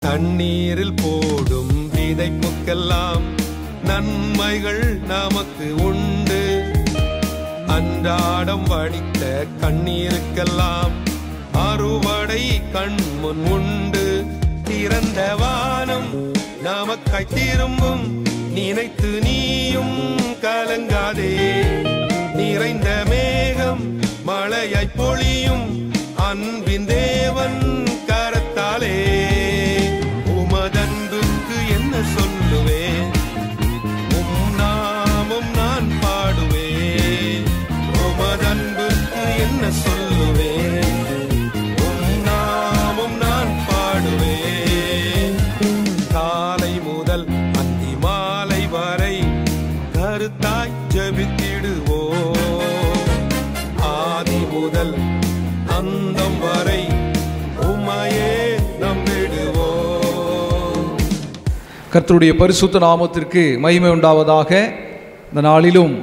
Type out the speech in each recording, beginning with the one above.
தண்ணீரில் போடும் விதைப்புக்கெல்லாம் நன்மைகள் நமக்கு உண்டு. அன்றாடம் வடித்த கண்ணீருக்கெல்லாம் அறுவடை கண்முன் உண்டு. திறந்த வானம் நமக்காய் திரும்பும், நினைத்து நீயும் கலங்காதே. நிறைந்த மேகம் மழையாய் பொழியும், அன்பின் தேவன் கரத்தாலே. உமதன்புக்கு என்ன சொல்லுவேன், உம் நாமம் நான் பாடுவேன். உமதன்புக்கு என்ன சொல்லுவேன், உம் நாமம் நான் பாடுவேன். காலை முதல் அந்தி மாலை வரை கருத்தாய் ஜெபித்திடுவோம். ஆதி முதல் அந்தம் வரை உம்மையே நம்பிடுவோம். கர்த்தருடைய பரிசுத்த நாமத்திற்கு மகிமை உண்டாவதாக. இந்த நாளிலும்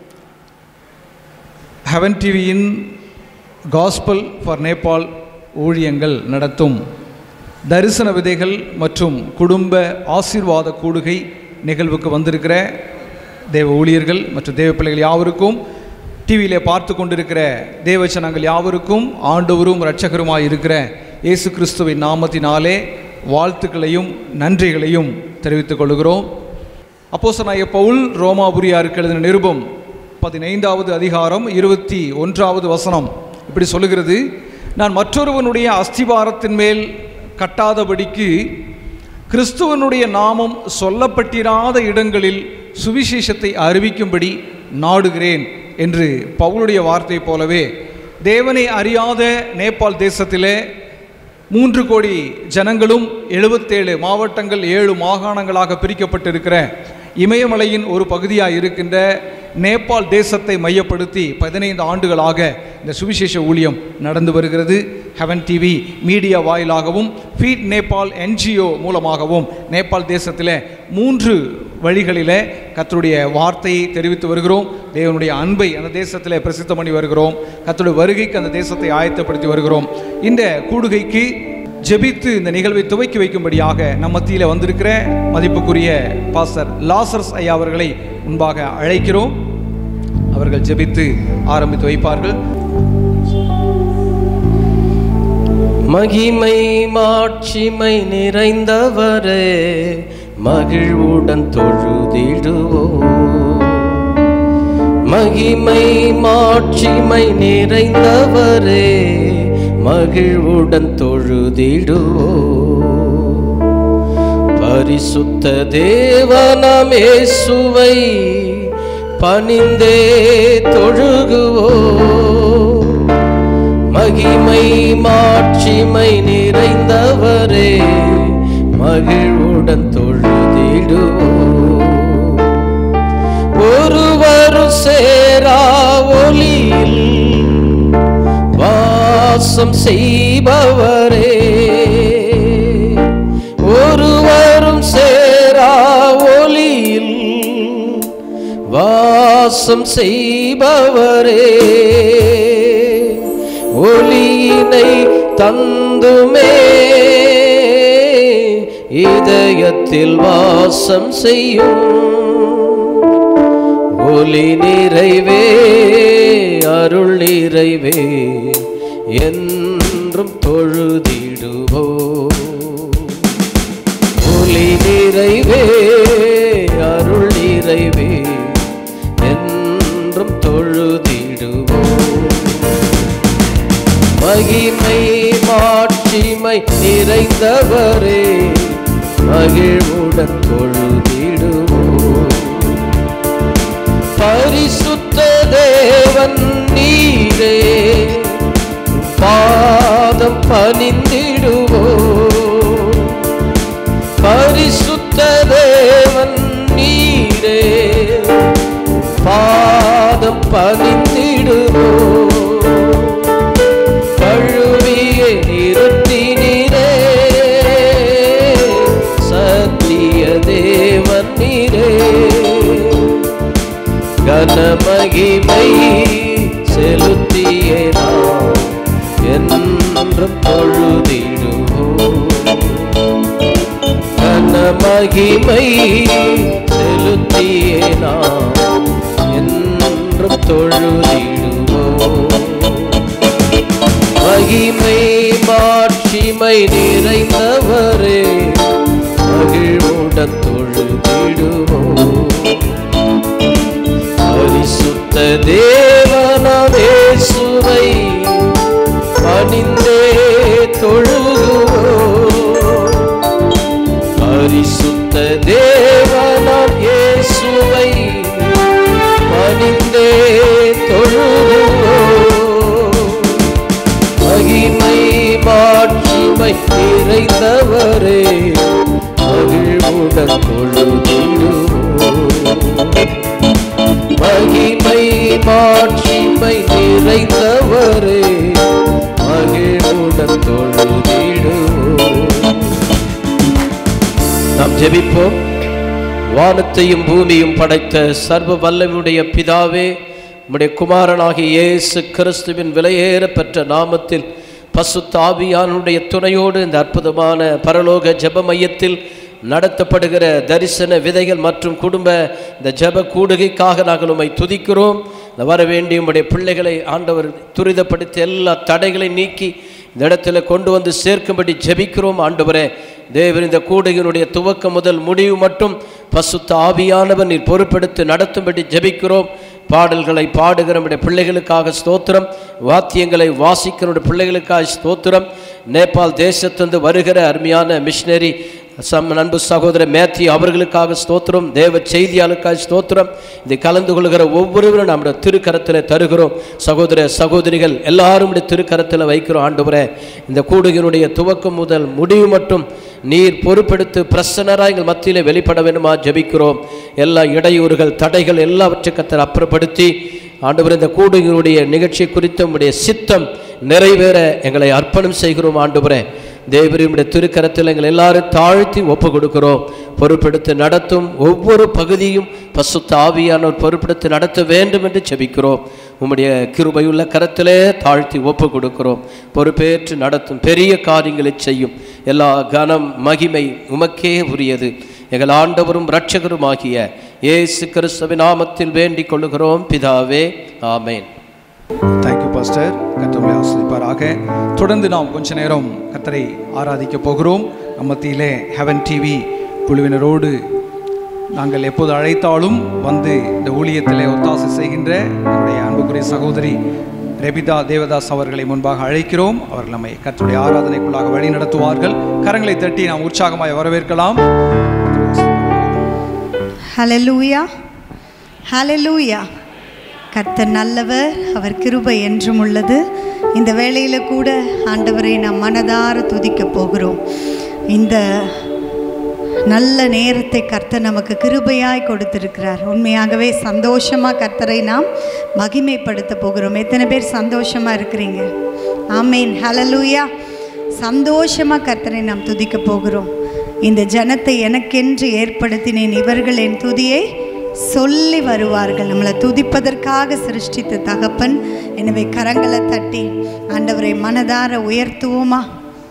ஹெவன் டிவியின் காஸ்பல் ஃபார் நேபாள் ஊழியங்கள் நடத்தும் தரிசன விதைகள் மற்றும் குடும்ப ஆசீர்வாத கூடுகை நிகழ்வுக்கு வந்திருக்கிற தேவ ஊழியர்கள் மற்றும் தேவ பிள்ளைகள் யாவருக்கும், டிவியிலே பார்த்து கொண்டிருக்கிற தேவச்சனங்கள் யாவருக்கும் ஆண்டவரும் இரட்சகருமாய் இருக்கிற இயேசு கிறிஸ்துவின் நாமத்தினாலே வாழ்த்துக்களையும் நன்றிகளையும் தெரிவித்துக் கொள்கிறோம். அப்போஸ்தலனாகிய பவுல் ரோமாபுரியாருக்கு எழுதின நிருபம் 15வது அதிகாரம் 21வது வசனம் இப்படி சொல்லுகிறது: நான் மற்றொருவனுடைய அஸ்திபாரத்தின் மேல் கட்டாதபடிக்கு கிறிஸ்துவனுடைய நாமம் சொல்லப்பட்டிராத இடங்களில் சுவிசேஷத்தை அறிவிக்கும்படி நாடுகிறேன் என்று பவுலுடைய வார்த்தை போலவே தேவனை அறியாத நேபாள் தேசத்திலே 3 கோடி ஜனங்களும் 77 மாவட்டங்கள் 7 மாகாணங்களாக பிரிக்கப்பட்டிருக்கிற இமயமலையின் ஒரு பகுதியாக இருக்கின்ற நேபாள் தேசத்தை மையப்படுத்தி 15 ஆண்டுகளாக இந்த சுவிசேஷ ஊழியம் நடந்து வருகிறது. ஹெவன் டிவி மீடியா வாயிலாகவும் ஃபீட் நேபாள் NGO மூலமாகவும் நேபாள் தேசத்தில் 3 வழிகளில் கர்த்தருடைய வார்த்தையை தெரிவித்து வருகிறோம். தேவனுடைய அன்பை அந்த தேசத்தில் பிரசித்தம் பண்ணி வருகிறோம். கர்த்தருடைய வருகைக்கு அந்த தேசத்தை ஆயத்தப்படுத்தி வருகிறோம். இந்த கூடுகைக்கு ஜெபித்து இந்த நிகழ்வை துவக்கி வைக்கும்படியாக நம் மத்தியில் வந்திருக்கிற மதிப்புக்குரிய பாஸ்டர் லாசரஸ் ஐயா அவர்களை முன்பாக அழைக்கிறோம். அவர்கள் ஜெபித்து ஆரம்பித்து வைப்பார்கள். மகிமை மாட்சிமை நிறைந்தவரே, மகிழ்வுடன் தொழுதிடுவோம். மகிமை மாட்சிமை நிறைந்தவரே, மகிழ்வுடன் தொழுதிடுவோம். பரிசுத்த தேவனாம் இயேசுவை பணிந்தே தொழுகுவோம். மகிமை மாட்சிமை நிறைந்தவரே, மகிழ்வுடன் தொழுதிடுவோம். ஒருவரும் சேரா ஒளியில் வாசம் செய்பவரே, ஒருவரும் சேரா ஒளியில் வாசம் செய்பவரே, ஒளியினை தந்துமே இதயத்தில் வாசம் செய்யும். ஒளி நிறைவே அருள் நிறைவே என்றும் தொழுதிடுவோம். ஒளி நிறைவே அருள் நிறைவே என்றும் தொழுதிடுவோம். மகிமை மாட்சிமை நிறைந்தவரே, மகிழ்வுடன் தொழுதிடுவோம். பரிசுத்த தேவன் நீரே, பாதம் பணிந்திடுவோம். பரிசுத்த தேவன் நீரே, பாதம் பணிந்திடுவோம். கழுவிய நிறுத்தினீரே, சத்திய தேவன் நீரே, கனமகிமை செலுத்தியே நாம் என்றும் தொழுதிடுவோம். மகிமை செலுத்தியே நாம் என்றும் தொழுதிடுவோம். மகிமை மாட்சிமை நிறைந்தவரே மகிழ்வுடன் தொழுதிடுவோம். பரிசுத்த தேவனாம் இயேசுவை பணிந்தே தொழுகுவோம். பரிசுத்த தேவனாம் இயேசுவை பணிந்தே தொழுகுவோம். மகிமை மாட்சிமை நிறைந்தவரே மகிழ்வுடன் தொழுதிடுவோம். மகிமை மாட்சிமை நிறைந்தவரே மகிழ்வுடன் தொழுதிடுவோம். நாம் ஜெபிப்போம். வானத்தையும் பூமியும் படைத்த சர்வ வல்லமையுடைய பிதாவே, உம்முடைய குமாரனாகிய இயேசு கிறிஸ்துவின் விலையேற பெற்ற நாமத்தில் பசுத்த ஆவியானுடைய துணையோடு இந்த அற்புதமான பரலோக ஜெப மையத்தில் நடத்தப்படுகிற தரிசன விதைகள் மற்றும் குடும்ப இந்த ஜெப கூடுகைக்காக நாங்கள் உம்மை துதிக்கிறோம். வர வேண்டிய உம்முடைய பிள்ளைகளை ஆண்டவர் துரிதப்படுத்தி எல்லா தடைகளை நீக்கி இந்த இடத்துல கொண்டு வந்து சேர்க்கும்படி ஜெபிக்கிறோம். ஆண்டவரே, தேவன் இந்த கூடுகையினுடைய துவக்கம் முதல் முடிவு மட்டும் பசுத்த ஆவியானவர் நீர் பொறுப்பெடுத்து நடத்தும்படி ஜெபிக்கிறோம். பாடல்களை பாடுகிற நம்முடைய பிள்ளைகளுக்காக ஸ்தோத்திரம். வாத்தியங்களை வாசிக்கிற பிள்ளைகளுக்காக ஸ்தோத்திரம். நேபாள் தேசத்திலிருந்து வருகிற அருமையான மிஷினரி அன்பு சகோதரர் மேத்யூ அவர்களுக்காக ஸ்தோத்திரம். தேவ செய்தியாளுக்காக ஸ்தோத்திரம். இதை கலந்து கொள்கிற ஒவ்வொருவரும் நம்முடைய திருக்கரத்தில் தருகிறோம். சகோதர சகோதரிகள் எல்லாரும் திருக்கரத்தில் வைக்கிறோம். ஆண்டவரே, இந்த கூடுகையினுடைய துவக்கம் முதல் முடிவு மட்டும் நீர் பொறுப்பெடுத்து பிரசன்னராக எங்கள் மத்தியிலே வெளிப்பட வேண்டுமா ஜெபிக்கிறோம். எல்லா இடையூறுகள் தடைகள் எல்லாவற்றை கர்த்தர் அப்புறப்படுத்தி ஆண்டவர் இந்த கூடுகையினுடைய நிகழ்ச்சி குறித்து உம்முடைய சித்தம் நிறைவேற எங்களை அர்ப்பணம் செய்கிறோம். ஆண்டவரே, தேவனுடைய திருக்கரத்தில் எங்கள் எல்லாரும் தாழ்த்தி ஒப்பு கொடுக்கிறோம். பொறுப்பெடுத்து நடத்தும் ஒவ்வொரு பகுதியும் பசுத்த ஆவியானவர் பொறுப்பெடுத்து நடத்த வேண்டும் என்று ஜெபிக்கிறோம். உம்முடைய கிருபையுள்ள கரத்திலே தாழ்த்தி ஒப்பு கொடுக்கிறோம். பொறுப்பேற்று நடத்தும் பெரிய காரியங்களை செய்யும் எல்லா கனம் மகிமை உமக்கே உரியது. எங்கள் ஆண்டவரும் இரட்சகரும் ஆகிய இயேசு கிறிஸ்துவின் நாமத்தில் வேண்டிக் கொள்ளுகிறோம் பிதாவே, ஆமேன். Thank you pastor. கர்த்தரை ஆசீர்வதிப்பாராக. தொடர்ந்து நாம் கொஞ்ச நேரம் கர்த்தரை ஆராதிக்க போகிறோம். மத்தியிலே ஹெவன் டிவி குழுவினரோடு நாங்கள் எப்போது அழைத்தாலும் வந்து இந்த ஊழியத்திலே ஒத்தாசை செய்கின்ற என்னுடைய அன்புக்குரிய சகோதரி ரெபிதா தேவதாஸ் அவர்களை முன்பாக அழைக்கிறோம். அவர்கள் நம்மை கர்த்தருடைய ஆராதனைக்குள்ளாக வழி நடத்துவார்கள். கரங்களை தட்டி நாம் உற்சாகமாய் வரவேற்கலாம். ஹல்லேலூயா, ஹல்லேலூயா. கர்த்தர் நல்லவர், அவர் கிருபை என்றும் உள்ளது. இந்த வேளையில் கூட ஆண்டவரை நாம் மனதார துதிக்க போகிறோம். இந்த நல்ல நேரத்தை கர்த்தர் நமக்கு கிருபையாய் கொடுத்திருக்கிறார். உண்மையாகவே சந்தோஷமாக கர்த்தரை நாம் மகிமைப்படுத்த போகிறோம். எத்தனை பேர் சந்தோஷமாக இருக்கிறீங்க? ஆமேன், ஹல்லேலூயா. சந்தோஷமாக கர்த்தரை நாம் துதிக்க போகிறோம். இந்த ஜனத்தை எனக்கென்று ஏற்படுத்தினேன், இவர்கள் என் துதியை சொல்லி வருவார்கள். நம்மளை துதிப்பதற்காக சிருஷ்டித்த தகப்பன். எனவே கரங்களை தட்டி ஆண்டவரை மனதார உயர்த்துவோமா?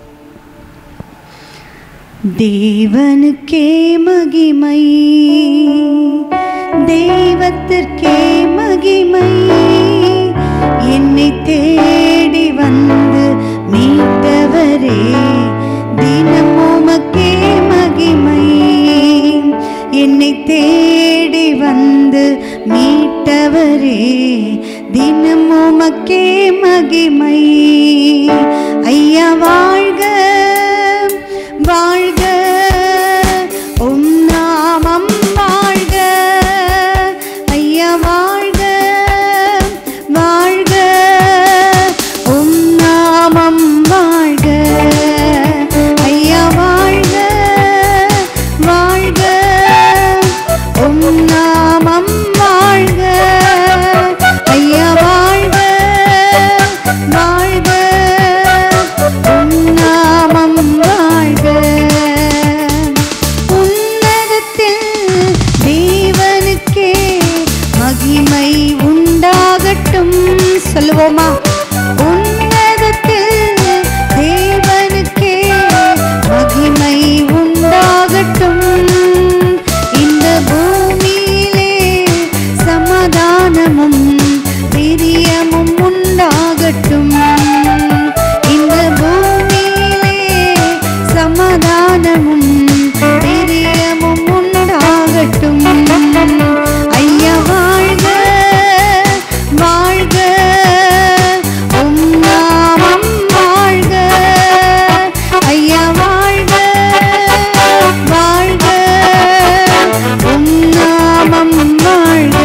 தேவனுக்கே மகிமை, தெய்வத்திற்கே மகிமை, என்னை தேடி வந்து மீட்டவரே தினம் உமக்கே மகிமை, என்னை தேடி வந்து மீட்டவரே தினம் உமக்கே மகிமை. ஐயா வாழ்க வாழ்க, உம் நாமம் வாழ்க. ஐயா வாழ்க வாழ்க, உம் நாமம் வாழ்க. ஐயா வாழ்க வாழ்க, உம் நாமம் வாழ்க. ஐயா வாழ்க வாழ்க. சமாதானமும் பிரியமும் உண்டாகட்டும். ஐயா வாழ்க வாழ்க, உம் நாமம் வாழ்க. ஐயா வாழ்க வாழ்க, உம் நாமம் வாழ்க.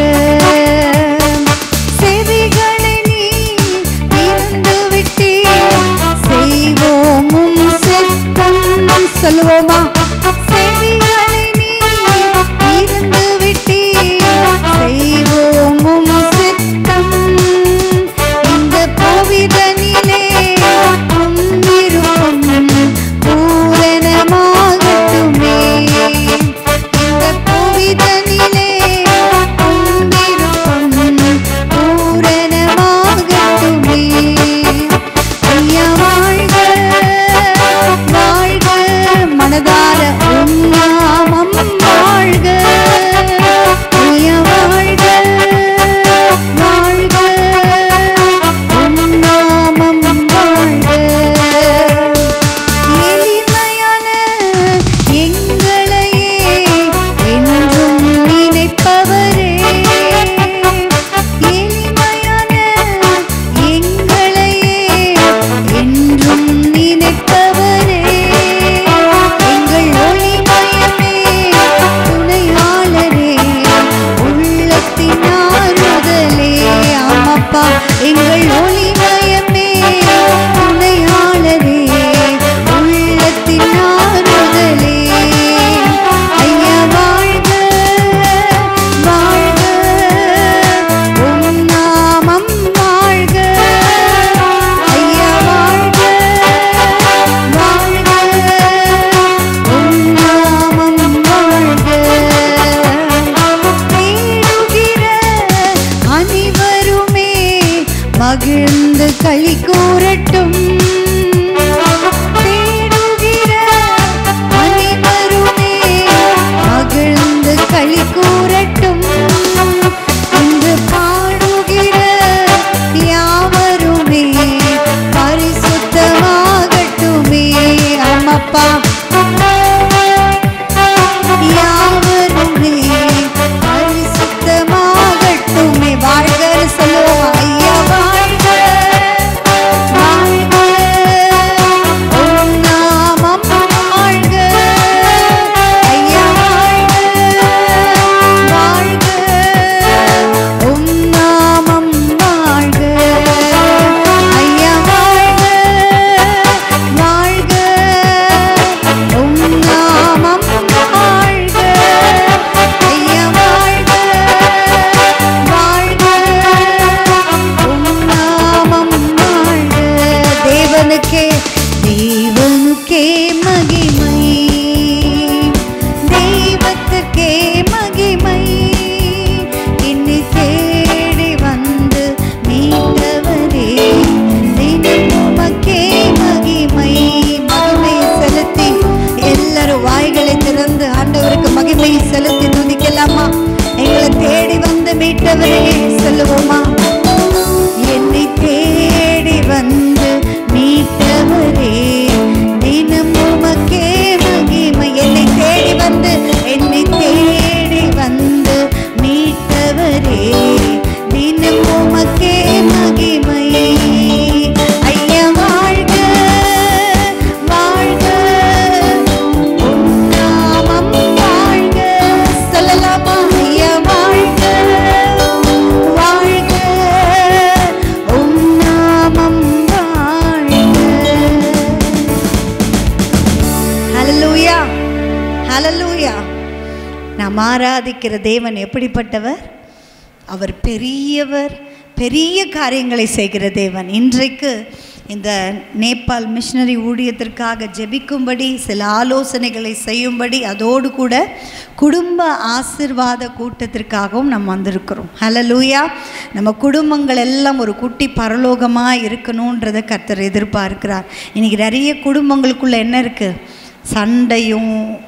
செவிகளை நீ திறந்து விட்டீர், செய்வோம் உம் சித்தம். சொல்லுவோமா? செவிகளை நீ திறந்து விட்டீர், செய்வோம் உம் சித்தம். இந்த புவிதனிலே உம் விருப்பம் பூரணமாகட்டுமே. இந்த புவிதனிலே உம் விருப்பம் பூரணமாகட்டுமே. ஐயா வாழ்க வாழ்க, மனதார உம் நாமம் வாழ்க. ஐயா வாழ்க வாழ்க, உம் நாமம் வாழ்க. எளிமையான எங்களையே என்றும் நினைப்பவரே, எளிமையான எங்களையே என்றும் நினைப்பவரே, எங்கள் ஒளிமயமே துணையாளரே, உள்ளத்தின் ஆறுதலே. ஆமாப்பா, எங்கள் ஒளிமயமே துணையாளரே, உள்ளத்தின் ஆறுதலே. ஐயா வாழ்க வாழ்க, உம் நாமம் வாழ்க. ஐயா வாழ்க வாழ்க, உம் நாமம் வாழ்க. தேடுகிற அனைவருமே மகிழ்ந்து களி கூறட்டும். தேடுகிற அனைவருமே மகிழ்ந்து களி கூறட்டும். இன்று பாடுகிற யாவருமே பரிசுத்தமாகட்டுமே. ஆமாப்பா, யாவருமே பரிசுத்தமாகட்டுமே. வாழ்க சொல்லுவோம். ஐயா வாழ்க வாழ்க, உம் நாமம் வாழ்க. ஐயா வாழ்க வாழ்க, உம் நாமம் வாழ்க. ஐயா வாழ்க வாழ்க, உம் நாமம் வாழ்க. ஐயா வாழ்க வாழ்க, உம் நாமம் வாழ்க. தேவனுக்கே தேவனுக்கே மகிமை, தெய்வத்துக்கே மகிமை. என்னை தேடி வந்து மீட்டவரே, தினம் உமக்கே மகிமை. மகிமை செலுத்தி எல்லாரும் வாய்களை திறந்து ஆண்டவருக்கு மகிமை செலுத்தி துதிக்கலாமா? எங்களை தேடி வந்து மீட்டவரே சொல்லுவோமா? என்னை தேடி வந்து மீட்டவரே, தினம் உமக்கே மகிமை. என்னை தேடி வந்து என்னை தேடி வந்து மீட்டவரே, தினம் உமக்கே மகிமை. ஐயா வாழ்க வாழ்க, உம் நாமம் வாழ்க. சொல்லலாமா? ஐயா வாழ்க வாழ்க, உம் நாமம் வாழ்க. ஹல்லேலூயா ஹல்லேலூயா. நாம் ஆராதிக்கிற தேவன் எப்படிப்பட்டவர்? அவர் பெரியவர், பெரிய காரியங்களை செய்கிற தேவன். இன்றைக்கு இந்த நேபாள் மிஷனரி ஊழியத்திற்காக ஜெபிக்கும்படி, சில ஆலோசனைகளை செய்யும்படி, அதோடு கூட குடும்ப ஆசீர்வாத கூட்டத்திற்காகவும் நம்ம வந்திருக்கிறோம். ஹல்லேலூயா. நம்ம குடும்பங்கள் எல்லாம் ஒரு குட்டி பரலோகமாக இருக்கணுன்றதை கர்த்தர் எதிர்பார்க்கிறார். இன்றைக்கி நிறைய குடும்பங்களுக்குள்ளே என்ன இருக்குது? சண்டையும்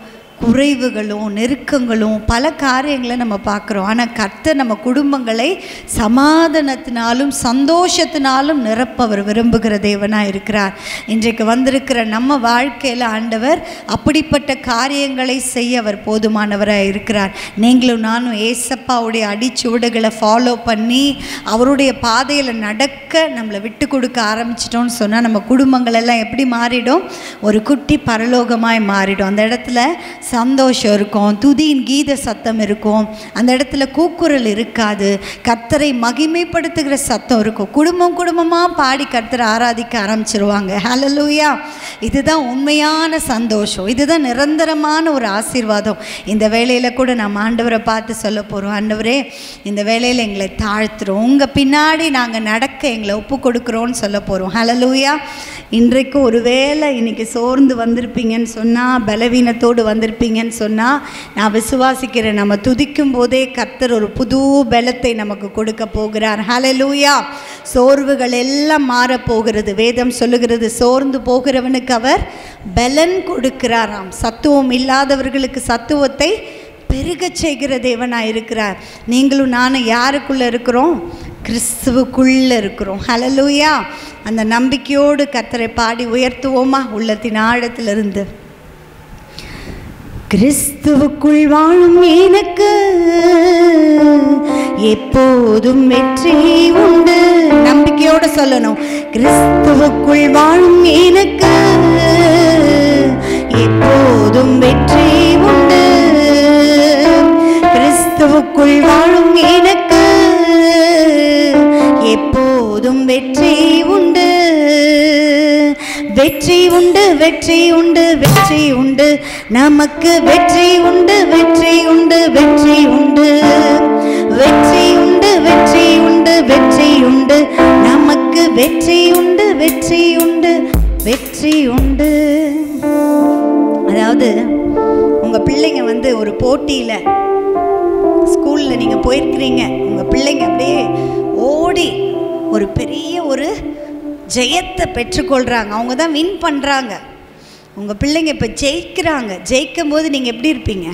குறைவுகளும் நெருக்கங்களும் பல காரியங்களை நம்ம பார்க்குறோம். ஆனால் கர்த்தர் நம்ம குடும்பங்களை சமாதானத்தினாலும் சந்தோஷத்தினாலும் நிரப்ப அவர் விரும்புகிற தேவனாக இருக்கிறார். இன்றைக்கு வந்திருக்கிற நம்ம வாழ்க்கையில் ஆண்டவர் அப்படிப்பட்ட காரியங்களை செய்ய அவர் போதுமானவராக இருக்கிறார். நீங்களும் நானும் ஏசப்பாவுடைய அடிச்சுவடுகளை ஃபாலோ பண்ணி அவருடைய பாதையில் நடக்க நம்மளை விட்டு கொடுக்க ஆரம்பிச்சிட்டோம்னு சொன்னால் நம்ம குடும்பங்கள் எல்லாம் எப்படி மாறிடும்? ஒரு குட்டி பரலோகமாய் மாறிடும். அந்த இடத்துல சந்தோஷம் இருக்கும், துதியின் கீத சத்தம் இருக்கும், அந்த இடத்துல கூக்குரல் இருக்காது, கர்த்தரை மகிமைப்படுத்துகிற சத்தம் இருக்கும். குடும்பம் குடும்பமாக பாடி கர்த்தரை ஆராதிக்க ஆரம்பிச்சிருவாங்க. ஹல்லேலூயா! இதுதான் உண்மையான சந்தோஷம், இதுதான் நிரந்தரமான ஒரு ஆசீர்வாதம். இந்த வேளையில் கூட நம்ம ஆண்டவரை பார்த்து சொல்ல போகிறோம், ஆண்டவரே இந்த வேளையில் எங்களை தாழ்த்துறோம், உங்கள் பின்னாடி நாங்கள் நடக்க எங்களை ஒப்பு கொடுக்குறோன்னு சொல்ல போகிறோம். ஹல்லேலூயா! இன்றைக்கு ஒருவேளை இன்னைக்கு சோர்ந்து வந்திருப்பீங்கன்னு சொன்னால், பலவீனத்தோடு வந்திருப்பீங்கன்னு சொன்னால், நான் விசுவாசிக்கிறேன் நம்ம துதிக்கும் போதே கர்த்தர் ஒரு புது பலத்தை நமக்கு கொடுக்க போகிறார். ஹல்லேலூயா! சோர்வுகள் எல்லாம் மாறப்போகிறது. வேதம் சொல்லுகிறது, சோர்ந்து போகிறவனுக்கு அவர் பலன் கொடுக்கிறாராம். சத்துவம் இல்லாதவர்களுக்கு சத்துவத்தை பெருக செய்கிற தேவனாக இருக்கிறார். நீங்களும் நானும் யாருக்குள்ளே இருக்கிறோம்? கிறிஸ்துவுக்குள்ளே இருக்கிறோம். ஹல்லேலூயா! அந்த நம்பிக்கையோடு கர்த்தரை பாடி உயர்த்துவோமா உள்ளத்தின் ஆழத்திலிருந்து? கிறிஸ்துவுக்குள் வாழும் எனக்கு எப்போதும் வெற்றி உண்டு. நம்பிக்கையோடு சொல்லணும், கிறிஸ்துவுக்குள் வாழும் எனக்கு எப்போதும் வெற்றி உண்டு. கிறிஸ்துவுக்குள் வாழும் எனக்கு எப்போதும் வெற்றி உண்டு. வெற்றி உண்டு, வெற்றி உண்டு, வெற்றி உண்டு, நமக்கு வெற்றி உண்டு, வெற்றி உண்டு, வெற்றி உண்டு, வெற்றி உண்டு, வெற்றி உண்டு, வெற்றி உண்டு, நமக்கு வெற்றி உண்டு, வெற்றி உண்டு, வெற்றி உண்டு. அதாவது உங்கள் பிள்ளைங்க ஒரு போட்டியில் ஸ்கூலில் நீங்கள் போயிருக்கிறீங்க, உங்கள் பிள்ளைங்க அப்படியே ஓடி ஒரு பெரிய ஒரு ஜெயத்தை பெற்றுக்கொள்கிறாங்க, அவங்க தான் வின் பண்ணுறாங்க. உங்கள் பிள்ளைங்க இப்போ ஜெயிக்கிறாங்க. ஜெயிக்கும் போது நீங்கள் எப்படி இருப்பீங்க?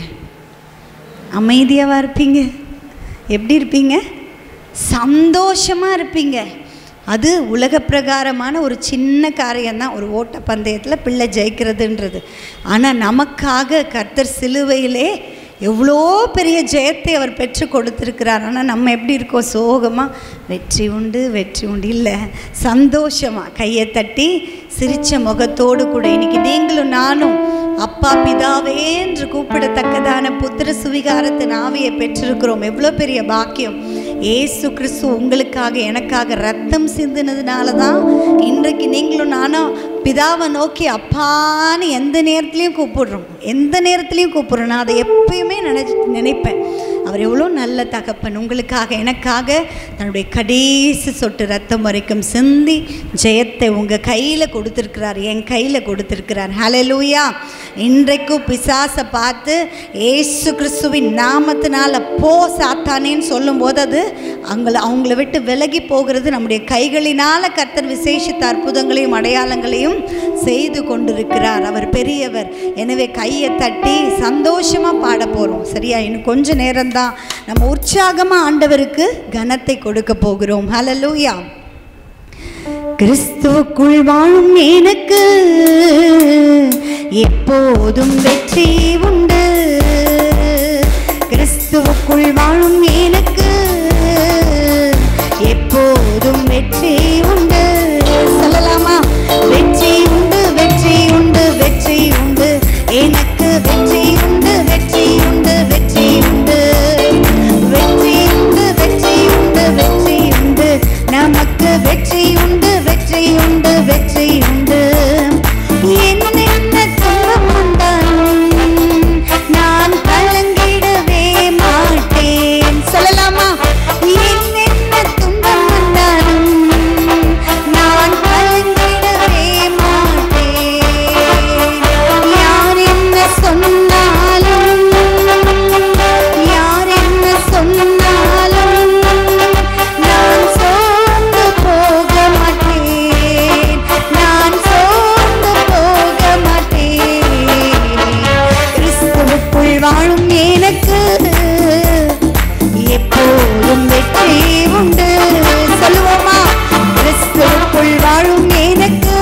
அமைதியாக இருப்பீங்க. எப்படி இருப்பீங்க? சந்தோஷமாக இருப்பீங்க. அது உலக பிரகாரமான ஒரு சின்ன காரியம்தான், ஒரு ஓட்டப்பந்தயத்தில் பிள்ளை ஜெயிக்கிறதுன்றது. ஆனால் நமக்காக கர்த்தர் சிலுவையிலே எவ்வளோ பெரிய ஜெயத்தை அவர் பெற்று கொடுத்துருக்கிறார். ஆனால் நம்ம எப்படி இருக்கோம்? சோகமாக வெற்றி உண்டு, வெற்றி உண்டு இல்லை, சந்தோஷமாக கையை தட்டி சிரித்த முகத்தோடு கூட இன்றைக்கி நீங்களும் நானும் அப்பா பிதாவே என்று கூப்பிடத்தக்கதான புத்திர சுவிகாரத்தின் ஆவியை பெற்றிருக்கிறோம். எவ்வளோ பெரிய பாக்கியம்! ஏசு கிறிஸ்து உங்களுக்காக எனக்காக ரத்தம் சிந்தினதுனால தான் இன்றைக்கு நீங்களும் நானும் பிதாவை நோக்கி அப்பான்னு எந்த நேரத்துலையும் கூப்பிடுறோம். எந்த நேரத்துலையும் கூப்பிடுறோம். நான் அதை எப்பயுமே நினைப்பேன், அவர் எவ்வளோ நல்ல தகப்பன், உங்களுக்காக எனக்காக தன்னுடைய கடைசி சொட்டு ரத்தம் வரைக்கும் சிந்தி ஜெயத்தை உங்கள் கையில் கொடுத்துருக்கிறார், என் கையில் கொடுத்துருக்கிறார். ஹல்லேலூயா! இன்றைக்கும் பிசாசை பார்த்து ஏசு கிறிஸ்துவின் நாமத்தினால போ சாத்தானேன்னு சொல்லும்போது அது அவங்கள விட்டு விலகி போகிறது நம்முடைய கைகளினால் கர்த்தர் விசேஷித்த அற்புதங்களையும் அடையாளங்களையும் செய்து கொண்டிருக்கிறார். அவர் பெரியவர். எனவே கையை தட்டி சந்தோஷமாக பாட போகிறோம். சரியா? இன்னும் கொஞ்ச நேரம்தான் நம்ம உற்சாகமாக ஆண்டவருக்கு கனத்தை கொடுக்க போகிறோம். ஹல்லேலூயா! கிறிஸ்துவுக்குள் வாழும் எனக்கு எப்போதும் வெற்றி உண்டு. கிறிஸ்துவுக்குள் வாழும் எனக்கு எப்போதும் வெற்றி உண்டு. சொல்லலாமா? வெற்றி உண்டு, வெற்றி உண்டு, வெற்றி உண்டு, எனக்கு வெற்றி உண்டு, வெற்றி உண்டு, வெற்றி உண்டு, வெற்றி உண்டு, வெற்றி உண்டு, வெற்றி உண்டு, நமக்கு வெற்றி உண்டு, வெற்றி உண்டு, வெற்றி உண்டு. என்ன துன்பம் வந்தாலும் நான் கலங்கிடவே மாட்டேன். சொல்லலாமா? என்ன துன்பம் வந்தாலும் நான் கலங்கிடவே மாட்டேன். யார் என்ன சொன்னாலும் வாழும் எனக்கு எப்போதும் வெற்றி உண்டு. சொல்லுவோமா? கிறிஸ்துவுக்குள் வாழும் எனக்கு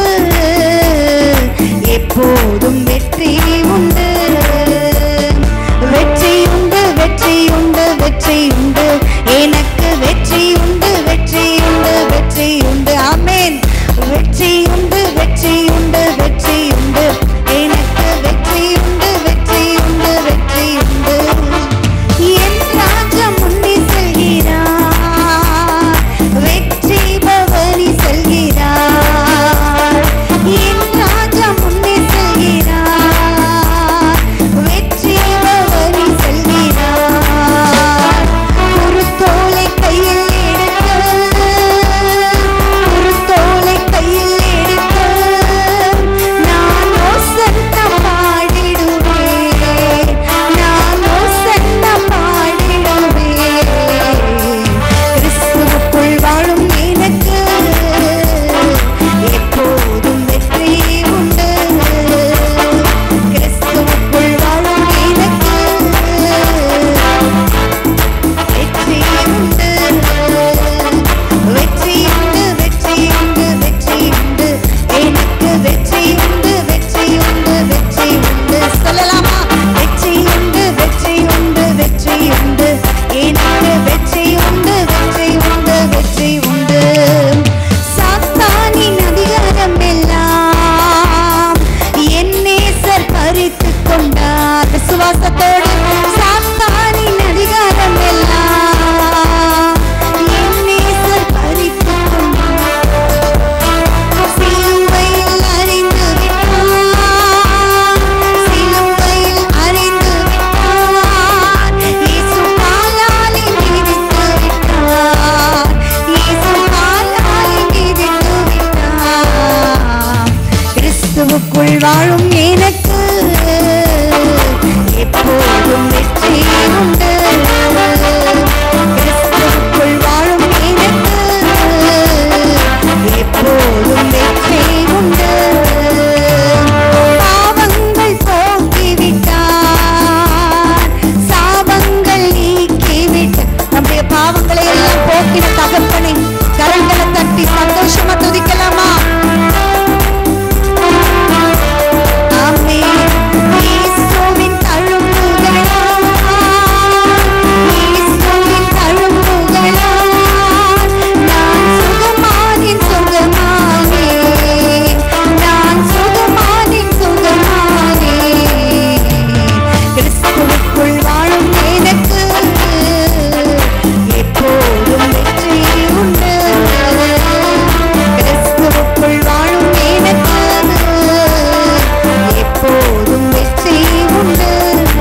எப்போதும் வெற்றி உண்டு. வெற்றி உண்டு, வெற்றி உண்டு, வெற்றி உண்டு, எனக்கு வெற்றி உண்டு, வெற்றி உண்டு, வெற்றி உண்டு. ஆமென். வெற்றி உண்டு, வெற்றி உண்டு, வெற்றி உண்டு, எனக்கு வெற்றி உண்டு, வெற்றி உண்டு, வெற்றி உண்டு. என் ராஜா முன்னே செல்கிறார், வெற்றி பவனி செல்கிறார். என் ராஜா முன்னே செல்கிறார், வெற்றி பவனி செல்கிறார். குருத்தோலை கையில் எடுத்து, குருத்தோலை கையில் எடுத்து நான் ஓசன்னா பாடிடுவேன், நான் ஓசன்னா பாடிடுவேன். கிறிஸ்துவுக்குள் வாழும் எனக்கு எப்போதும் வெற்றி உண்டு. கிறிஸ்துவுக்குள் வாழும் எனக்கு வெற்றி உண்டு. வெற்றி உண்டு, வெற்றி உண்டு, வெற்றி உண்டு, எனக்கு வெற்றி உண்டு, வெற்றி உண்டு, வெற்றி உண்டு. சொல்லலாமா? வெற்றி உண்டு, வெற்றி உண்டு, வெற்றி உண்டு, எனக்கு வெற்றி உண்டு, வெற்றி உண்டு, வெற்றி உண்டு. சாத்தானின் அதிகாரம் எல்லாம் என் நேசர் பறித்துக் கொண்டார். விசுவாசத்தோடு சாத்தானின் அதிகாரம் எல்லாம் என் நேசர் பறித்துக் கொண்டார். சிலுவையில் அறிந்து விட்டார், சிலுவையில் அறிந்து விட்டார். இயேசு காலாலே மிதித்து விட்டார், இயேசு காலாலே மிதித்து விட்டார். கிறிஸ்துவுக்குள் வாழும் எனக்கு எப்போதும் வெற்றி உண்டு. கிறிஸ்துவுக்குள் வாழும் எனக்கு எப்போதும் வெற்றி உண்டு. பாவங்கள் போக்கிவிட்டார், சாபங்கள் நீக்கிவிட்டார். நம்முடைய பாவங்களை எல்லாம் போக்கின தகப்பனை கரங்களை தட்டி சந்தோஷமா துதிக்கலாமா? ஆமென். இயேசுவின் தழும்புகளால், இயேசுவின் தழும்புகளால் நான் சுகமானேன், சுகமானேன், நான் சுகமானேன், சுகமானேன். கிறிஸ்துவுக்குள் வாழும் எனக்கு எப்போதும் வெற்றி உண்டு. கிறிஸ்துவுக்குள் வாழும் எனக்கு எப்போதும் வெற்றி உண்டு.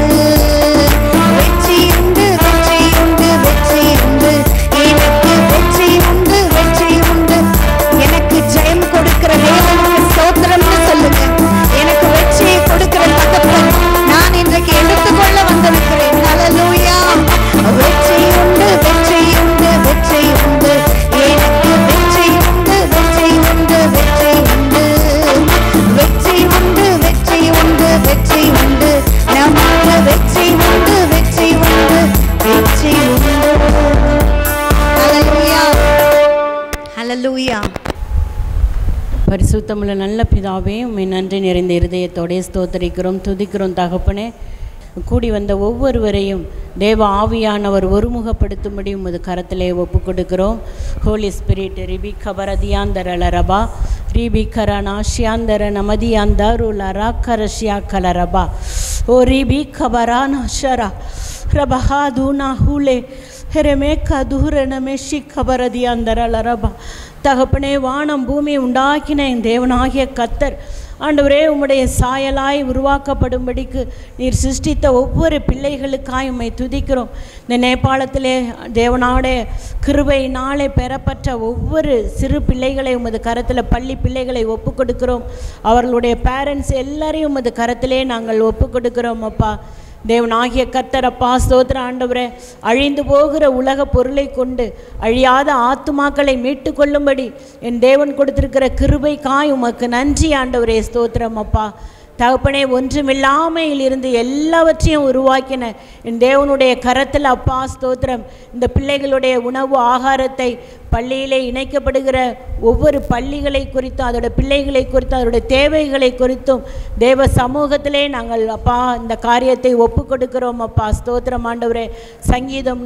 வெற்றி உண்டு, வெற்றி உண்டு, வெற்றி உண்டு, எனக்கு வெற்றி உண்டு, வெற்றி உண்டு. எனக்கு ஜெயம் கொடுக்கிற தேவனுக்கு ஸ்தோத்திரம்னு சொல்லுங்க. எனக்கு வெற்றியை கொடுக்கிற தகப்பன் நான் இன்றைக்கு எடுத்துக்கொள்ள வந்திருக்கிறேன். ஹல்லேலூயா. வெற்றி உண்டு, வெற்றி உண்டு, வெற்றி உண்டு, எனக்கு வெற்றி உண்டு, வெற்றி உண்டு, வெற்றி உண்டு. வெற்றி உண்டு, வெற்றி உண்டு, வெற்றி உண்டு, நமக்கு வெற்றி உண்டு, வெற்றி உண்டு, வெற்றி உண்டு. ஹல்லேலூயா, ஹல்லேலூயா. பரிசுத்தமுள்ள நல்ல பிதாவே, உம்மை நன்றி நிறைந்த இருதயத்தோடே ஸ்தோத்தரிக்கிறோம், துதிக்கிறோம் தகப்பனே. கூடி வந்த ஒவ்வொருவரையும் தேவ ஆவியானவர் ஒருமுகப்படுத்தும்படி உமது கரத்திலே ஒப்பு கொடுக்கிறோம். ஹோலி ஸ்பிரிட் ரிபி கபரதியாந்தர லரபா ரிபி கரனா ஷியாந்தர நமதியாந்தாரு லராக்கரஷியா கலரபா ஓ ரிபி கபரானா ஷரா ரபஹா தூனா ஹூலே ஹெரமேக்கா தூரனமெஷி கபரதியாந்தர லரபா. தகப்பனே, வானம் பூமி உண்டாக்கின என் தேவனாகிய கர்த்தர் ஆண்டவரே, உம்முடைய சாயலாய் உருவாக்கப்படும்படிக்கு நீர் சிருஷ்டித்த ஒவ்வொரு பிள்ளைகளுக்காய் உம்மை துதிக்கிறோம். இந்த நேபாளத்திலே தேவனாடைய கிருபையினாலே பெறப்பட்ட ஒவ்வொரு சிறு பிள்ளைகளை உமது கரத்தில், பள்ளி பிள்ளைகளை ஒப்பு கொடுக்கிறோம். அவர்களுடைய பேரண்ட்ஸ் எல்லாரையும் உமது கரத்திலே நாங்கள் ஒப்பு கொடுக்கிறோம். அப்பா தேவனாகிய கர்த்தர், அப்பா ஸ்தோத்திர ஆண்டவரே, அழிந்து போகிற உலக பொருளை கொண்டு அழியாத ஆத்துமாக்களை மீட்டு கொள்ளும்படி என் தேவன் கொடுத்திருக்கிற கிருபைக்காய் உமக்கு நன்றி ஆண்டவரே, ஸ்தோத்திரம். அப்பா தகப்பனே, ஒன்றுமில்லாமையில் இருந்து எல்லாவற்றையும் உருவாக்கின என் தேவனுடைய கரத்தில் அப்பா ஸ்தோத்திரம். இந்த பிள்ளைகளுடைய உணவு ஆகாரத்தை பள்ளியிலே இணைக்கப்படுகிற ஒவ்வொரு பள்ளிகளை குறித்தும் அதோட பிள்ளைகளை குறித்தும் அதோடைய தேவைகளை குறித்தும் தேவ சமூகத்திலே நாங்கள் அப்பா இந்த காரியத்தை ஒப்பு கொடுக்கிறோம் அப்பா ஸ்தோத்திரம். ஆண்டவரே, சங்கீதம்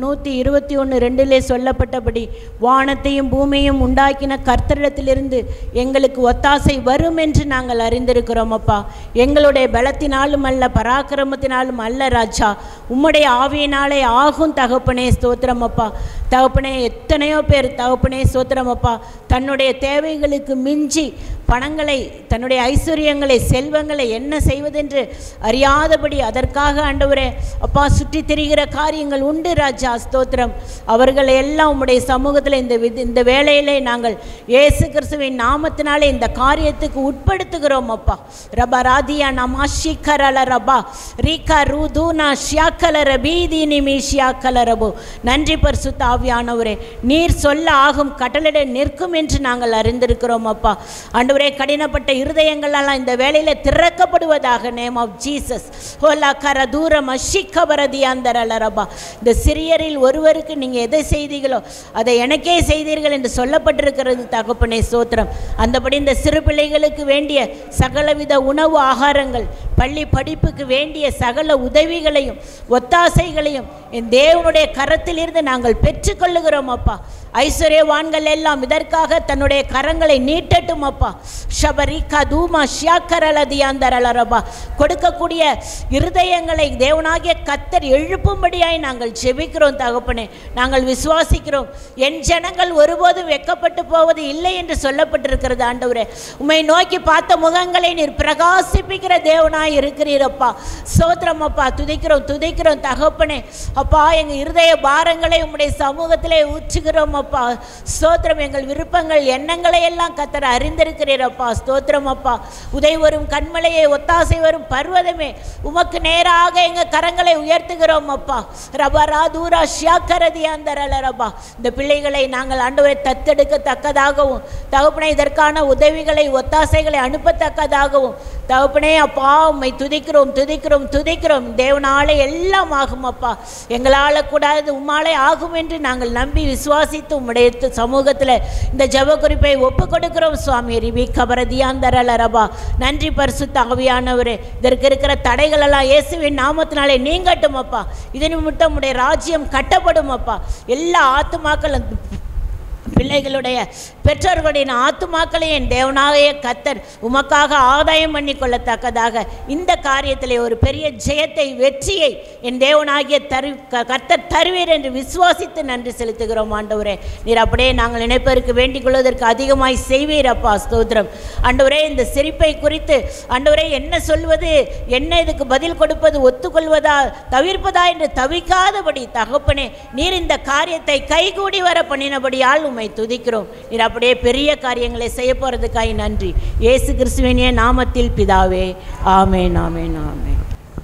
121:2 சொல்லப்பட்டபடி வானத்தையும் பூமியையும் உண்டாக்கின கர்த்தரிடத்திலிருந்து எங்களுக்கு ஒத்தாசை வரும் என்று நாங்கள் அறிந்திருக்கிறோம் அப்பா. எங்களுடைய பலத்தினாலும் அல்ல, பராக்கிரமத்தினாலும் அல்ல ராஜா, உம்முடைய ஆவியினாலே ஆகும் தகப்பனே ஸ்தோத்திரம் அப்பா. தகப்பனே, எத்தனையோ பேர் தகப்பனே ஸ்தோத்திரம் அப்பா தன்னுடைய தேவைகளுக்கு மிஞ்சி பணங்களை, தன்னுடைய ஐஸ்வர்யங்களை, செல்வங்களை என்ன செய்வதென்று அறியாதபடி அதற்காக ஆண்டவரே அப்பா சுற்றி திரிகிற காரியங்கள் உண்டு ராஜா ஸ்தோத்திரம். அவர்களை எல்லாம் உம்முடைய சமூகத்தில் இந்த வேளையிலே நாங்கள் இயேசு கிறிஸ்துவின் நாமத்தினாலே இந்த காரியத்துக்கு உட்படுத்துகிறோம் அப்பா. ரபா ராதியா நமா ஷிகரல ரபா ரீகா ரூதுனா ஷியாக்கல ரபீதி நிமி ஷியாக்கல ரபோ. நன்றி பரிசுத்த ஆவியானவரே, நீர் சொல்ல ஆகும் கட்டளையிட நிற்கும் என்று நாங்கள் அறிந்திருக்கிறோம் அப்பா. ஆண்டவரே, கடினப்பட்ட இருதயங்களெல்லாம் இந்த வேளையில திறக்கப்படுவதாக. Name of Jesus. ஹோலா கர தூரம் அஷிக்கபரதியாந்தரலரபா. இந்த சிறியரில் ஒருவருக்கு நீங்கள் எதை செய்தீர்களோ அதை எனக்கே செய்தீர்கள் என்று சொல்லப்பட்டிருக்கிறது தகப்பனே ஸ்தோத்திரம். அந்தபடி இந்த சிறு பிள்ளைகளுக்கு வேண்டிய சகலவித உணவு ஆகாரங்கள், பள்ளி படிப்புக்கு வேண்டிய சகல உதவிகளையும் ஒத்தாசைகளையும் என் தேவனுடைய கரத்திலிருந்து நாங்கள் பெற்றுக்கொள்ளுகிறோம் அப்பா. ஐஸ்வர்யவான்கள் எல்லாம் இதற்காக தன்னுடைய கரங்களை நீட்டட்டும் அப்பா. ஷபரிகா தூமா ஷியாக்கரலதியாந்தரலரபா. கொடுக்கக்கூடிய இருதயங்களை தேவனாகிய கர்த்தர் எழுப்பும்படியாய் நாங்கள் ஜெபிக்கிறோம் தகப்பனே. நாங்கள் விசுவாசிக்கிறோம், என் ஜனங்கள் ஒருபோதும் வெட்கப்பட்டு போவது இல்லை என்று சொல்லப்பட்டிருக்கிறது. ஆண்டவரே, உம்மை நோக்கி பார்த்த முகங்களை நீர் பிரகாசிப்பிக்கிற தேவனாய் இருக்கிறீரப்பா. ஸ்தோத்திரம் அப்பா. துதிக்கிறோம் துதிக்கிறோம் தகப்பனே. அப்பா, எங்கள் இருதய பாரங்களை உம்முடைய சமூகத்திலே ஊற்றுகிறோம் அப்பா. ஸ்தோத்திரம். எங்கள் விருப்பங்கள் எண்ணங்களை எல்லாம் கர்த்தர் அறிந்திருக்கிறீரப்பா. ஸ்தோத்திரம் அப்பா. உதவி வரும் கண்மலையை, ஒத்தாசை வரும் பர்வதமே, உமக்கு நேராக எங்கள் கரங்களை உயர்த்துகிறோம் அப்பா. ரபரா தூரா ஷியாக்கரதியாந்தரலரபா. இந்த பிள்ளைகளை நாங்கள் ஆண்டவரை தத்தெடுக்கத்தக்கதாகவும் தகப்பனே இதற்கான உதவிகளை ஒத்தாசைகளை அனுப்பத்தக்கதாகவும் தகப்பனே அப்பா உம்மை துதிக்கிறோம் துதிக்கிறோம் துதிக்கிறோம். தேவனாலே எல்லாம் ஆகும் அப்பா. எங்களால் கூடாது, உம்மாலே ஆகும் என்று நாங்கள் நம்பி விசுவாசித்து உம்முடைய சமூகத்தில் இந்த ஜெப குறிப்பை ஒப்பு கொடுக்கிறோம் சுவாமி. ரிவி கபரதியாந்தரலரபா. நன்றி பரிசுத்த ஆவியானவரே. இதற்கு இருக்கிற தடைகள் எல்லாம் இயேசுவின் நாமத்தினாலே நீங்கட்டும் அப்பா. இதன் நிமித்தம் உம்முடைய ராஜ்யம் கட்டப்படும் அப்பா. எல்லா ஆத்துமாக்களும் பிள்ளைகளுடைய பெற்றோர்களுடைய ஆத்துமாக்களையும் தேவனாகிய கர்த்தர் உமக்காக ஆதாயம் பண்ணி கொள்ளத்தக்கதாக இந்த காரியத்திலே ஒரு பெரிய ஜெயத்தை, வெற்றியை என் தேவனாகிய கர்த்தர் தருவீர் என்று விசுவாசித்து நன்றி செலுத்துகிறோம் ஆண்டவரே. நீர் அப்படியே நாங்கள் நினைப்பதற்கு வேண்டிக் கொள்வதற்கு அதிகமாய் செய்வீர் அப்பா. ஸ்தோத்திரம் ஆண்டவரே. இந்த சிரிப்பை குறித்து ஆண்டவரே என்ன சொல்வது, என்ன இதுக்கு பதில் கொடுப்பது, ஒத்துக்கொள்வதா தவிர்ப்பதா என்று தவிக்காதபடி தகப்பனே நீர் இந்த காரியத்தை கைகூடி வர பண்ணினபடியால் உம்மை துதிக்கிறோம். நீர் அப்படியே பெரிய காரியங்களை செய்ய போறதுக்காய் நன்றி. இயேசு கிறிஸ்துவின் நாமத்தில் பிதாவே, ஆமென் ஆமென் ஆமென்.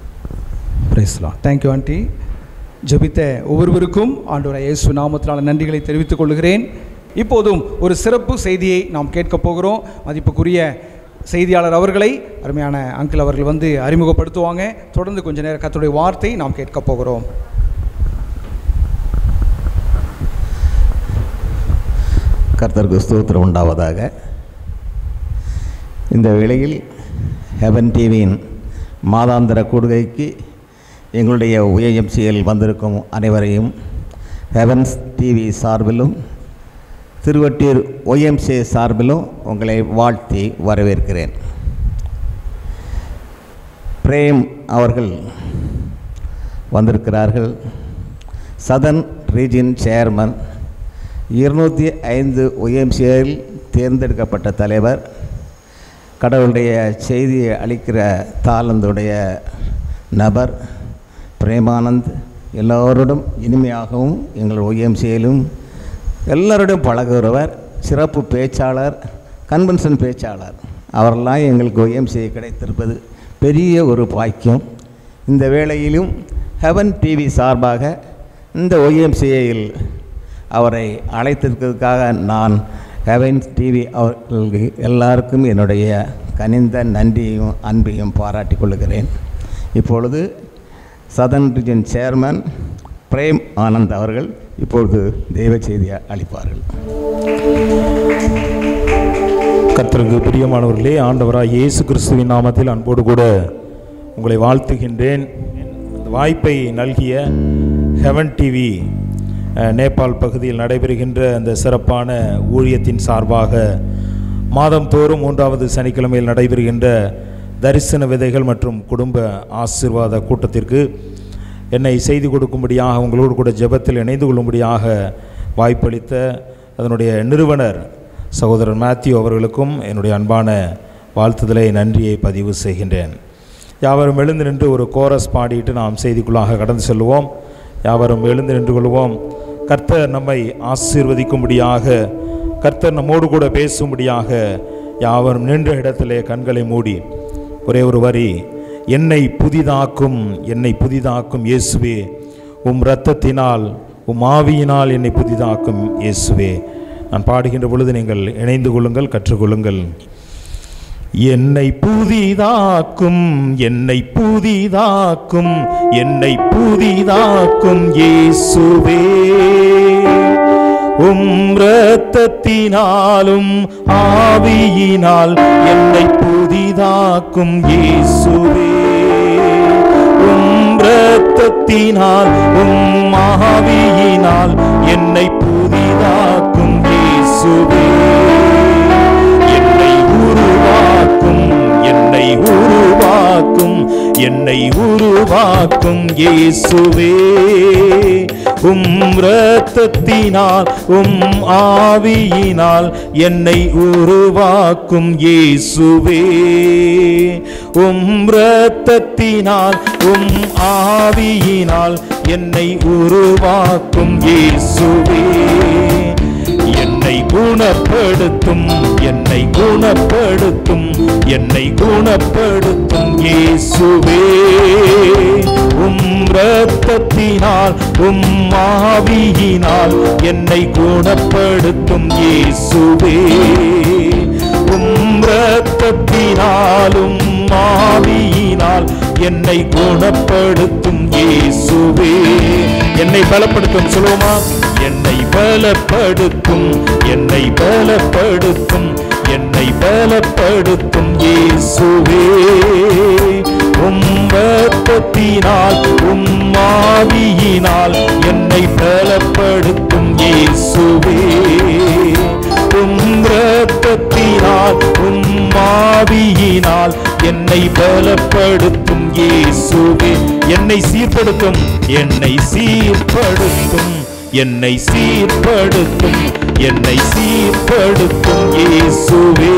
Praise the lord. Thank you aunty. ஜெபித்த ஒவ்வொருவருக்கும் ஆண்டவராகிய இயேசு நாமத்தினால நன்றிகளை தெரிவித்துக் கொள்கிறேன். இப்போதும் ஒரு சிறப்பு செய்தியை நாம் கேட்க போகிறோம். மதிப்புக்குரிய செய்தியாளர் அவர்களை அருமையான அங்கிள் அவர்கள் வந்து அறிமுகப்படுத்துவாங்க. தொடர்ந்து கொஞ்ச நேரம் கர்த்தருடைய வார்த்தை நாம் கேட்க போகிறோம். கர்த்தருக்கு ஸ்தோத்திரம் உண்டாவதாக. இந்த வேளையில் ஹெவன் டிவியின் மாதாந்திர கூடுகைக்கு எங்களுடைய UAMCL வந்திருக்கும் அனைவரையும் ஹெவன்ஸ் டிவி சார்பிலும் திருவட்டூர் YMCA சார்பிலும் உங்களை வாழ்த்தி வரவேற்கிறேன். பிரேம் அவர்கள் வந்திருக்கிறார்கள். சதர்ன் ரீஜியன் சேர்மன், 205 YMCAவில் தேர்ந்தெடுக்கப்பட்ட தலைவர், கடவுளுடைய செய்தியை அளிக்கிற தாளந்துடைய நபர் பிரேமானந்த். எல்லோருடன் இனிமையாகவும் எங்கள் YMCAவிலும் எல்லோருடன் பழகுகிறவர், சிறப்பு பேச்சாளர், கன்வென்ஷன் பேச்சாளர். அவரெல்லாம் எங்களுக்கு YMCA கிடைத்திருப்பது பெரிய ஒரு பாக்கியம். இந்த வேளையிலும் ஹெவன் டிவி சார்பாக இந்த YMCAவில் அவரை அழைத்திருக்கிறதுக்காக நான் ஹெவன் டிவி அவர்களுக்கு எல்லாருக்கும் என்னுடைய கனிந்த நன்றியையும் அன்பையும் பாராட்டிக் கொள்கிறேன். இப்பொழுது southern region chairman Prem Anand அவர்கள் இப்பொழுது தெய்வ செய்தியை அளிப்பார்கள். கர்த்தருக்கு பிரியமானவர்களே, ஆண்டவராய் இயேசு கிறிஸ்துவின் நாமத்தில் அன்போடு கூட உங்களை வாழ்த்துகின்றேன். இந்த வாய்ப்பை நல்கிய ஹெவன் டிவி நேபாள் பகுதியில் நடைபெறுகின்ற அந்த சிறப்பான ஊழியத்தின் சார்பாக மாதந்தோறும் 3வது சனிக்கிழமையில் நடைபெறுகின்ற தரிசன விதைகள் மற்றும் குடும்ப ஆசீர்வாத கூட்டத்திற்கு என்னை செய்தி கொடுக்கும்படியாக, உங்களோடு கூட ஜெபத்தில் இணைந்து கொள்ளும்படியாக வாய்ப்பளித்த அதனுடைய நிறுவனர் சகோதரர் மேத்யூ அவர்களுக்கும் என்னுடைய அன்பான வாழ்த்துதலை, நன்றியை பதிவு செய்கின்றேன். யாவரும் எழுந்து நின்று ஒரு கோரஸ் பாடிட்டு நாம் செய்திக்குள்ளாக கடந்து செல்வோம். யாவரும் எழுந்து நின்று கொள்வோம். கர்த்தர் நம்மை ஆசீர்வதிக்கும்படியாக, கர்த்தர் நம்மோடு கூட பேசும்படியாக யாவரும் நின்ற இடத்திலே கண்களை மூடி ஒரே ஒரு வரி, என்னை புதிதாக்கும், என்னை புதிதாக்கும் இயேசுவே, உம் இரத்தத்தினால் உம் ஆவியினால் என்னை புதிதாக்கும் இயேசுவே. நான் பாடுகின்ற பொழுது நீங்கள் இணைந்து கொள்ளுங்கள், கற்றுக்கொள்ளுங்கள். என்னை புதிதாக்கும், என்னை புதிதாக்கும், என்னை புதிதாக்கும் இயேசுவே, உம் இரத்தத்தினாலும் ஆவியினால் என்னை புதிதாக்கும் இயேசுவே, உம் இரத்தத்தினால் உம் ஆவியினால் என்னை புதிதாக்கும் இயேசுவே. என்னை உருவாக்கும், என்னை உருவாக்கும், என்னை உருவாக்கும் இயேசுவே, உம் இரத்தத்தினால் உம் ஆவியினால் என்னை உருவாக்கும் இயேசுவே, உம் இரத்தத்தினால் உம் ஆவியினால் என்னை உருவாக்கும் இயேசுவே. என்னை குணப்படுத்தும், என்னை குணப்படுத்தும், என்னை குணப்படுத்தும் இயேசுவே, உம் இரத்தத்தினால் உம் ஆவியினால் என்னை குணப்படுத்தும் இயேசுவே, உம் இரத்தத்தினால் உம் ஆவியினால் என்னை குணப்படுத்தும் இயேசுவே. என்னை பலப்படுத்தும், சொல்லுவோமா? என்னை பலப்படுத்தும், என்னை பலப்படுத்தும், என்னை பலப்படுத்தும் இயேசுவே, உம் இரத்தத்தினால் உம் ஆவியினால் என்னை பலப்படுத்தும் இயேசுவே, உம் இரத்தத்தினால் உம் ஆவியினால் என்னை பலப்படுத்தும் இயேசுவே. என்னை சீர்படுத்தும், என்னை சீர்படுத்தும், என்னை சீர்படுத்தும், என்னை சீர்படுத்தும் இயேசுவே,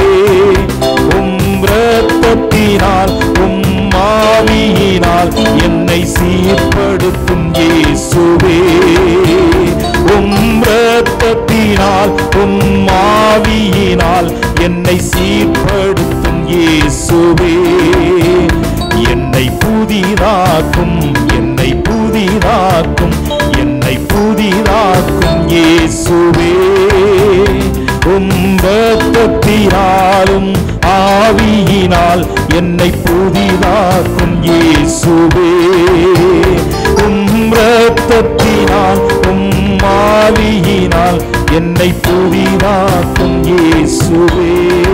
உம் இரத்தத்தினால் உம் ஆவியினால் என்னை சீர்படுத்தும் இயேசுவே, உம் இரத்தத்தினால் உம் ஆவியினால் என்னை சீர்படுத்தும் இயேசுவே. என்னை புதிதாக்கும், என்னை புதிதாக்கும், என்னை புதிதாக்கும் இயேசுவே, உம் இரத்தத்தினாலும் ஆவியினால் என்னை புதிதாக்கும் இயேசுவே, உம் இரத்தத்தினால் உம் ஆவியினால் என்னை புதிதாக்கும் இயேசுவே.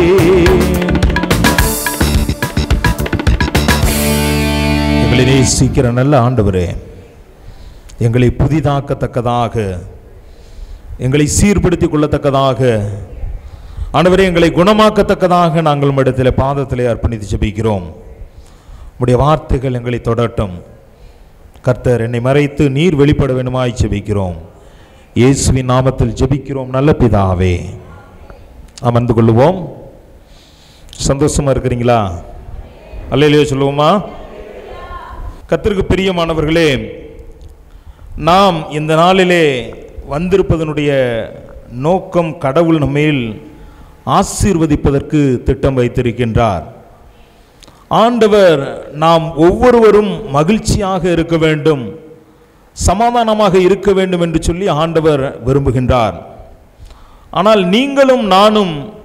எங்களை நேசிக்கிற நல்ல ஆண்டவரே, எங்களை புதிதாக்கத்தக்கதாக, எங்களை சீர்படுத்திக் கொள்ளத்தக்கதாக, ஆண்டவரே எங்களை குணமாக்கத்தக்கதாக நாங்கள் உம்மிடத்தில் பாதத்திலே அர்ப்பணித்து ஜெபிக்கிறோம். உம்முடைய வார்த்தைகள் எங்களை தொடட்டும். கர்த்தர், என்னை மறைத்து நீர் வெளிப்பட வேண்டுமாய் ஜெபிக்கிறோம். இயேசுவின் நாமத்தில் ஜெபிக்கிறோம் நல்ல பிதாவே. அமர்ந்து கொள்ளுவோம். சந்தோஷமா இருக்கிறீங்களா? அல்லேலூயா சொல்லுவோமா? கர்த்தருக்கு பிரியமானவர்களே, நாம் இந்த நாளிலே வந்திருப்பதனுடைய நோக்கம், கடவுள் நம்மேல் ஆசீர்வதிப்பதற்கு திட்டம் வைத்திருக்கின்றார். ஆண்டவர் நாம் ஒவ்வொருவரும் மகிழ்ச்சியாக இருக்க வேண்டும், சமாதானமாக இருக்க வேண்டும் என்று சொல்லி ஆண்டவர் விரும்புகின்றார். ஆனால் நீங்களும் நானும்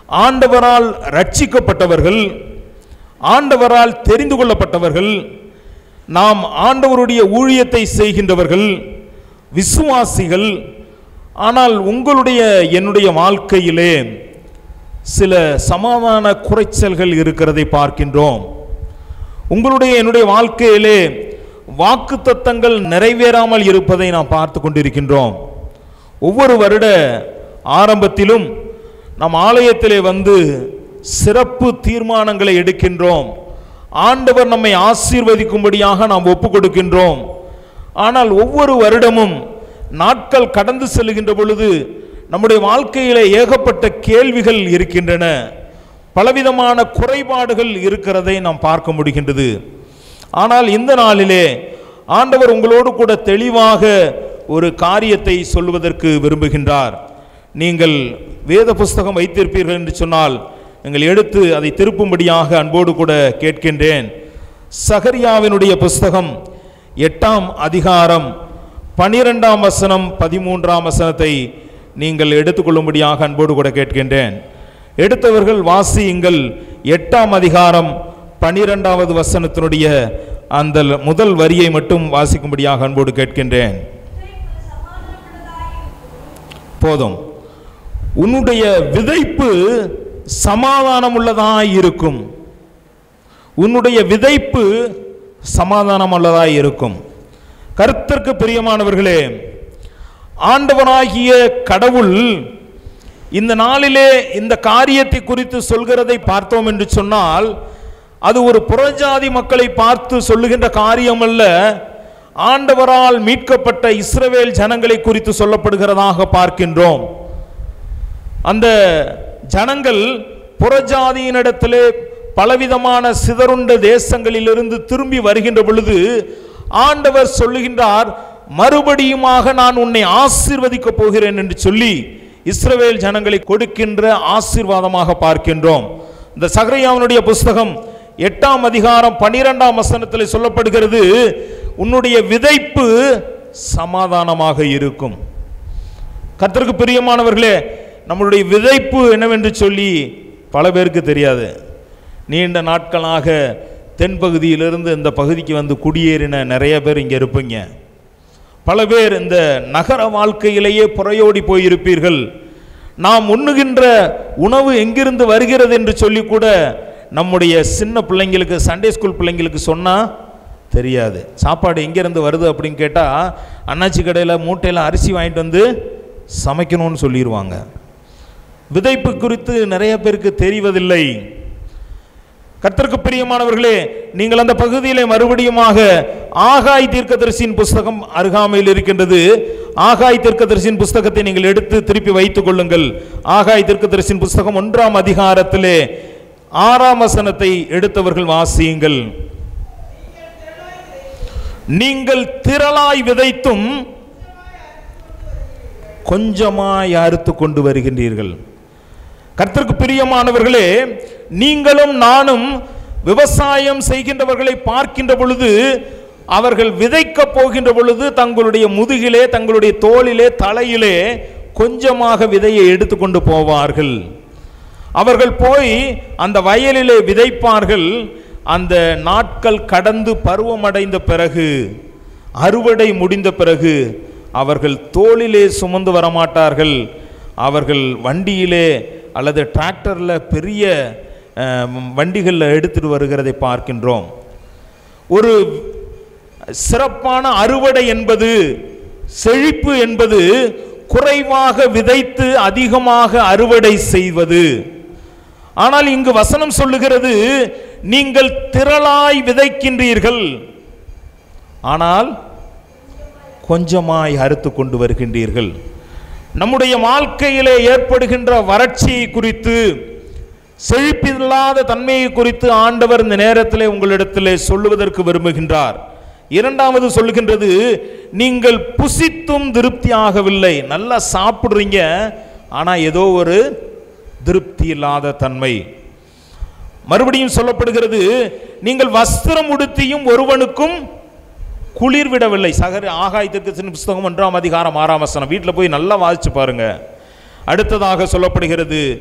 ஆண்டவரால் ரட்சிக்கப்பட்டவர்கள், ஆண்டவரால் தெரிந்து கொள்ளப்பட்டவர்கள், நாம் ஆண்டவருடைய ஊழியத்தை செய்கின்றவர்கள், விசுவாசிகள். ஆனால் உங்களுடைய என்னுடைய வாழ்க்கையிலே சில சமாதான குறைச்சல்கள் இருக்கிறதை பார்க்கின்றோம். உங்களுடைய என்னுடைய வாழ்க்கையிலே வாக்குத்தத்தங்கள் நிறைவேறாமல் இருப்பதை நாம் பார்த்து கொண்டிருக்கின்றோம். ஒவ்வொரு வருட ஆரம்பத்திலும் நம் ஆலயத்திலே வந்து சிறப்பு தீர்மானங்களை எடுக்கின்றோம். ஆண்டவர் நம்மை ஆசீர்வதிக்கும்படியாக நாம் ஒப்பு கொடுக்கின்றோம். ஆனால் ஒவ்வொரு வருடமும் நாட்கள் கடந்து செல்கின்ற பொழுது நம்முடைய வாழ்க்கையிலே ஏகப்பட்ட கேள்விகள் இருக்கின்றன, பலவிதமான குறைபாடுகள் இருக்கிறதை நாம் பார்க்க முடிகின்றது. ஆனால் இந்த நாளிலே ஆண்டவர் உங்களோடு கூட தெளிவாக ஒரு காரியத்தை சொல்வதற்கு விரும்புகின்றார். நீங்கள் வேத புஸ்தகம் வைத்திருப்பீர்கள் என்று சொன்னால் நீங்கள் எடுத்து அதை திருப்பும்படியாக அன்போடு கூட கேட்கின்றேன். சகரியாவினுடைய புஸ்தகம் 8ஆம் அதிகாரம் 12ஆம் வசனம் 13ஆம் வசனத்தை நீங்கள் எடுத்துக்கொள்ளும்படியாக அன்போடு கூட கேட்கின்றேன். எடுத்தவர்கள் வாசியுங்கள். 8ஆம் அதிகாரம் 12வது வசனத்தினுடைய அந்த முதல் வரியை மட்டும் வாசிக்கும்படியாக அன்போடு கேட்கின்றேன். போதும். உன்னுடைய விதைப்பு சமாதானம் உள்ளதாய் இருக்கும். உன்னுடைய விதைப்பு சமாதானம் உள்ளதாய் இருக்கும். கர்த்தருக்கு பிரியமானவர்களே, ஆண்டவராகிய கடவுள் இந்த நாளிலே இந்த காரியத்தை குறித்து சொல்கிறதை பார்த்தோம் என்று சொன்னால், அது ஒரு புறஜாதி மக்களை பார்த்து சொல்லுகின்ற காரியம் அல்ல, ஆண்டவரால் மீட்கப்பட்ட இஸ்ரவேல் ஜனங்களை குறித்து சொல்லப்படுகிறதாக பார்க்கின்றோம். அந்த ஜனங்கள் புறஜாதியினிடத்திலே பலவிதமான சிதறுண்ட தேசங்களிலிருந்து திரும்பி வருகின்ற பொழுது ஆண்டவர் சொல்லுகின்றார், மறுபடியுமாக நான் உன்னை ஆசீர்வதிக்கப் போகிறேன் என்று சொல்லி இஸ்ரவேல் ஜனங்களை கொடுக்கின்ற ஆசீர்வாதமாக பார்க்கின்றோம். இந்த சகரியாவினுடைய புஸ்தகம் 8ஆம் அதிகாரம் 12ஆம் வசனத்தில் சொல்லப்படுகிறது, உன்னுடைய விதைப்பு சமாதானமாக இருக்கும். கர்த்தருக்கு பிரியமானவர்களே, நம்மளுடைய விதைப்பு என்னவென்று சொல்லி பல பேருக்கு தெரியாது. நீண்ட நாட்களாக தென்பகுதியிலிருந்து இந்த பகுதிக்கு வந்து குடியேறின நிறைய பேர் இங்கே இருப்பீங்க. பல பேர் இந்த நகர வாழ்க்கையிலேயே புறையோடி போயிருப்பீர்கள். நாம் உண்ணுகின்ற உணவு எங்கிருந்து வருகிறது என்று சொல்லி கூட நம்முடைய சின்ன பிள்ளைங்களுக்கு, சண்டே ஸ்கூல் பிள்ளைங்களுக்கு சொன்னால் தெரியாது. சாப்பாடு எங்கேருந்து வருது அப்படின்னு கேட்டால் அண்ணாச்சி கடையில் மூட்டையில் அரிசி வாங்கிட்டு வந்து சமைக்கணும்னு சொல்லிடுவாங்க. விதைப்பு குறித்து நிறைய பேருக்கு தெரிவதில்லை. கர்த்தருக்கு பிரியமானவர்களே, நீங்கள் அந்த பகுதியிலே மறுபடியுமாக ஆகாய் தீர்க்கதரிசியின் புஸ்தகம் அருகாமையில் இருக்கின்றது. ஆகாய் தீர்க்கதரிசியின் புஸ்தகத்தை நீங்கள் எடுத்து திருப்பி வைத்துக் கொள்ளுங்கள். ஆகாய் தீர்க்கதரிசியின் புஸ்தகம் 1ஆம் அதிகாரத்திலே 6ஆம் வசனத்தை எடுத்தவர்கள் வாசியுங்கள். நீங்கள் திரளாய் விதைத்தும் கொஞ்சமாய் அறுத்து கொண்டு வருகின்றீர்கள். கர்த்தருக்கு பிரியமானவர்களே, நீங்களும் நானும் விவசாயம் செய்கின்றவர்களை பார்க்கின்ற பொழுது, அவர்கள் விதைக்க போகின்ற பொழுது தங்களுடைய முதுகிலே, தங்களுடைய தோளிலே, தலையிலே கொஞ்சமாக விதையை எடுத்துக்கொண்டு போவார்கள். அவர்கள் போய் அந்த வயலிலே விதைப்பார்கள். அந்த நாட்கள் கடந்து பருவமடைந்த பிறகு, அறுவடை முடிந்த பிறகு அவர்கள் தோளிலே சுமந்து வரமாட்டார்கள். அவர்கள் வண்டியிலே அல்லது டிராக்டரில் பெரிய வண்டிகளில் எடுத்துட்டு வருகிறதை பார்க்கின்றோம். ஒரு சிறப்பான அறுவடை என்பது, செழிப்பு என்பது குறைவாக விதைத்து அதிகமாக அறுவடை செய்வது. ஆனால் இங்கு வசனம் சொல்லுகிறது, நீங்கள் திரளாய் விதைக்கின்றீர்கள், ஆனால் கொஞ்சமாய் அறுத்து கொண்டு வருகின்றீர்கள். நம்முடைய வாழ்க்கையிலே ஏற்படுகின்ற வறட்சியை குறித்து, செழிப்பில்லாத தன்மையை குறித்து ஆண்டவர் இந்த நேரத்திலே உங்களிடத்திலே சொல்லுவதற்கு விரும்புகின்றார். இரண்டாவது சொல்லுகின்றது, நீங்கள் புசித்தும் திருப்தி ஆகவில்லை. நல்லா சாப்பிடுறீங்க, ஆனால் ஏதோ ஒரு திருப்தி இல்லாத தன்மை. மறுபடியும் சொல்லப்படுகிறது, நீங்கள் வஸ்திரம் உடுத்தியும் ஒருவனுக்கும் குளிர் விடவில்லை. ஆகாய் தீர்க்கதரிசியின் புஸ்தகம் 1ஆம் அதிகாரம் 6ஆம் வசனம். வீட்டில் போய் நல்லா வாசிச்சு பாருங்க. அடுத்ததாக சொல்லப்படுகிறது,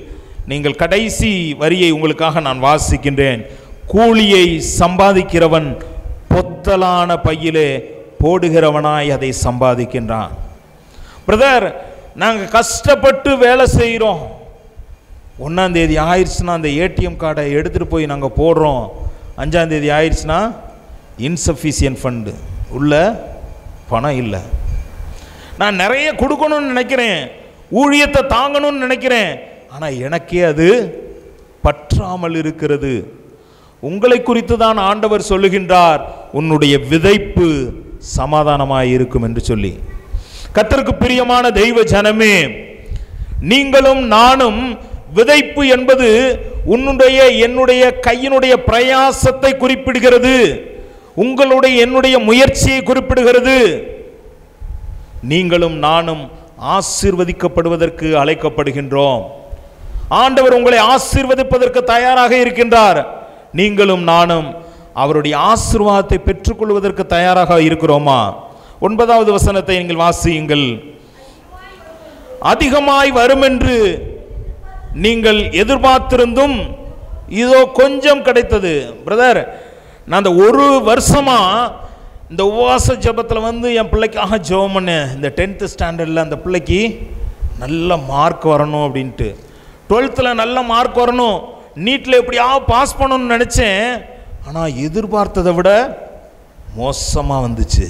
நீங்கள் கடைசி வரியை உங்களுக்காக நான் வாசிக்கின்றேன். கூலியை சம்பாதிக்கிறவன் பொத்தலான பையிலே போடுகிறவனாய் அதை சம்பாதிக்கின்றான். பிரதர், நாங்கள் கஷ்டப்பட்டு வேலை செய்கிறோம். 1ஆம் தேதி ஆயிடுச்சுன்னா அந்த ஏடிஎம் கார்டை எடுத்துகிட்டு போய் நாங்கள் போடுறோம். 5ஆம் தேதி ஆயிடுச்சுன்னா இன்சஃபிஷியன்ட் ஃபண்டு, உள்ள பணம் இல்லை. நான் நிறைய கொடுக்கணும்னு நினைக்கிறேன், ஊழியத்தை தாங்கணும்னு நினைக்கிறேன், ஆனால் எனக்கே அது பற்றாமல் இருக்கிறது. உங்களை குறித்து தான் ஆண்டவர் சொல்லுகின்றார், உன்னுடைய விதைப்பு சமாதானமாய் இருக்கும் என்று சொல்லி. கர்த்தருக்கு பிரியமான தெய்வ ஜனமே, நீங்களும் நானும் விதைப்பு என்பது உன்னுடைய என்னுடைய கையினுடைய பிரயாசத்தை குறிப்பிடுகிறது, உங்களுடைய என்னுடைய முயற்சியை குறிப்பிடுகிறது. நீங்களும் நானும் ஆசீர்வதிக்கப்படுவதற்கு அழைக்கப்படுகின்றோம். ஆண்டவர் உங்களை ஆசீர்வதிப்பதற்கு தயாராக இருக்கின்றார். நீங்களும் நானும் அவருடைய ஆசீர்வாதத்தை பெற்றுக்கொள்வதற்கு தயாராக இருக்கிறோமா? 9வது வசனத்தை நீங்கள் வாசியுங்கள். அதிகமாய் வரும் என்று நீங்கள் எதிர்பார்த்திருந்தும் இதோ கொஞ்சம் கிடைத்தது. பிரதர், நான் அந்த 1 வருஷமா இந்த உபவாச ஜபத்தில் என் பிள்ளைக்காக ஜெபம் பண்ணேன். இந்த 10th ஸ்டாண்டர்டில் அந்த பிள்ளைக்கு நல்ல மார்க் வரணும் அப்படின்ட்டு, 12th நல்ல மார்க் வரணும், நீட்டில் எப்படியாவது பாஸ் பண்ணணும்னு நினச்சேன். ஆனால் எதிர்பார்த்ததை விட மோசமாக வந்துச்சு.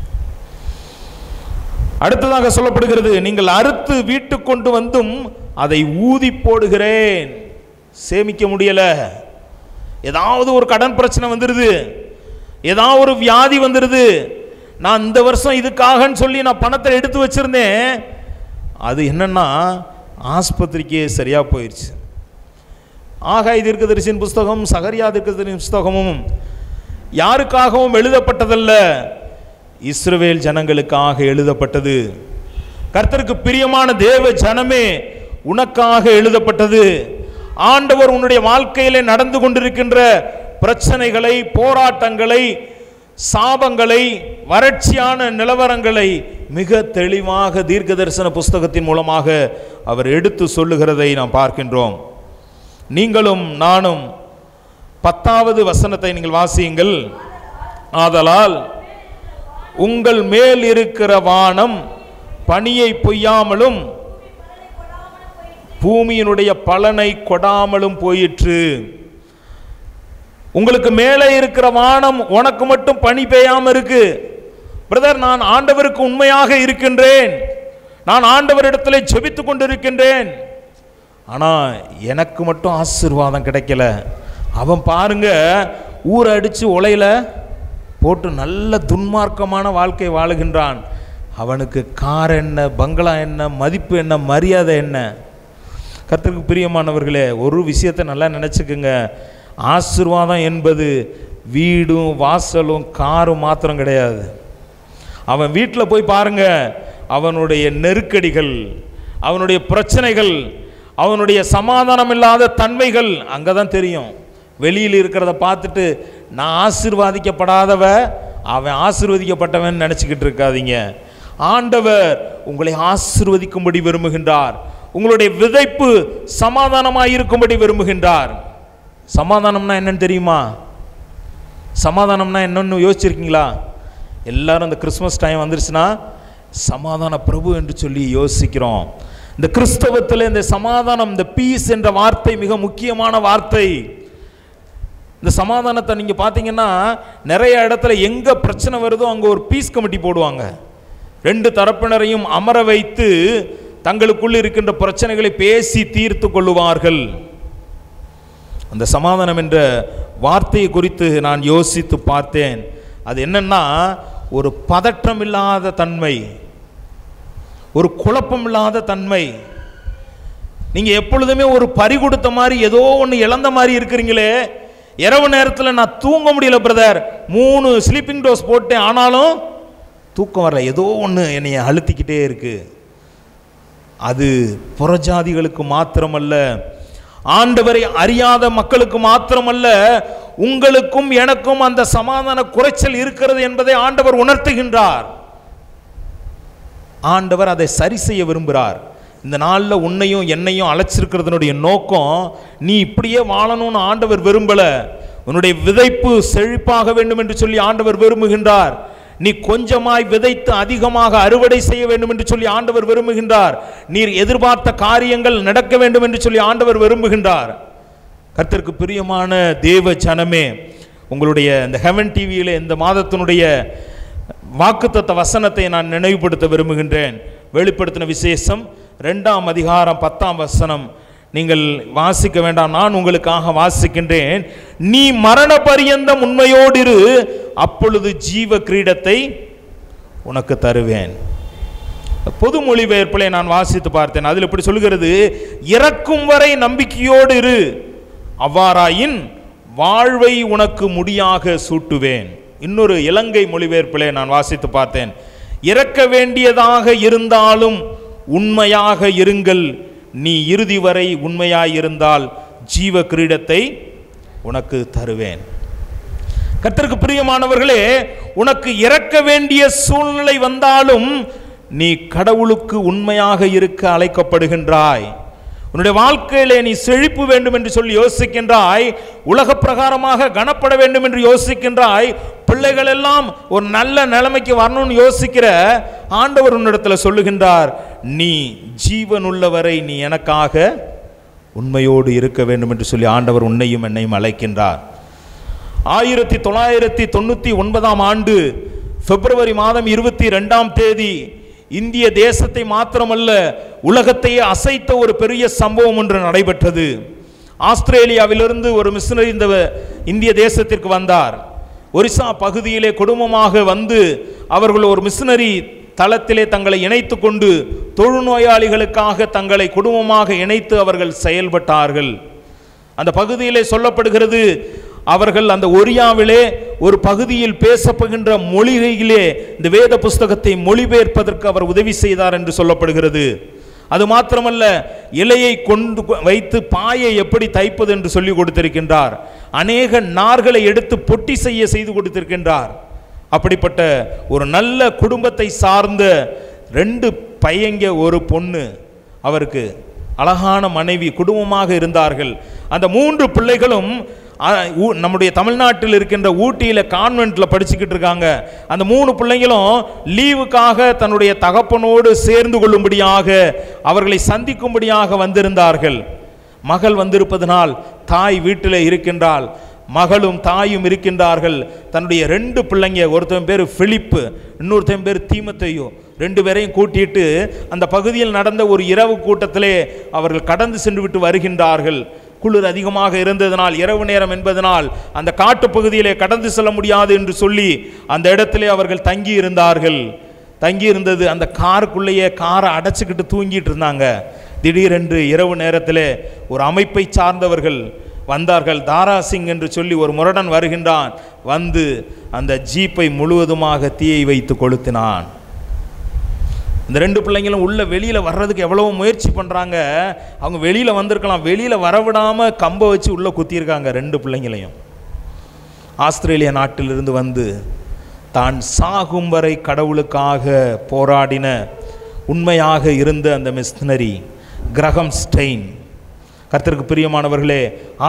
அடுத்ததாக சொல்லப்படுகிறது, நீங்கள் அறுத்து வீட்டுக்கு கொண்டு வந்தும் அதை ஊதி போடுகிறேன். சேமிக்க முடியல, ஏதாவது ஒரு கடன் பிரச்சனை வந்துடுது, ஏதாவது ஒரு வியாதி வந்துடுது. நான் இந்த வருஷம் இதுக்காகன்னு சொல்லி நான் பணத்தை எடுத்து வச்சிருந்தேன், அது என்னன்னா ஆஸ்பத்திரிக்கே சரியா போயிடுச்சு. ஆகாய் தீர்க்கதரிசியின் புஸ்தகம், சகரியா தீர்க்கதரிசியின் புஸ்தகமும் யாருக்காகவும் எழுதப்பட்டதல்ல, இஸ்ரவேல் ஜனங்களுக்காக எழுதப்பட்டது. கர்த்தருக்கு பிரியமான தேவ ஜனமே, உனக்காக எழுதப்பட்டது. ஆண்டவர் உன்னுடைய வாழ்க்கையிலே நடந்து கொண்டிருக்கின்ற பிரச்சனைகளை, போராட்டங்களை, சாபங்களை, வறட்சியான நிலவரங்களை மிக தெளிவாக தீர்க்க தரிசன புஸ்தகத்தின் மூலமாக அவர் எடுத்து சொல்லுகிறதை நாம் பார்க்கின்றோம். நீங்களும் நானும் 10வது வசனத்தை நீங்கள் வாசியுங்கள். ஆதலால் உங்கள் மேல் இருக்கிற வானம் பனியை பொய்யாமலும் பூமியினுடைய பலனை கொடாமலும் போயிற்று. உங்களுக்கு மேலே இருக்கிற வானம் உனக்கு மட்டும் பனி பெய்யாம இருக்கு. பிரதர், நான் ஆண்டவருக்கு உண்மையாக இருக்கின்றேன், நான் ஆண்டவரிடத்தில் ஜெபித்துக் கொண்டிருக்கின்றேன், ஆனா எனக்கு மட்டும் ஆசீர்வாதம் கிடைக்கல. அவன் பாருங்க, ஊரை அடிச்சு உலையில போட்டு நல்ல துன்மார்க்கமான வாழ்க்கை வாழுகின்றான். அவனுக்கு கார் என்ன, பங்களா என்ன, மதிப்பு என்ன, மரியாதை என்ன? கர்த்தருக்கு பிரியமானவர்களே, ஒரு விஷயத்தை நல்லா நினச்சிக்குங்க. ஆசீர்வாதம் என்பது வீடும் வாசலும் காரும் மாத்திரம் கிடையாது. அவன் வீட்டில் போய் பாருங்க, அவனுடைய நெருக்கடிகள், அவனுடைய பிரச்சனைகள், அவனுடைய சமாதானம் இல்லாத தன்மைகள் அங்கே தான் தெரியும். வெளியில் இருக்கிறத பார்த்துட்டு நான் ஆசீர்வாதிக்கப்படாதவ, அவன் ஆசீர்வதிக்கப்பட்டவன் நினச்சிக்கிட்டு இருக்காதீங்க. ஆண்டவர் உங்களை ஆசீர்வதிக்கும்படி விரும்புகின்றார். உங்களுடைய விதைப்பு சமாதானமாக இருக்கும்படி விரும்புகின்றார். சமாதானம்னா என்னன்னு தெரியுமா? சமாதானம்னா என்னன்னு யோசிச்சிருக்கீங்களா? எல்லாரும் இந்த கிறிஸ்மஸ் டைம் வந்துருச்சுன்னா சமாதான பிரபு என்று சொல்லி யோசிக்கிறோம். இந்த கிறிஸ்தவத்தில் இந்த சமாதானம், இந்த பீஸ் என்ற வார்த்தை மிக முக்கியமான வார்த்தை. இந்த சமாதானத்தை நீங்கள் பார்த்தீங்கன்னா நிறைய இடத்துல எங்கே பிரச்சனை வருதோ அங்கே ஒரு பீஸ் கமிட்டி போடுவாங்க. 2 தரப்பினரையும் அமர வைத்து தங்களுக்குள் இருக்கின்ற பிரச்சனைகளை பேசி தீர்த்து கொள்ளுவார்கள். அந்த சமாதானம் என்ற வார்த்தையை குறித்து நான் யோசித்து பார்த்தேன். அது என்னன்னா, ஒரு பதற்றம் இல்லாத தன்மை, ஒரு குழப்பம் இல்லாத தன்மை. நீங்க எப்பொழுதுமே ஒரு பறி கொடுத்த மாதிரி, ஏதோ ஒன்று இழந்த மாதிரி இருக்கிறீங்களே. இரவு நேரத்தில் நான் தூங்க முடியல பிரதர், 3 ஸ்லீப்பிங் டோஸ் போட்டேன், ஆனாலும் தூக்கம் வரல, ஏதோ ஒன்று என்னைய அழுத்திக்கிட்டே இருக்கு. அது புறஜாதிகளுக்கு மாத்திரமல்ல, ஆண்டவரை அறியாத மக்களுக்கு மாத்திரமல்ல, உங்களுக்கும் எனக்கும் அந்த சமாதான குறைச்சல் இருக்கிறது என்பதை ஆண்டவர் உணர்த்துகின்றார். ஆண்டவர் அதை சரி செய்ய விரும்புகிறார். இந்த நாளில் உன்னையும் என்னையும் அழைச்சிருக்கிறதுனுடைய நோக்கம், நீ இப்படியே வாழணும்னு ஆண்டவர் விரும்பலை. உன்னுடைய விதைப்பு செழிப்பாக வேண்டும் என்று சொல்லி ஆண்டவர் விரும்புகின்றார். நீ கொஞ்சமாய் விதைத்து அதிகமாக அறுவடை செய்ய வேண்டும் என்று சொல்லி ஆண்டவர் விரும்புகின்றார். நீர் எதிர்பார்த்த காரியங்கள் நடக்க வேண்டும் என்று சொல்லி ஆண்டவர் விரும்புகின்றார். கர்த்தருக்கு பிரியமான தேவ ஜனமே, உங்களுடைய இந்த ஹெவன் டிவியில் இந்த மாதத்தினுடைய வாக்குத்தத்த வசனத்தை நான் நினைவுபடுத்த விரும்புகின்றேன். வெளிப்படுத்தின விசேஷம் 2ஆம் அதிகாரம் 10ஆம் வசனம். நீங்கள் வாசிக்க வேண்டாம், நான் உங்களுக்காக வாசிக்கின்றேன். நீ மரண பரியந்தம் உண்மையோடு இரு, அப்பொழுது ஜீவ கிரீடத்தை உனக்கு தருவேன். பொது மொழிபெயர்ப்பிலே நான் வாசித்து பார்த்தேன். அதில் இப்படி சொல்கிறது, இறக்கும் வரை நம்பிக்கையோடு இரு, அவ்வாறாயின் வாழ்வை உனக்கு முடியாக சூட்டுவேன். இன்னொரு இலங்கை மொழிபெயர்ப்பிலே நான் வாசித்து பார்த்தேன். இறக்க வேண்டியதாக இருந்தாலும் உண்மையாக இருங்கள், நீ இறுதி வரை உண்மையாயிருந்தால் ஜீவ கிரீடத்தை உனக்கு தருவேன். கர்த்தருக்கு பிரியமானவர்களே, உனக்கு இறக்க வேண்டிய சூழ்நிலை வந்தாலும் நீ கடவுளுக்கு உண்மையாக இருக்க அழைக்கப்படுகின்றாய். உன்னுடைய வாழ்க்கையிலே நீ செழிப்பு வேண்டும் என்று சொல்லி யோசிக்கின்றாய், உலக பிரகாரமாக கனப்பட வேண்டும் என்று யோசிக்கின்றாய், பிள்ளைகள் எல்லாம் ஒரு நல்ல நிலைமைக்கு வரணும்னு யோசிக்கிற ஆண்டவர் உன்னிடத்தில் சொல்லுகின்றார், நீ ஜீவனுள்ளவரை நீ எனக்காக உண்மையோடு இருக்க வேண்டும் என்று சொல்லி ஆண்டவர் உன்னையும் என்னையும் அழைக்கின்றார். 1999ஆம் ஆண்டு பிப்ரவரி மாதம் 22ஆம் தேதி இந்திய தேசத்தை மாத்திரமல்ல உலகத்தையே அசைத்த ஒரு பெரிய சம்பவம் ஒன்று நடைபெற்றது. ஆஸ்திரேலியாவிலிருந்து ஒரு மிஷனரி இந்த இந்திய தேசத்திற்கு வந்தார். ஒரிசா பகுதியிலே குடும்பமாக வந்து அவர்கள் ஒரு மிஷனரி தளத்திலே தங்களை இணைத்து கொண்டு தொழுநோயாளிகளுக்காக தங்களை குடும்பமாக இணைத்து அவர்கள் செயல்பட்டார்கள். அந்த பகுதியிலே சொல்லப்படுகிறது, அவர்கள் அந்த ஒரியாவிலே ஒரு பகுதியில் பேசப்படுகின்ற மொழியிலே இந்த வேத புஸ்தகத்தை மொழிபெயர்ப்பதற்கு அவர் உதவி செய்தார் என்று சொல்லப்படுகிறது. அது மாத்திரமல்ல, இலையை கொண்டு வைத்து பாயை எப்படி தைப்பது என்று சொல்லி கொடுத்திருக்கின்றார். அநேக நார்களை எடுத்து பொட்டி செய்து கொடுத்திருக்கின்றார். அப்படிப்பட்ட ஒரு நல்ல குடும்பத்தை சார்ந்த 2 பையங்க ஒரு பொண்ணு, அவருக்கு அழகான மனைவி, குடும்பமாக இருந்தார்கள். அந்த 3 பிள்ளைகளும் நம்முடைய தமிழ்நாட்டில் இருக்கின்ற ஊட்டியில் கான்வென்ட்டில் படிச்சுக்கிட்டு இருக்காங்க. அந்த 3 பிள்ளைங்களும் லீவுக்காக தன்னுடைய தகப்பனோடு சேர்ந்து கொள்ளும்படியாக அவர்களை சந்திக்கும்படியாக வந்திருந்தார்கள். மகள் வந்திருப்பதனால் தாய் வீட்டில் இருக்கின்றாள், மகளும் தாயும் இருக்கின்றார்கள். தன்னுடைய 2 பிள்ளைங்க, ஒருத்தன் பேர் பிலிப்பு, இன்னொருத்தன் பேர் தீமத்தையோ, 2 பேரையும் கூட்டிட்டு அந்த பகுதியில் நடந்த ஒரு இரவு கூட்டத்திலே அவர்கள் கடந்து சென்று விட்டு வருகின்றார்கள். குளிர் அதிகமாக இருந்ததனால், இரவு நேரம் என்பதனால் அந்த காட்டு பகுதியிலே கடந்து செல்ல முடியாது என்று சொல்லி அந்த இடத்திலே அவர்கள் தங்கி இருந்தார்கள். தங்கி இருந்தது அந்த காருக்குள்ளேயே காரை அடைச்சிக்கிட்டு தூங்கிட்டு இருந்தாங்க. திடீரென்று இரவு நேரத்தில் ஒரு அமைப்பை சார்ந்தவர்கள் வந்தார்கள். தாராசிங் என்று சொல்லி ஒரு முரடன் வருகின்றான். வந்து அந்த ஜீப்பை முழுவதுமாக தீயை வைத்து கொளுத்தினான். இந்த 2 பிள்ளைங்களும் உள்ள வெளியில் வர்றதுக்கு எவ்வளவோ முயற்சி பண்ணுறாங்க. அவங்க வெளியில் வந்திருக்கலாம், வெளியில் வரவிடாமல் கம்பை வச்சு உள்ளே குத்தியிருக்காங்க 2 பிள்ளைங்களையும். ஆஸ்திரேலியா நாட்டிலிருந்து வந்து தான் சாகும் வரை கடவுளுக்காக போராடின உண்மையாக இருந்த அந்த மிஷனரி கிரகம் ஸ்டெயின். கர்த்தருக்கு பிரியமானவர்களே,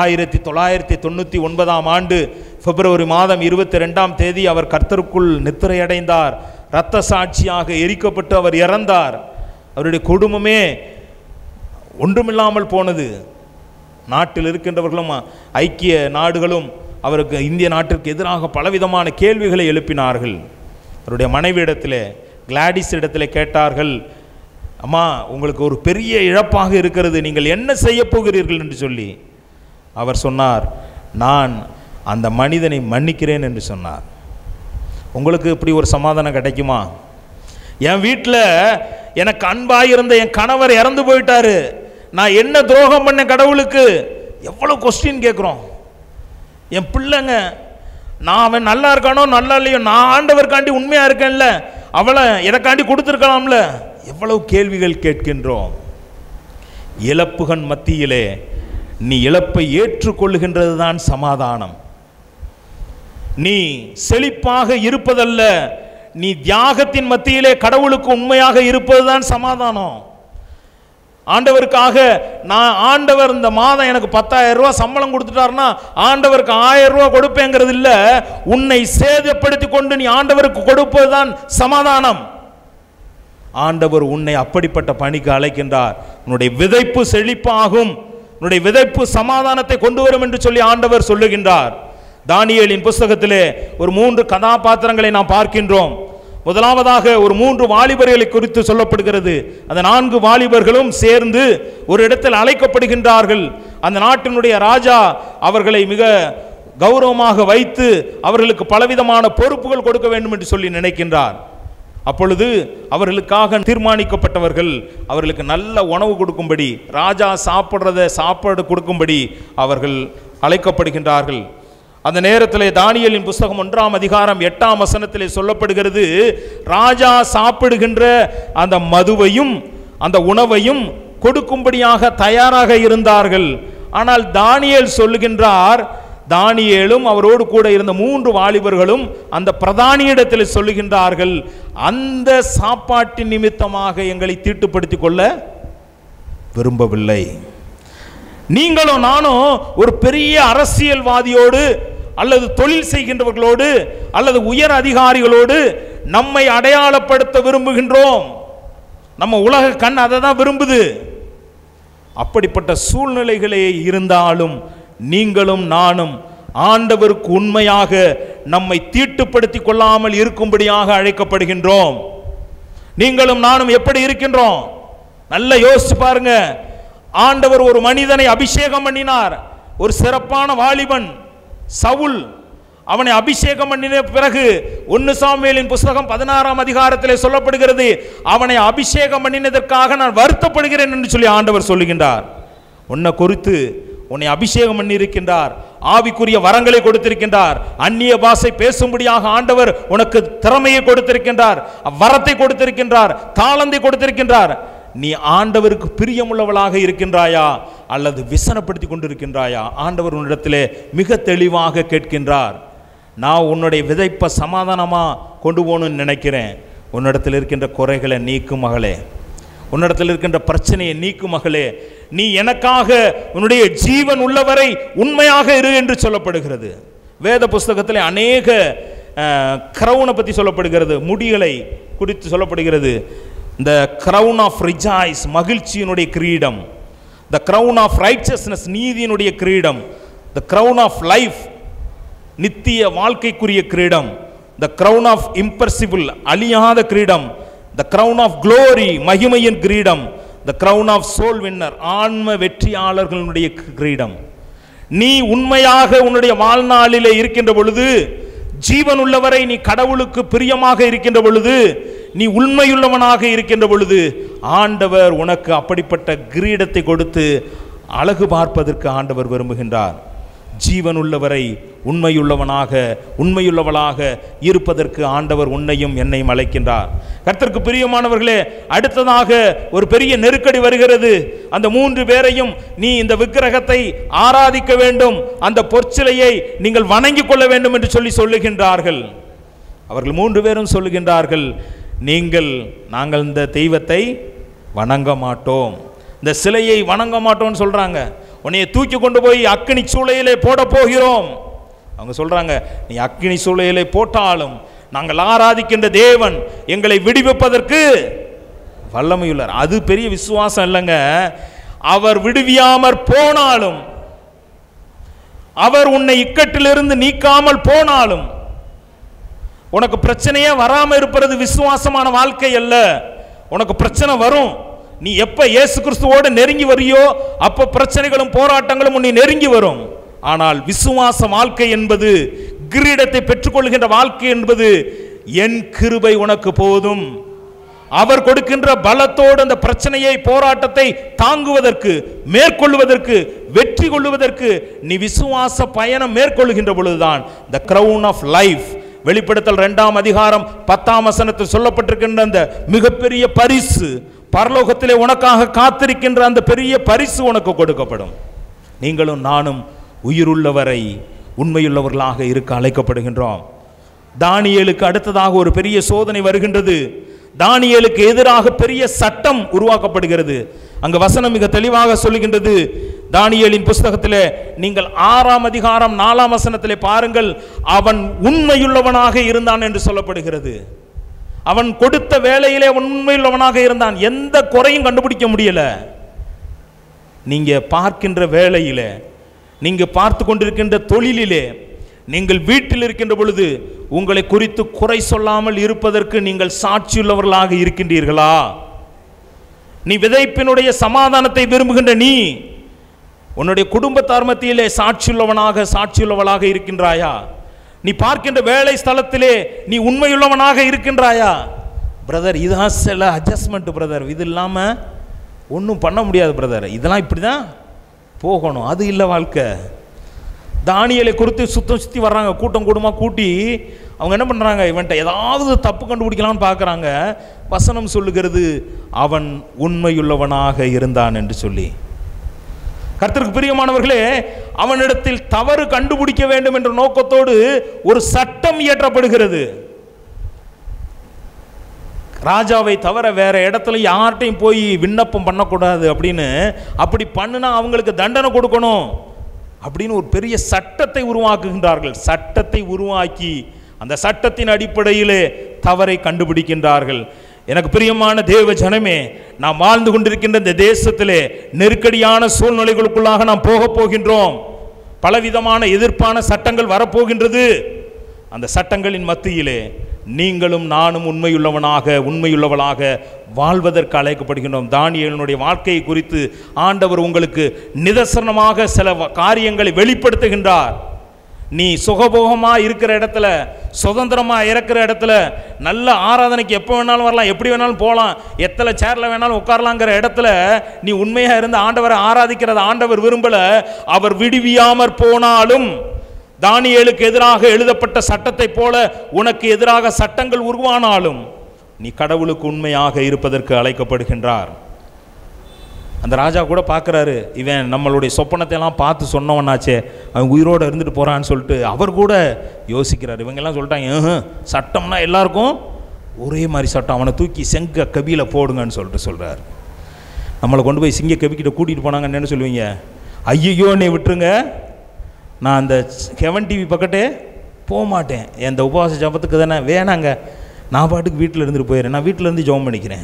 1999ஆம் ஆண்டு பிப்ரவரி மாதம் 22ஆம் தேதி அவர் கர்த்தருக்குள் நித்திரையடைந்தார். இரத்த சாட்சியாக எரிக்கப்பட்டு அவர் இறந்தார். அவருடைய குடும்பமே ஒன்றுமில்லாமல் போனது. நாட்டில் இருக்கின்றவர்களும் ஐக்கிய நாடுகளும் அவருக்கு இந்திய நாட்டிற்கு எதிராக பலவிதமான கேள்விகளை எழுப்பினார்கள். அவருடைய மனைவியிடத்தில், கிளாடிஸ் இடத்தில் கேட்டார்கள், அம்மா உங்களுக்கு ஒரு பெரிய இழப்பாக இருக்கிறது, நீங்கள் என்ன செய்ய போகிறீர்கள் என்று சொல்லி. அவர் சொன்னார், நான் அந்த மனிதனை மன்னிக்கிறேன் என்று சொன்னார். உங்களுக்கு இப்படி ஒரு சமாதானம் கிடைக்குமா? என் வீட்டில் எனக்கு அன்பாயிருந்த என் கணவர் இறந்து போயிட்டாரு, நான் என்ன துரோகம் பண்ண கடவுளுக்கு? எவ்வளோ கொஸ்டின் கேட்குறோம். என் பிள்ளைங்க, நான் அவன் நல்லா இருக்கானோ நல்லா இல்லையோ, நான் ஆண்டவர்காண்டி உண்மையாக இருக்கேன்ல, அவளை எனக்காண்டி கொடுத்துருக்கலாம்ல, எவ்வளவு கேள்விகள் கேட்கின்றோம். இழப்புகள் மத்தியிலே நீ இழப்பை ஏற்றுக்கொள்ளுகின்றது தான் சமாதானம். நீ செழிப்பாக இருப்பதல்ல, நீ தியாகத்தின் மத்தியிலே கடவுளுக்கு உண்மையாக இருப்பதுதான் சமாதானம். ஆண்டவருக்காக நான் ஆண்டவர் இந்த மாதம் எனக்கு 10,000 ரூபாய் சம்பளம் கொடுத்துட்டாருன்னா ஆண்டவருக்கு 1000 ரூபாய் கொடுப்பேங்கிறது இல்லை. உன்னை சேதப்படுத்தி கொண்டு நீ ஆண்டவருக்கு கொடுப்பதுதான் சமாதானம். ஆண்டவர் உன்னை அப்படிப்பட்ட பணிக்கு அழைக்கின்றார். உன்னுடைய விதைப்பு செழிப்பாகும், உன்னுடைய விதைப்பு சமாதானத்தை கொண்டு வரும் என்று சொல்லி ஆண்டவர் சொல்லுகின்றார். தானியேலின் புஸ்தகத்திலே ஒரு 3 கதாபாத்திரங்களை நாம் பார்க்கின்றோம். முதலாவதாக ஒரு 3 வாலிபர்களை குறித்து சொல்லப்படுகிறது. அந்த 4 வாலிபர்களும் சேர்ந்து ஒரு இடத்தில் அழைக்கப்படுகின்றார்கள். அந்த நாட்டினுடைய ராஜா அவர்களை மிக கௌரவமாக வைத்து அவர்களுக்கு பலவிதமான பொறுப்புகள் கொடுக்க வேண்டும் என்று சொல்லி நினைக்கின்றார். அப்பொழுது அவர்களுக்காக தீர்மானிக்கப்பட்டவர்கள் அவர்களுக்கு நல்ல உணவு கொடுக்கும்படி, ராஜா சாப்பாடு கொடுக்கும்படி அவர்கள் அழைக்கப்படுகின்றார்கள். அந்த நேரத்திலே தானியேலின் புஸ்தகம் 1ஆம் அதிகாரம் 8ஆம் வசனத்திலே சொல்லப்படுகிறது, ராஜா சாப்பிடுகின்ற அந்த மதுவையும் அந்த உணவையும் கொடுக்கும்படியாக தயாராக இருந்தார்கள். ஆனால் தானியேல் சொல்லுகின்றார், தானியேலும் அவரோடு கூட இருந்த 3 வாலிபர்களும் அந்த பிரதானியிடத்தில் சொல்லுகின்றார்கள், அந்த சாப்பாட்டின் நிமித்தமாக எங்களை தீட்டுப்படுத்திக் கொள்ள விரும்பவில்லை. நீங்களும் நானும் ஒரு பெரிய அரசியல்வாதியோடு அல்லது தொழில் செய்கின்றவர்களோடு அல்லது உயர் அதிகாரிகளோடு நம்மை அடையாளப்படுத்த விரும்புகின்றோம். நம்ம உலக கண் அதை தான் விரும்புது. அப்படிப்பட்ட சூழ்நிலைகளே இருந்தாலும் நீங்களும் நானும் ஆண்டவருக்கு உண்மையாக நம்மை தீட்டுப்படுத்திக் கொள்ளாமல் இருக்கும்படியாக அழைக்கப்படுகின்றோம். நீங்களும் நானும் எப்படி இருக்கின்றோம்? நல்ல யோசிச்சு பாருங்க. ஆண்டவர் ஒரு மனிதனை அபிஷேகம் பண்ணினார். ஒரு சிறப்பான வாலிபன் சவுல். அவனை அபிஷேகம் பண்ணின பிறகு 1 சாமுவேலின் புஸ்தகம் 16ஆம் அதிகாரத்திலே சொல்லப்படுகிறது, அவனை அபிஷேகம் பண்ணினதற்காக நான் வருத்தப்படுகிறேன் என்று சொல்லி ஆண்டவர் சொல்லுகின்றார். உன்னை குறித்து உன்னை அபிஷேகம் பண்ணி இருக்கின்றார், ஆவிக்குரிய வரங்களை கொடுத்திருக்கின்றார், அந்நிய பாஷை பேசும்படியாக ஆண்டவர் உனக்கு திறமையை கொடுத்திருக்கின்றார், வரத்தை கொடுத்திருக்கின்றார், தாளந்தை கொடுத்திருக்கின்றார். நீ ஆண்டவருக்கு பிரியமுள்ளவளாக இருக்கின்றாயா அல்லது விசனப்படுத்தி கொண்டிருக்கின்றாயா? ஆண்டவர் உன்னிடத்திலே மிக தெளிவாக கேட்கின்றார். நான் உன்னுடைய விதைப்பை சமாதானமா கொண்டு போகணும்னு நினைக்கிறேன். உன்னிடத்தில் இருக்கின்ற குறைகளை நீக்கும் மகளே, உன்னிடத்தில் இருக்கின்ற பிரச்சனையை நீக்கும் மகளே, நீ எனக்காக உன்னுடைய ஜீவன் உள்ளவரை உண்மையாக இரு என்று சொல்லப்படுகிறது. வேத புஸ்தகத்தில் அநேக கிரவுனை பற்றி சொல்லப்படுகிறது, முடிகளை குறித்து சொல்லப்படுகிறது. இந்த கிரவுன் ஆஃப் ரிஜாய்ஸ், மகிழ்ச்சியினுடைய கிரீடம். த கிரவுன் ஆஃப் ரைச்சஸ்னஸ், நீதியினுடைய கிரீடம். த கிரவுன் ஆஃப் லைஃப், நித்திய வாழ்க்கைக்குரிய கிரீடம். த கிரவுன் ஆஃப் இம்பர்சிபிள், அழியாத கிரீடம். த கிரவுன் ஆஃப் க்ளோரி, மகிமையின் கிரீடம். The crown of soul winner, ஆன்ம வெற்றியாளர்களுடைய கிரீடம். நீ உண்மையாக உன்னுடைய வாழ்நாளிலே இருக்கின்ற பொழுது, ஜீவன் உள்ளவரை நீ கடவுளுக்கு பிரியமாக இருக்கின்ற பொழுது, நீ உண்மையுள்ளவனாக இருக்கின்ற பொழுது, ஆண்டவர் உனக்கு அப்படிப்பட்ட கிரீடத்தை கொடுத்து அழகு பார்ப்பதற்கு ஆண்டவர் விரும்புகின்றார். ஜீவன் உள்ளவரை உண்மையுள்ளவளாக இருப்பதற்கு ஆண்டவர் உன்னையும் என்னையும் அழைக்கின்றார். கர்த்தருக்கு பிரியமானவர்களே, அடுத்ததாக ஒரு பெரிய நெருக்கடி வருகிறது. அந்த 3 பேரையும் நீ இந்த விக்கிரகத்தை ஆராதிக்க வேண்டும், அந்த பொற்சிலையை நீங்கள் வணங்கிக் கொள்ள வேண்டும் என்று சொல்லுகின்றார்கள். அவர்கள் 3 பேரும் சொல்லுகின்றார்கள், நாங்கள் இந்த தெய்வத்தை வணங்க மாட்டோம், இந்த சிலையை வணங்க மாட்டோம்னு சொல்றாங்க. உன்னைய தூக்கி கொண்டு போய் அக்கினி சூளையிலே போட போகிறோம். அவங்க சொல்றாங்க, நீ அக்கினி சூளையிலே போட்டாலும் நாங்கள் ஆராதிக்கின்ற தேவன் எங்களை விடுவிப்பதற்கு வல்லமையுள்ளார். அது பெரிய விசுவாசம் இல்லைங்க. அவர் விடுவியாமற் போனாலும், அவர் உன்னை இக்கட்டிலிருந்து நீக்காமல் போனாலும், உனக்கு பிரச்சனையே வராம இருப்பது விசுவாசமான வாழ்க்கை அல்ல. உனக்கு பிரச்சனை வரும். நீ எப்ப இயேசு கிறிஸ்துவோடு நெருங்கி வரியோ அப்ப பிரச்சனைகளும் போராட்டங்களும் உன்னை நெருங்கி வரும். ஆனால் விசுவாச வாழ்க்கை என்பது, கிரீடத்தை பெற்றுக்கொள்கின்ற வாழ்க்கை என்பது, என் கிருபை உனக்கு போதும், அவர் கொடுக்கின்ற பலத்தோடு அந்த பிரச்சனையை, போராட்டத்தை தாங்குவதற்கு, மேற்கொள்வதற்கு, வெற்றி கொள்வதற்கு நீ விசுவாச பயணம் மேற்கொள்கின்ற பொழுதுதான் த கிரவுன் ஆஃப் லைஃப், வெளிப்படுத்தல் 2ஆம் அதிகாரம் 10ஆம் வசனத்தில் சொல்லப்பட்டிருக்கின்ற அந்த மிகப்பெரிய பரிசு, பரலோகத்திலே உனக்காக காத்திருக்கின்ற அந்த பெரிய பரிசு உனக்கு கொடுக்கப்படும். நீங்களும் நானும் உயிருள்ளவரை உண்மையுள்ளவர்களாக இருக்க அழைக்கப்படுகின்றோம். தானியேலுக்கு அடுத்ததாக ஒரு பெரிய சோதனை வருகின்றது. தானியேலுக்கு எதிராக பெரிய சட்டம் உருவாக்கப்படுகிறது. அங்கு வசனம் மிக தெளிவாக சொல்லுகின்றது. தானியேலின் புஸ்தகத்திலே நீங்கள் 6ஆம் அதிகாரம் 4ஆம் வசனத்திலே பாருங்கள். அவன் உண்மையுள்ளவனாக இருந்தான் என்று சொல்லப்படுகிறது. அவன் கொடுத்த வேலையிலே உண்மையுள்ளவனாக இருந்தான். எந்த குறையும் கண்டுபிடிக்க முடியல. நீங்க பார்க்கின்ற வேலையிலே, நீங்க பார்த்து கொண்டிருக்கின்ற தொழிலிலே, நீங்கள் வீட்டில் இருக்கின்ற பொழுது உங்களை குறித்து குறை சொல்லாமல் இருப்பதற்கு நீங்கள் சாட்சியுள்ளவர்களாக இருக்கின்றீர்களா? நீ விதைப்பினுடைய சமாதானத்தை விரும்புகின்ற நீ உன்னுடைய குடும்பத்தார் மத்தியிலே சாட்சியுள்ளவளாக இருக்கின்றாயா? நீ பார்க்கின்ற வேலை ஸ்தலத்திலே நீ உண்மையுள்ளவனாக இருக்கின்றாயா? பிரதர், இதுதான் சில அட்ஜஸ்ட்மெண்ட் பிரதர். இது இல்லாமல் ஒன்றும் பண்ண முடியாது பிரதர். இதெல்லாம் இப்படி தான் போகணும். அது இல்லை வாழ்க்கை. தானியேலை குறித்து சுற்றி வர்றாங்க. கூட்டம் கூட்டமாக கூட்டி அவங்க என்ன பண்ணுறாங்க? இவன்ட்ட ஏதாவது தப்பு கண்டுபிடிக்கலாம்னு பார்க்குறாங்க. வசனம் சொல்லுகிறது அவன் உண்மையுள்ளவனாக இருந்தான் என்று சொல்லி. கர்த்தருக்கு பிரியமானவர்களே, அவனிடத்தில் தவறு கண்டுபிடிக்க வேண்டும் என்ற நோக்கத்தோடு ஒரு சட்டம் இயற்றப்படுகிறது. ராஜாவை தவிர வேற இடத்துல யார்கிட்டையும் போய் விண்ணப்பம் பண்ணக்கூடாது அப்படின்னு. அப்படி பண்ணுனா அவங்களுக்கு தண்டனை கொடுக்கணும் அப்படின்னு ஒரு பெரிய சட்டத்தை உருவாக்குகின்றார்கள். சட்டத்தை உருவாக்கி அந்த சட்டத்தின் அடிப்படையிலே தவறை கண்டுபிடிக்கின்றார்கள். எனக்கு பிரியமான தேவ ஜனமே, நாம் வாழ்ந்து கொண்டிருக்கின்ற இந்த தேசத்திலே நெருக்கடியான சூழ்நிலைகளுக்குள்ளாக நாம் போக போகின்றோம். பலவிதமான எதிர்ப்பான சட்டங்கள் வரப்போகின்றது. அந்த சட்டங்களின் மத்தியிலே நீங்களும் நானும் உண்மையுள்ளவளாக வாழ்வதற்கு அழைக்கப்படுகின்றோம். தானியேலினுடைய வாழ்க்கையை குறித்து ஆண்டவர் உங்களுக்கு நிதர்சனமாக சில காரியங்களை வெளிப்படுத்துகின்றார். நீ சுகபோகமாக இருக்கிற இடத்துல, சுதந்திரமாக இருக்கிற இடத்துல, நல்ல ஆராதனைக்கு எப்போ வேணாலும் வரலாம், எப்படி வேணாலும் போகலாம், எத்தனை சேரில் வேணாலும் உட்காரலாங்கிற இடத்துல நீ உண்மையாக இருந்து ஆண்டவரை ஆராதிக்கிறத ஆண்டவர் விரும்பலை. அவர் விடுவியாமற் போனாலும் தானியேலுக்கு எதிராக எழுதப்பட்ட சட்டத்தை போல உனக்கு எதிராக சட்டங்கள் உருவானாலும் நீ கடவுளுக்கு உண்மையாக இருப்பதற்கு அழைக்கப்படுகின்றார். அந்த ராஜா கூட பார்க்குறாரு, இவன் நம்மளுடைய சொப்பனத்தை எல்லாம் பார்த்து சொன்னவனாச்சே, அவன் உயிரோடு இருந்துட்டு போகிறான்னு சொல்லிட்டு அவர் கூட யோசிக்கிறார். இவங்கெல்லாம் சொல்லிட்டாங்க, சட்டம்னா எல்லாருக்கும் ஒரே மாதிரி சட்டம், அவனை தூக்கி செங்க கபியில் போடுங்கன்னு சொல்கிறார். நம்மளை கொண்டு போய் சிங்க கபிக்கிட்ட கூட்டிகிட்டு போனாங்கன்னு என்ன சொல்லுவீங்க? ஐயோ என்னை விட்டுருங்க, நான் அந்த ஹெவன் டிவி பக்கத்தே போக மாட்டேன், இந்த உபவாச ஜபத்துக்கு தானே, வேணாங்க, நான் பாட்டுக்கு வீட்டில் இருந்துட்டு போயிடுறேன், நான் வீட்டில் இருந்து ஜெபம் பண்ணிக்கிறேன்.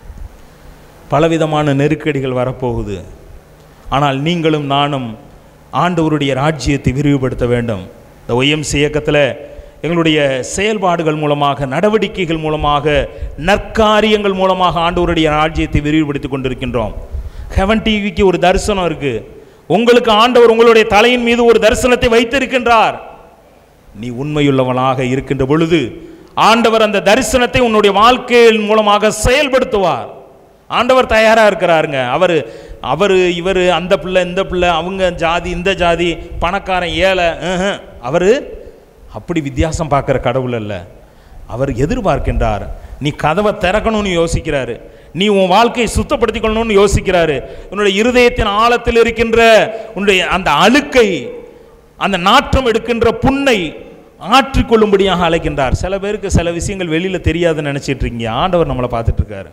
பலவிதமான நெருக்கடிகள் வரப்போகுது. ஆனால் நீங்களும் நானும் ஆண்டவருடைய ராஜ்யத்தை விரிவுபடுத்த வேண்டும். இந்த ஒய்எம்சி இயக்கத்தில் எங்களுடைய செயல்பாடுகள் மூலமாக, நடவடிக்கைகள் மூலமாக, நற்காரியங்கள் மூலமாக ஆண்டவருடைய ராஜ்யத்தை விரிவுபடுத்தி கொண்டிருக்கின்றோம். ஹெவன் டிவிக்கு ஒரு தரிசனம் இருக்குது. உங்களுக்கு ஆண்டவர் உங்களுடைய தலையின் மீது ஒரு தரிசனத்தை வைத்திருக்கின்றார். நீ உண்மையுள்ளவனாக இருக்கின்ற பொழுது ஆண்டவர் அந்த தரிசனத்தை உன்னுடைய வாழ்க்கையின் மூலமாக செயல்படுத்துவார். ஆண்டவர் தயாராக இருக்கிறாருங்க. இவர் அந்த பிள்ளை இந்த பிள்ளை, அவங்க ஜாதி இந்த ஜாதி, பணக்காரன் ஏழை, அவர் அப்படி வித்தியாசம் பார்க்குற கடவுள் அல்ல. அவர் எதிர்பார்க்கின்றார். நீ கதவை திறக்கணும்னு யோசிக்கிறாரு, நீ உன் வாழ்க்கையை சுத்தப்படுத்திக்கணும்னு யோசிக்கிறாரு. உன்னுடைய இருதயத்தின் ஆழத்தில் இருக்கின்ற உன்னுடைய அந்த அழுக்கை, அந்த நாற்றம் எடுக்கின்ற புண்ணை ஆற்றிக்கொள்ளும்படியாக அழைக்கின்றார். சில பேருக்கு சில விஷயங்கள் வெளியில் தெரியாதுன்னு நினச்சிட்டு இருக்கீங்க. ஆண்டவர் நம்மளை பார்த்துட்டு இருக்காரு.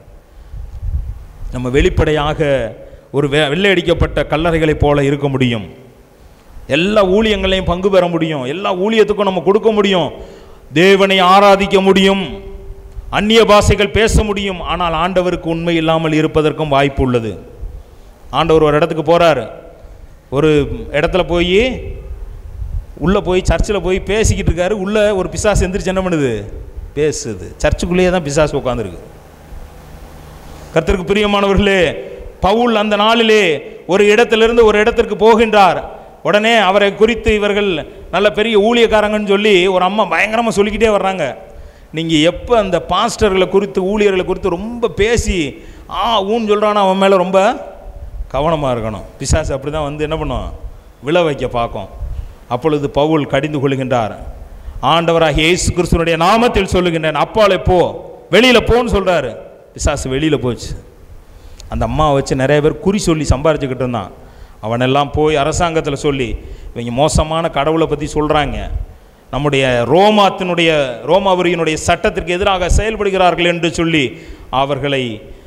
நம்ம வெளிப்படையாக ஒரு வெள்ளையடிக்கப்பட்ட கல்லறைகளைப் போல இருக்க முடியும். எல்லா ஊழியங்களையும் பங்கு பெற முடியும். எல்லா ஊழியத்துக்கும் நம்ம கொடுக்க முடியும். தேவனை ஆராதிக்க முடியும். அந்நிய பாஷைகள் பேச முடியும். ஆனால் ஆண்டவருக்கு உண்மை இல்லாமல் இருப்பதற்கும் வாய்ப்பு உள்ளது. ஆண்டவர் ஒரு இடத்துக்கு போகிறார். ஒரு இடத்துல போய் உள்ளே போய் சர்ச்சில் போய் பேசிக்கிட்டு இருக்காரு. உள்ளே ஒரு பிசாசு எந்திரிச்சு என்ன பண்ணுது? பேசுது. சர்ச்சுக்குள்ளேயே தான் பிசாசு உட்காந்துருக்கு. கர்த்தருக்கு பிரியமானவர்களே, பவுல் அந்த நாளிலே ஒரு இடத்திலிருந்து ஒரு இடத்திற்கு போகின்றார். உடனே அவரை குறித்து இவர்கள் நல்ல பெரிய ஊழியக்காரங்கன்னு சொல்லி ஒரு அம்மா பயங்கரமாக சொல்லிக்கிட்டே வர்றாங்க. நீங்கள் எப்போ அந்த பாஸ்டர்களை குறித்து, ஊழியர்களை குறித்து ரொம்ப பேசி ஊன்னு சொல்கிறானோ அவன் மேலே ரொம்ப கவனமாக இருக்கணும். பிசாசு அப்படி தான் வந்து என்ன பண்ணும்? விழ வைக்க பார்க்கும். அப்பொழுது பவுல் கடிந்து கொள்கின்றார். ஆண்டவராகிய இயேசு கிறிஸ்துவினுடைய நாமத்தில் சொல்லுகின்றேன், அப்பாலே போ, வெளியில் போன்னு சொல்கிறாரு. பிசாசு வெளியில் போச்சு. அந்த அம்மாவை வச்சு நிறைய பேர் குறி சொல்லி சம்பாரிச்சுக்கிட்டு இருந்தான். அவனெல்லாம் போய் அரசாங்கத்தில் சொல்லி, இவங்க மோசமான கடவுளை பற்றி சொல்கிறாங்க, நம்முடைய ரோமாவரியினுடைய சட்டத்திற்கு எதிராக செயல்படுகிறார்கள் என்று சொல்லி அவர்களை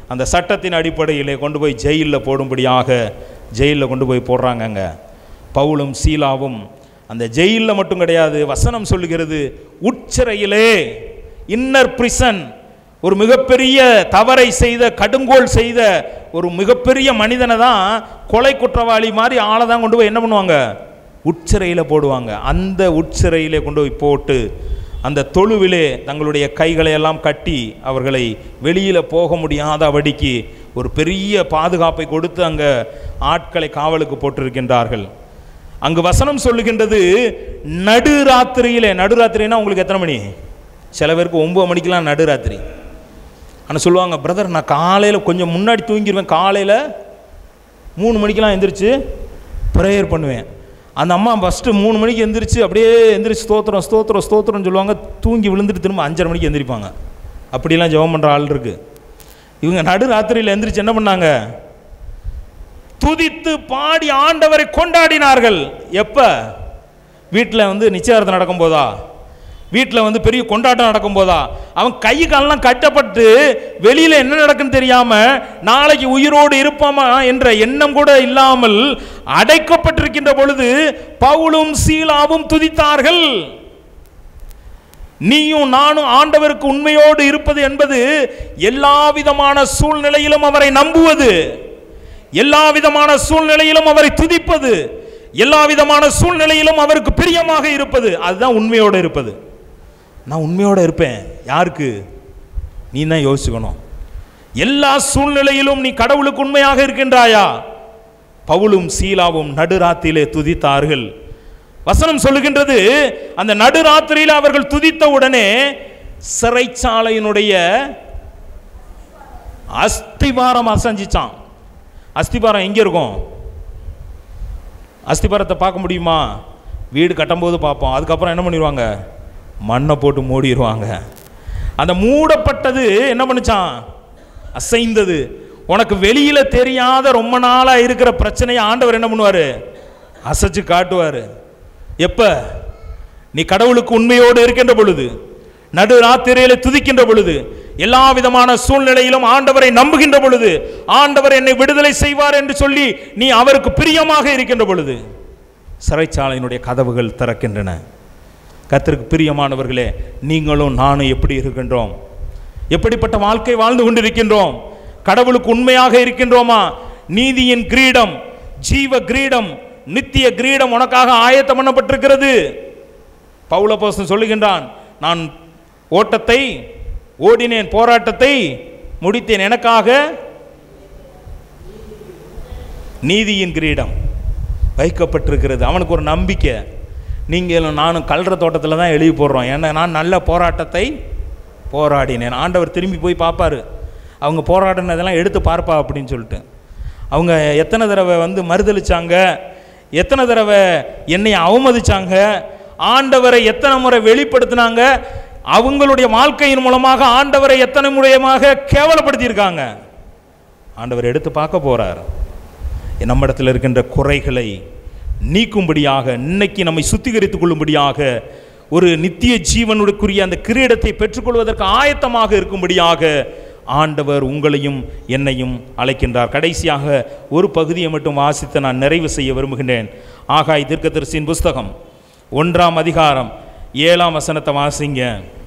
அந்த சட்டத்தின் அடிப்படையிலே கொண்டு போய் ஜெயிலில் போடும்படியாக ஜெயிலில் கொண்டு போய் போடுறாங்கங்க. பவுலும் சீலாவும் அந்த ஜெயிலில் மட்டும் கிடையாது, வசனம் சொல்லுகிறது உட்சிறையிலே, இன்னர் பிரிசன், ஒரு மிகப்பெரிய தவறை செய்த, கடுங்கோல் செய்த ஒரு மிகப்பெரிய மனிதனை தான், கொலை குற்றவாளி மாதிரி ஆளை தான் கொண்டு போய் என்ன பண்ணுவாங்க, உட்சிறையில் போடுவாங்க. அந்த உட்சிறையிலே கொண்டு போய் போட்டு அந்த தொழுவிலே தங்களுடைய கைகளை எல்லாம் கட்டி அவர்களை வெளியில் போக முடியாதபடிக்கு ஒரு பெரிய பாதுகாப்பை கொடுத்து அங்கே ஆட்களை காவலுக்கு போட்டிருக்கின்றார்கள். அங்கு வசனம் சொல்லுகின்றது நடுராத்திரியிலே. நடுராத்திரினா உங்களுக்கு எத்தனை மணி? சில பேருக்கு 9 மணிக்கெலாம் நடுராத்திரி. ஆனால் சொல்லுவாங்க, பிரதர் நான் காலையில் கொஞ்சம் முன்னாடி தூங்கிடுவேன், காலையில் 3 மணிக்கெலாம் எந்திரிச்சு ப்ரேயர் பண்ணுவேன். அந்த அம்மா ஃபஸ்ட்டு 3 மணிக்கு எந்திரிச்சு அப்படியே எந்திரிச்சு ஸ்தோத்திரம் ஸ்தோத்திரம் ஸ்தோத்திரம்னு சொல்லுவாங்க, தூங்கி விழுந்துட்டு திரும்ப 5:30 மணிக்கு எந்திரிப்பாங்க. அப்படிலாம் ஜெபம் பண்ணுற ஆள் இருக்குது. இவங்க நடுராத்திரியில் எந்திரிச்சு என்ன பண்ணாங்க, துதித்து பாடி ஆண்டவரை கொண்டாடினார்கள். எப்போ? வீட்டில் நிச்சயார்த்தம் நடக்கும் போதா, வீட்டில் பெரிய கொண்டாட்டம் நடக்கும் போதா? அவன் கை காலெல்லாம் கட்டப்பட்டு வெளியில் என்ன நடக்குன்னு தெரியாமல் நாளைக்கு உயிரோடு இருப்பாமா என்ற எண்ணம் கூட இல்லாமல் அடைக்கப்பட்டிருக்கின்ற பொழுது பவுலும் சீலாவும் துதித்தார்கள். நீயும் நானும் ஆண்டவருக்கு உண்மையோடு இருப்பது என்பது எல்லா விதமான சூழ்நிலையிலும் அவரை நம்புவது, எல்லா விதமான சூழ்நிலையிலும் அவரை துதிப்பது, எல்லா விதமான சூழ்நிலையிலும் அவருக்கு பிரியமாக இருப்பது, அதுதான் உண்மையோடு இருப்பது. நான் உண்மையோடு இருப்பேன். யாருக்கு? நீ தான் யோசிக்கணும். எல்லா சூழ்நிலையிலும் நீ கடவுளுக்கு உண்மையாக இருக்கின்றாயா? பவுலும் சீலாவும் நடுராத்திரியிலே துதித்தார்கள். வசனம் சொல்லுகின்றது, அந்த நடுராத்திரியில் அவர்கள் துதித்த உடனே சிறைச்சாலையினுடைய அஸ்திபாரம் அசைஞ்சிச்சான். அஸ்திபாரம் எங்கே இருக்கும்? அஸ்திபாரத்தை பார்க்க முடியுமா? வீடு கட்டும்போது பார்ப்போம். அதுக்கப்புறம் என்ன பண்ணிடுவாங்க, மண்ணை போட்டு மூடிடுவாங்க. அந்த மூடப்பட்டது என்ன பண்ணுச்சான், அசைந்தது. உனக்கு வெளியில் தெரியாத ரொம்ப நாளாக இருக்கிற பிரச்சனையை ஆண்டவர் என்ன பண்ணுவார், அசைச்சு காட்டுவார். எப்போ? நீ கடவுளுக்கு உண்மையோடு இருக்கின்ற பொழுது, நடுராத்திரியிலே துதிக்கின்ற பொழுது, எல்லா விதமான சூழ்நிலையிலும் ஆண்டவரை நம்புகின்ற பொழுது, ஆண்டவர் என்னை விடுதலை செய்வார் என்று சொல்லி நீ அவருக்கு பிரியமாக இருக்கின்ற பொழுது சிறைச்சாலையினுடைய கதவுகள் திறக்கின்றன. கர்த்தருக்கு பிரியமானவர்களே, நீங்களும் நானும் எப்படி இருக்கின்றோம்? எப்படிப்பட்ட வாழ்க்கை வாழ்ந்து கொண்டிருக்கின்றோம்? கடவுளுக்கு உண்மையாக இருக்கின்றோமா? நீதியின் கிரீடம், ஜீவ கிரீடம், நித்திய கிரீடம் உனக்காக ஆயத்தம் பண்ணப்பட்டிருக்கிறது. பவுலப்போஸ்தலன் சொல்லுகின்றான், நான் ஓட்டத்தை ஓடினேன், போராட்டத்தை முடித்தேன், எனக்காக நீதியின் கிரீடம் வைக்கப்பட்டிருக்கிறது. அவனுக்கு ஒரு நம்பிக்கை. நீங்களும் நானும் கல்ற தோட்டத்தில் தான் எழுதி போடுறோம். ஏன்னா நான் நல்ல போராட்டத்தை போராடினேன். ஆண்டவர் திரும்பி போய் பார்ப்பார், அவங்க போராடினதெல்லாம் எடுத்து பார்ப்பா அப்படின்னு சொல்லிட்டு. அவங்க எத்தனை தடவை மறுதளிச்சாங்க, எத்தனை தடவை என்னை அவமதிச்சாங்க, ஆண்டவரை எத்தனை முறை வெளிப்படுத்தினாங்க, அவங்களுடைய வாழ்க்கையின் மூலமாக ஆண்டவரை எத்தனை முறையமாக கேவலப்படுத்தியிருக்காங்க. ஆண்டவர் எடுத்து பார்க்க போறார். நம்மிடத்தில் இருக்கின்ற குறைகளை நீக்கும்படியாக, இன்னைக்கு நம்மை சுத்திகரித்துக் கொள்ளும்படியாக, ஒரு நித்திய ஜீவனுக்குரிய அந்த கிரீடத்தை பெற்றுக்கொள்வதற்கு ஆயத்தமாக இருக்கும்படியாக ஆண்டவர் உங்களையும் என்னையும் அழைக்கின்றார். கடைசியாக ஒரு பகுதியை மட்டும் வாசித்து நான் நிறைவு செய்ய விரும்புகின்றேன். ஆகாய் தீர்க்கதரிசியின் புஸ்தகம் 1ஆம் அதிகாரம் 7ஆம் வசனத்தை வாசிங்க.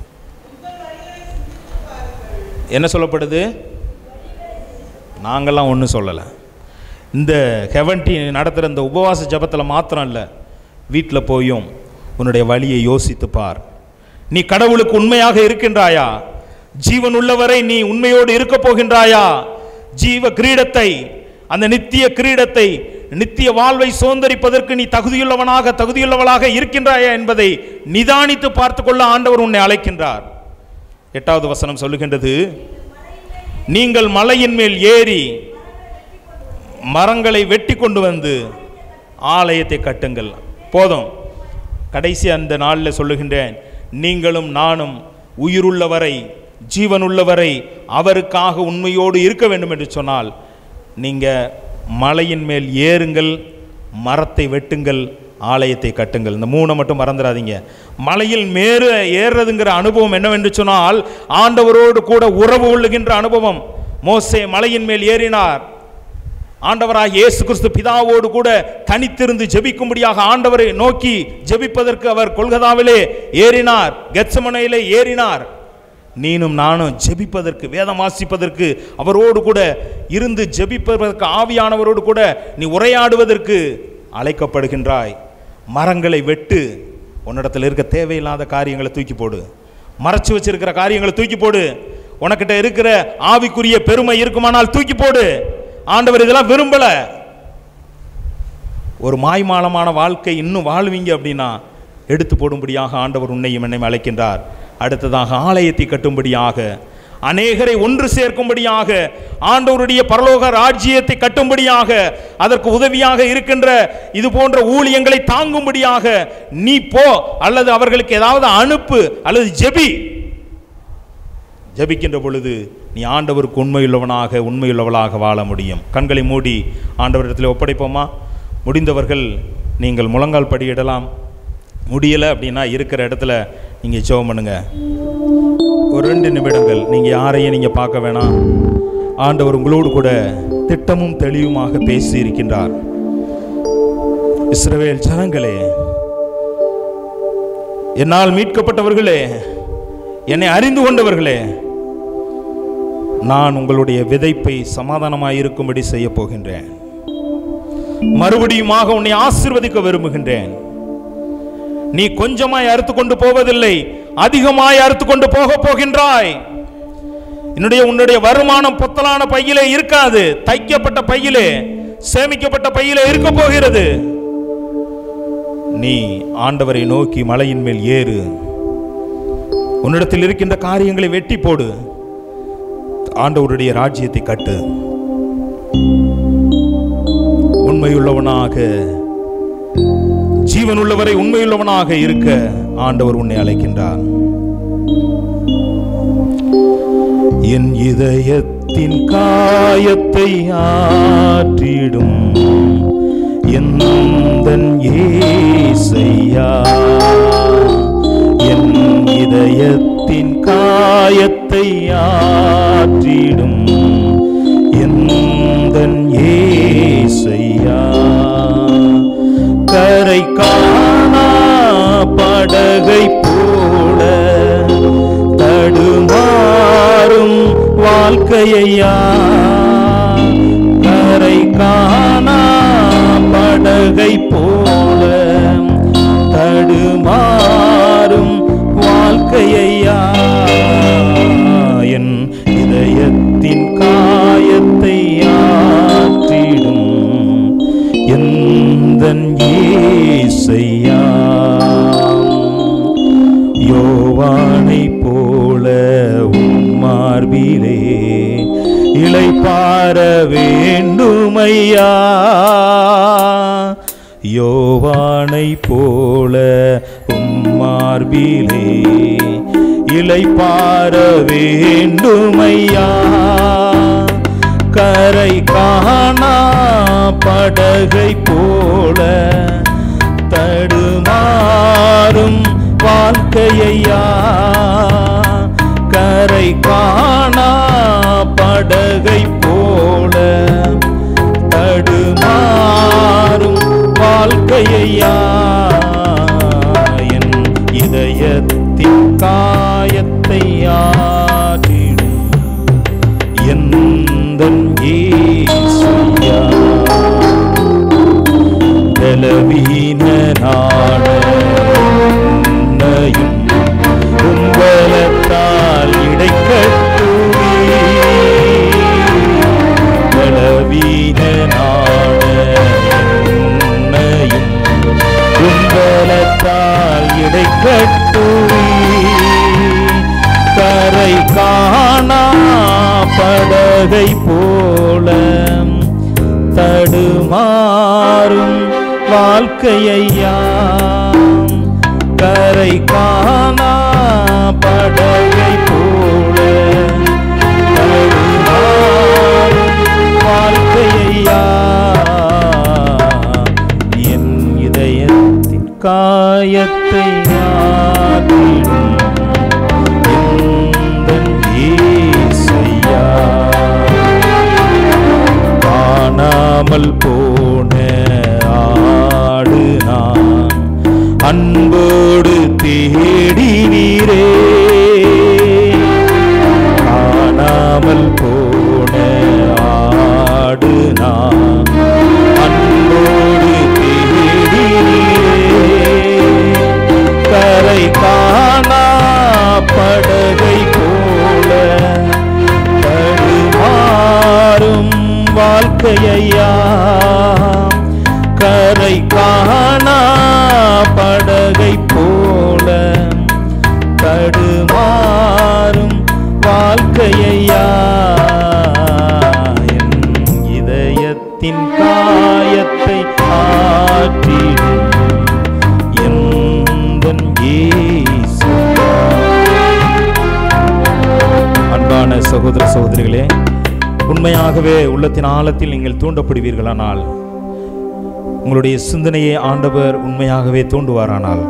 என்ன சொல்லப்படுது? நாங்கள்லாம் ஒன்றும் சொல்லலை. இந்த ஹெவன்டி நடத்துகிற இந்த உபவாச ஜபத்தில் மாத்திரம் இல்லை, வீட்டில் போயும் உன்னுடைய வழியை யோசித்து பார். நீ கடவுளுக்கு உண்மையாக இருக்கின்றாயா? ஜீவன் உள்ளவரை நீ உண்மையோடு இருக்க போகின்றாயா? ஜீவ கிரீடத்தை, அந்த நித்திய கிரீடத்தை, நித்திய வாழ்வை சுதந்தரிப்பதற்கு நீ தகுதியுள்ளவளாக இருக்கின்றாயா என்பதை நிதானித்து பார்த்து கொள்ள ஆண்டவர் உன்னை அழைக்கின்றார். 8வது வசனம் சொல்லுகின்றது, நீங்கள் மலையின் மேல் ஏறி மரங்களை வெட்டி கொண்டு வந்து ஆலயத்தை கட்டுங்கள். போதும். கடைசி அந்த நாளில் சொல்லுகின்றேன், நீங்களும் நானும் உயிருள்ளவரை, ஜீவனுள்ளவரை அவருக்காக உண்மையோடு இருக்க வேண்டும் என்று சொன்னால் நீங்கள் மலையின் மேல் ஏறுங்கள், மரத்தை வெட்டுங்கள், ஆலயத்தை கட்டுங்கள். இந்த 3 மட்டும் மறந்துடாதீங்க. மலையில் ஏறுறதுங்கிற அனுபவம் என்னவென்று சொன்னால் ஆண்டவரோடு கூட உறவு கொள்ளுகின்ற அனுபவம். மோசே மலையின் மேல் ஏறினார். ஆண்டவராக இயேசு கிறிஸ்து பிதாவோடு கூட தனித்திருந்து ஜெபிக்கும்படியாக ஆண்டவரை நோக்கி ஜெபிப்பதற்கு அவர் கொல்கதாவிலே ஏறினார், கெத்சமனையிலே ஏறினார். நீனும் நானும் ஜெபிப்பதற்கு, வேதம் வாசிப்பதற்கு, அவரோடு கூட இருந்து ஜெபிப்பதற்கு, ஆவியானவரோடு கூட நீ உரையாடுவதற்கு அழைக்கப்படுகின்றாய். மரங்களை வெட்டு, உன்னிடத்தில் இருக்க தேவையில்லாத காரியங்களை தூக்கி போடு, மறைச்சு வச்சிருக்கிற காரியங்களை தூக்கி போடு. உனக்கிட்ட இருக்கிற ஆவிக்குரிய பெருமை இருக்குமானால் தூக்கி போடு. ஆண்டவர் இதெல்லாம் விரும்பல. ஒரு மாய்மாலமான வாழ்க்கை இன்னும் வாழ்வீங்க அப்படின்னா எடுத்து போடும்படியாக ஆண்டவர் உன்னையும் என்னையும் அழைக்கின்றார். அடுத்ததாக ஆலயத்தை கட்டும்படியாக, அநேகரை ஒன்று சேர்க்கும்படியாக, ஆண்டவருடைய பரலோக ராஜ்யத்தை கட்டும்படியாக, அதற்கு உதவியாக இருக்கின்ற இது போன்ற ஊழியங்களை தாங்கும்படியாக நீ போ, அல்லது அவர்களுக்கு ஏதாவது அனுப்பு, அல்லது ஜெபிக்கின்ற பொழுது நீ ஆண்டவருக்கு உண்மையுள்ளவனாக, உண்மையுள்ளவளாக வாழ முடியும். கண்களை மூடி ஆண்டவரிடத்தில் ஒப்படைப்போமா? முடிந்தவர்கள் நீங்கள் முழங்கால் படியிடலாம். முடியலை அப்படின்னா இருக்கிற இடத்துல நீங்கள் ஜெபம் பண்ணுங்க. ஒரு 2 நிமிடங்கள் நீங்கள் யாரையும் நீங்கள் பார்க்க வேணாம். ஆண்டவர் உங்களோடு கூட திட்டமும் தெளிவுமாக பேசி இருக்கின்றார். இஸ்ரவேல் ஜனங்களே, என்னால் மீட்கப்பட்டவர்களே, என்னை அறிந்து கொண்டவர்களே, நான் உங்களுடைய விதைப்பை சமாதானமாய் இருக்கும்படி செய்ய போகின்றேன். மறுபடியுமாக உன்னை ஆசீர்வதிக்க விரும்புகின்றேன். நீ கொஞ்சமாய் அறுத்து கொண்டு போவதில்லை, அதிகமாய் அறுத்து கொண்டு போக போகின்றாய். உன்னுடைய வருமானம் பொத்தலான பையிலே இருக்காது, தைக்கப்பட்ட பையிலே, சேமிக்கப்பட்ட பையிலே இருக்க போகிறது. நீ ஆண்டவரை நோக்கி மலையின் மேல் ஏறு. உன்னிடத்தில் இருக்கின்ற காரியங்களை வெட்டி போடு. ஆண்டவருடைய ராஜ்யத்தை கட்டு. உண்மையுள்ளவனாக, ஜீவனுள்ளவரை உண்மையுள்ளவனாக இருக்க ஆண்டவர் உன்னை அழைக்கின்றார். என் இதயத்தின் காயத்தை ஆற்றிடும் எந்தன் இயேசையா, என் இதயத்தின் காயத்தை ஆற்றிடும் எந்தன் இயேசையா, கரை காணா படகை போல தடுமாறும் வாழ்க்கையா, கரை காணா படகை போல தடுமாறும் வாழ்க்கையா, என் இதயத்தின் காயத்தை ஆற்றிடும் எந்தன் இயேசையா, யோவானை போல உம்மார்பிலே இளைப்பாற வேண்டுமையா, யோவானை போல உம்மார்பிலே இளைப்பாற வேண்டுமையா, கரை காணா படகை போல தடுமாறும் வாழ்க்கையா, கரை காணா படகை போல தடுமாறும் வாழ்க்கையா, என் இதயத்தின் காயத்தை ஆற்றிடும் எந்தன் இயேசுயா, பலவீனனான என்னையும் உம்பலத்தால் இடைக்கட்டுவி, பலவீனனான என்னையும் உம்பலத்தால் இடைக்கட்டுவி, கரை காணா படகை போல தடுமாறும் வாழ்க்கையா, கரை காணா படகை போல தடுமாறும் வாழ்க்கையா, என் இதயத்தின் காயத்தை ஆற்றிடும் எந்தன் இயேசையா, வாழ்க்கையா கரை காணா படகை போல தடுமாறும் வாழ்க்கையா என் இதயத்தின் காயத்தை ஆற்றிடும் எந்தன் இயேசு. அன்பான சகோதர சகோதரிகளே, உண்மையாகவே உள்ளத்தின் ஆழத்தில் நீங்கள் தூண்டப்படுவீர்களானால், உங்களுடைய சிந்தனையை ஆண்டவர் உண்மையாகவே தூண்டுவாரானால்,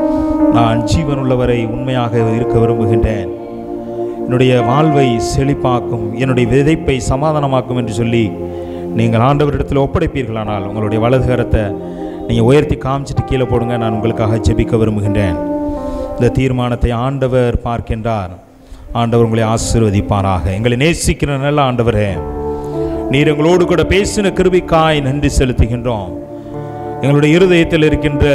நான் ஜீவன் உள்ளவரை உண்மையாக இருக்க விரும்புகின்றேன், என்னுடைய வாழ்வை செழிப்பாக்கும், என்னுடைய விதைப்பை சமாதானமாக்கும் என்று சொல்லி நீங்கள் ஆண்டவரிடத்தில் ஒப்படைப்பீர்களானால், உங்களுடைய வலது கரத்தை நீங்கள் உயர்த்தி காமிச்சிட்டு கீழே போடுங்க. நான் உங்களுக்காக ஜெபிக்க விரும்புகின்றேன். இந்த தீர்மானத்தை ஆண்டவர் பார்க்கின்றார். ஆண்டவர் உங்களை ஆசீர்வதிப்பாராக. எங்களை நேசிக்கிற நல்ல ஆண்டவரே, நீர் எங்களோடு கூட பேசின கிருபைக்காய் நன்றி செலுத்துகின்றோம். எங்களுடைய இருதயத்தில் இருக்கின்ற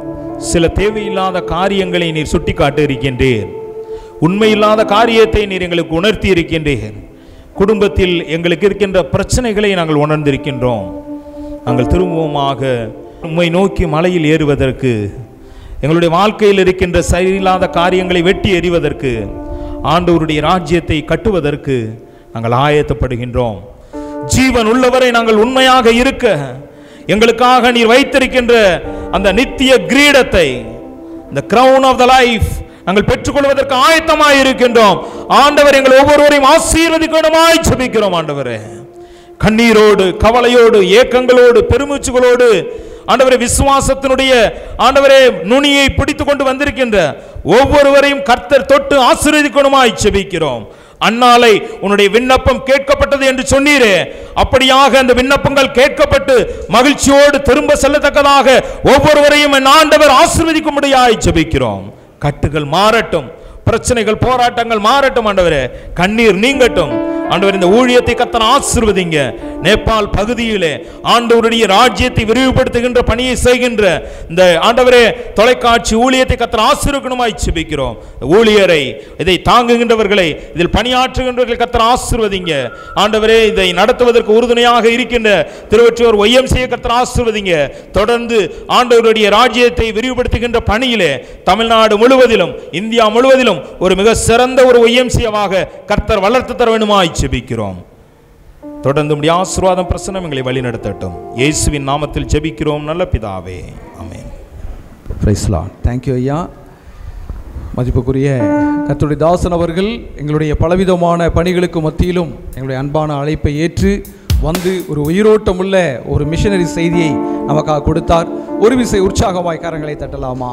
சில தேவையில்லாத காரியங்களை நீர் சுட்டி காட்ட இருக்கின்றீர். உண்மையில்லாத காரியத்தை நீர் எங்களுக்கு உணர்த்தி இருக்கின்றீர். குடும்பத்தில் எங்களுக்கு இருக்கின்ற பிரச்சனைகளை நாங்கள் உணர்ந்திருக்கின்றோம். நாங்கள் திரும்பவுமாக உம்மை நோக்கி மலையில் ஏறுவதற்கு, எங்களுடைய வாழ்க்கையில் இருக்கின்ற சரியில்லாத காரியங்களை வெட்டி எறிவதற்கு, ஆண்டவருடைய ராஜ்யத்தை கட்டுவதற்கு நாங்கள் ஆயத்தப்படுகின்றோம். ஜீவன் உள்ளவரை நாங்கள் உண்மையாக இருக்க எங்களுக்காக நீர் வைத்திருக்கின்ற அந்த நித்திய கிரீடத்தை, the crown of the life, நாங்கள் பெற்றுக்கொள்வதற்கு ஆயத்தமாய் இருக்கின்றோம். ஆண்டவர் எங்கள் ஒவ்வொருவரையும் ஆசீர்வதிக்கணுமாய் ஜெபிக்கிறோம். ஆண்டவரே, கண்ணீரோடு, கவலையோடு, ஏக்கங்களோடு, பெருமூச்சுகளோடு ஆண்டவரே, விசுவாசத்தினுடைய ஆண்டவரே நுனியை பிடித்து கொண்டு வந்திருக்கின்ற ஒவ்வொருவரையும் கர்த்தர் தொட்டு ஆசீர்வதிக்கணுமாய் ஜெபிக்கிறோம். அன்னாலை உன்னுடைய விண்ணப்பம் கேட்கப்பட்டது என்று சொன்னீரே, அப்படியாக அந்த விண்ணப்பங்கள் கேட்கப்பட்டு மகிழ்ச்சியோடு திரும்ப செல்லத்தக்கதாக ஒவ்வொருவரையும் என் ஆண்டவர் ஆசீர்வதிக்கும்படியாய் ஜெபிக்கிறோம். கட்டுகள் மாறட்டும், பிரச்சனைகள் போராட்டங்கள் மாறட்டும். ஆண்டவரே, கண்ணீர் நீங்கட்டும். ஆண்டவர், இந்த ஊழியத்தை கர்த்தர் ஆசீர்வதிங்க. நேபாள் பகுதியிலே ஆண்டவருடைய ராஜ்யத்தை விரிவுபடுத்துகின்ற பணியை செய்கின்ற இந்த ஆண்டவரே தொலைக்காட்சி ஊழியத்தை கர்த்தர் ஆசீர்வதிக்கணுமாய் ஜெபிக்கிறோம். ஊழியரை, இதை தாங்குகின்றவர்களை, இதில் பணியாற்றுகின்றவர்களை கர்த்தர் ஆசீர்வதிங்க. ஆண்டவரே, இதை நடத்துவதற்கு உறுதுணையாக இருக்கின்ற திருவொற்றியூர் YMCA கர்த்தர் ஆசீர்வதிங்க. தொடர்ந்து ஆண்டவருடைய ராஜ்யத்தை விரிவுபடுத்துகின்ற பணியிலே தமிழ்நாடு முழுவதிலும், இந்தியா முழுவதிலும் ஒரு மிக சிறந்த ஒரு YMCAவாக கர்த்தர் வளர்த்து தர வேண்டுமாய் ஜெபிக்கிறோம். தொடர்ந்து உம்முடைய ஆசீர்வாதம் பிரசன்னம் எங்களை வழிநடத்தட்டும். இயேசுவின் நாமத்தில் ஜெபிக்கிறோம் நல்ல பிதாவே, ஆமென். Price Lord. தேங்க்யூ ஐயா. மதிப்புக்குரிய கர்த்தருடைய தாசன் அவர்கள் எங்களுடைய பலவிதமான பணிகளுக்கு மத்தியிலும் எங்களுடைய அன்பான அழைப்பை ஏற்று வந்து ஒரு உயிரோட்டமுள்ள ஒரு மிஷனரி செய்தியை நமக்காக கொடுத்தார். ஒரு விசை உற்சாகமாய் கரங்களை தட்டலாமா?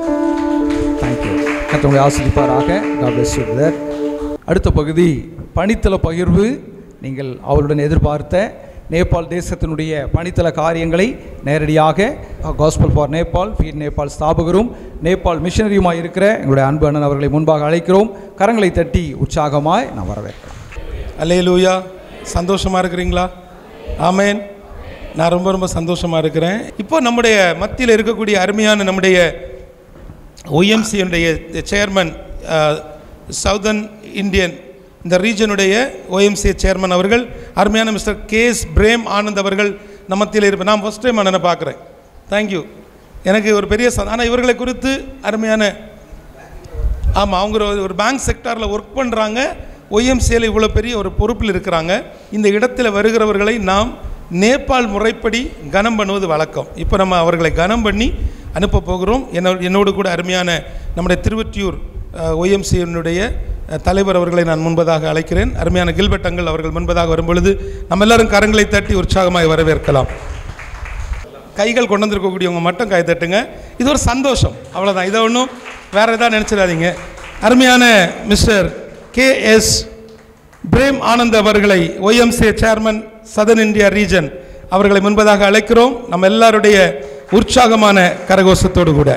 தேங்க்யூ. கர்த்தருடைய ஆசீர்வதிப்பாராக. God bless you brother. அடுத்த பகுதி பணித்தள பகிர்வு. நீங்கள் அவருடன் எதிர்பார்த்த நேபாள் தேசத்தினுடைய பணித்தள காரியங்களை நேரடியாக gospel for Nepal, feed Nepal ஸ்தாபகரும் நேபாள் மிஷனரியுமாய் இருக்கிற எங்களுடைய அன்பு அண்ணன் அவர்களை முன்பாக அழைக்கிறோம். கரங்களை தட்டி உற்சாகமாய் நான் வரவேற்கிறேன். அல்லேலூயா. சந்தோஷமாக இருக்கிறீங்களா? ஆமேன். நான் ரொம்ப ரொம்ப சந்தோஷமாக இருக்கிறேன். இப்போ நம்முடைய மத்தியில் இருக்கக்கூடிய அருமையான நம்முடைய OMCனுடைய சேர்மன், சவுதர்ன் இந்தியன் இந்த ரீஜனுடைய OMCA சேர்மன் அவர்கள், அருமையான மிஸ்டர் KS பிரேம் ஆனந்த் அவர்கள் நம்மத்தில் இருப்பேன். நான் ஃபஸ்ட் டைம் அண்ணனை பார்க்குறேன். தேங்க்யூ. எனக்கு ஒரு பெரிய ஆனால் இவர்களை குறித்து அருமையான, ஆமாம், அவங்க ஒரு பேங்க் செக்டாரில் ஒர்க் பண்ணுறாங்க. OMCAல இவ்வளோ பெரிய ஒரு பொறுப்பில் இருக்கிறாங்க. இந்த இடத்துல வருகிறவர்களை நாம் நேபாள் முறைப்படி கனம் பண்ணுவது வழக்கம். இப்போ நம்ம அவர்களை கனம் பண்ணி அனுப்ப போகிறோம். என்னோடு கூட அருமையான நம்முடைய திருவொற்றியூர் OMCனுடைய தலைவர் அவர்களை நான் முன்பதாக அழைக்கிறேன். அருமையான கில்பர்ட் அங்கிள் அவர்கள் முன்பதாக வரும்பொழுது நம்ம எல்லாரும் கரங்களை தட்டி உற்சாகமாக வரவேற்கலாம். கைகள் கொண்டு வந்திருக்கக்கூடியவங்க மட்டும் கை தட்டுங்க. இது ஒரு சந்தோஷம், அவ்வளோதான். இதை ஒன்றும் வேறு எதாவது நினச்சிடாதீங்க. அருமையான மிஸ்டர் KS பிரேம் ஆனந்த் அவர்களை, OMCA chairman southern India region, அவர்களை முன்பதாக அழைக்கிறோம். நம்ம எல்லாருடைய உற்சாகமான கரகோஷத்தோடு கூட.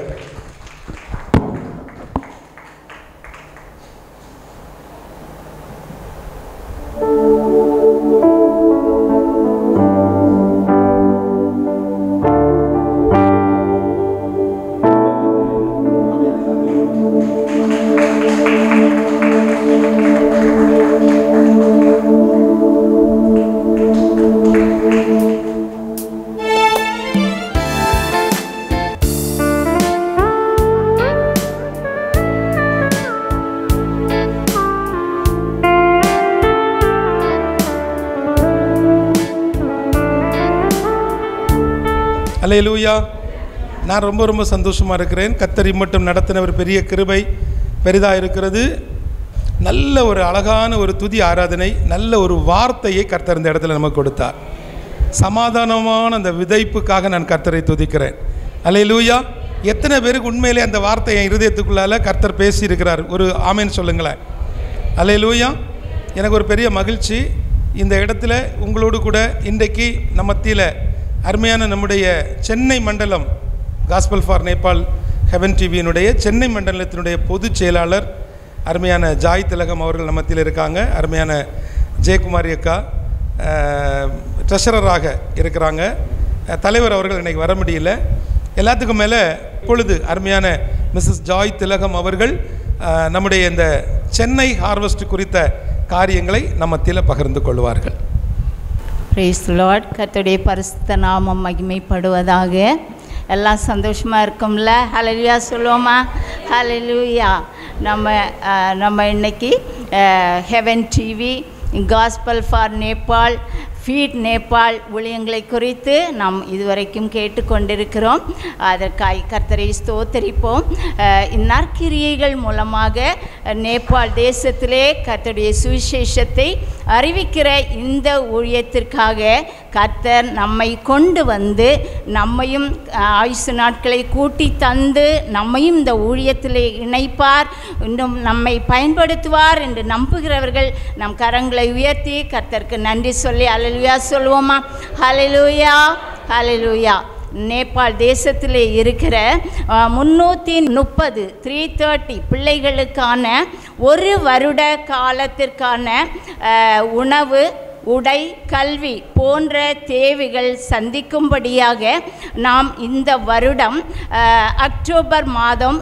அல்லேலூயா. நான் ரொம்ப ரொம்ப சந்தோஷமாக இருக்கிறேன். கர்த்தர் இம்மட்டும் நடத்தின ஒரு பெரிய கிருபை பெரிதாக இருக்கிறது. நல்ல ஒரு அழகான ஒரு துதி ஆராதனை, நல்ல ஒரு வார்த்தையை கர்த்தர் இந்த இடத்துல நமக்கு கொடுத்தார். சமாதானமான அந்த விதைப்புக்காக நான் கர்த்தரை துதிக்கிறேன். அல்லேலூயா. எத்தனை பேருக்கு உண்மையிலே அந்த வார்த்தை என் இருதயத்துக்குள்ளால கர்த்தர் பேசியிருக்கிறார்? ஒரு ஆமேன்னு சொல்லுங்களேன். அல்லேலூயா. எனக்கு ஒரு பெரிய மகிழ்ச்சி இந்த இடத்துல உங்களோடு கூட இன்றைக்கு நம்ம மத்தியில் அருமையான நம்முடைய சென்னை மண்டலம் காஸ்பல் ஃபார் நேபாள் ஹெவன் டிவியினுடைய சென்னை மண்டலத்தினுடைய பொதுச் செயலாளர் அருமையான ஜாய் திலகம் அவர்கள் நம்ம மத்தியில் இருக்காங்க. அருமையான ஜெயக்குமாரி அக்கா ட்ரெஷரராக இருக்கிறாங்க. தலைவர் அவர்கள் இன்றைக்கி வர முடியல. எல்லாத்துக்கும் மேலே இப்பொழுது அருமையான மிஸ்ஸஸ் ஜாய் திலகம் அவர்கள் நம்முடைய இந்த சென்னை ஹார்வெஸ்ட் குறித்த காரியங்களை நம்ம மத்தியில் பகிர்ந்து கொள்வார்கள். Praise lord. கர்த்தருடைய பரிசுத்த நாமம் மகிமைப்படுவதாக. எல்லாம் சந்தோஷமாக இருக்கும்ல? ஹல்லேலூயா சொல்லுவோமா? ஹல்லேலூயா. நம்ம இன்னைக்கு heaven TV gospel for Nepal feed Nepal ஊழியங்களை குறித்து நாம் இதுவரைக்கும் கேட்டுக்கொண்டிருக்கிறோம். அதற்காய் கர்த்தரை ஸ்தோத்தரிப்போம். நற்கிரியைகள் மூலமாக நேபாள் தேசத்திலே கர்த்தருடைய சுவிசேஷத்தை அறிவிக்கிற இந்த ஊழியத்திற்காக கர்த்தர் நம்மை கொண்டு வந்து நம்மையும் ஆயுசு நாட்களை கூட்டி தந்து நம்மையும் இந்த ஊழியத்திலே இணைப்பார், இன்னும் நம்மை பயன்படுத்துவார் என்று நம்புகிறவர்கள் நம் கரங்களை உயர்த்தி கர்த்தருக்கு நன்றி சொல்லி ஹல்லேலூயா சொல்லுவோமா? ஹல்லேலூயா, ஹல்லேலூயா. நேபாள் தேசத்திலே இருக்கிற 330 பிள்ளைகளுக்கான ஒரு வருட காலத்திற்கான உணவு, உடை, கல்வி போன்ற தேவைகள் சந்திக்கும்படியாக நாம் இந்த வருடம் அக்டோபர் மாதம்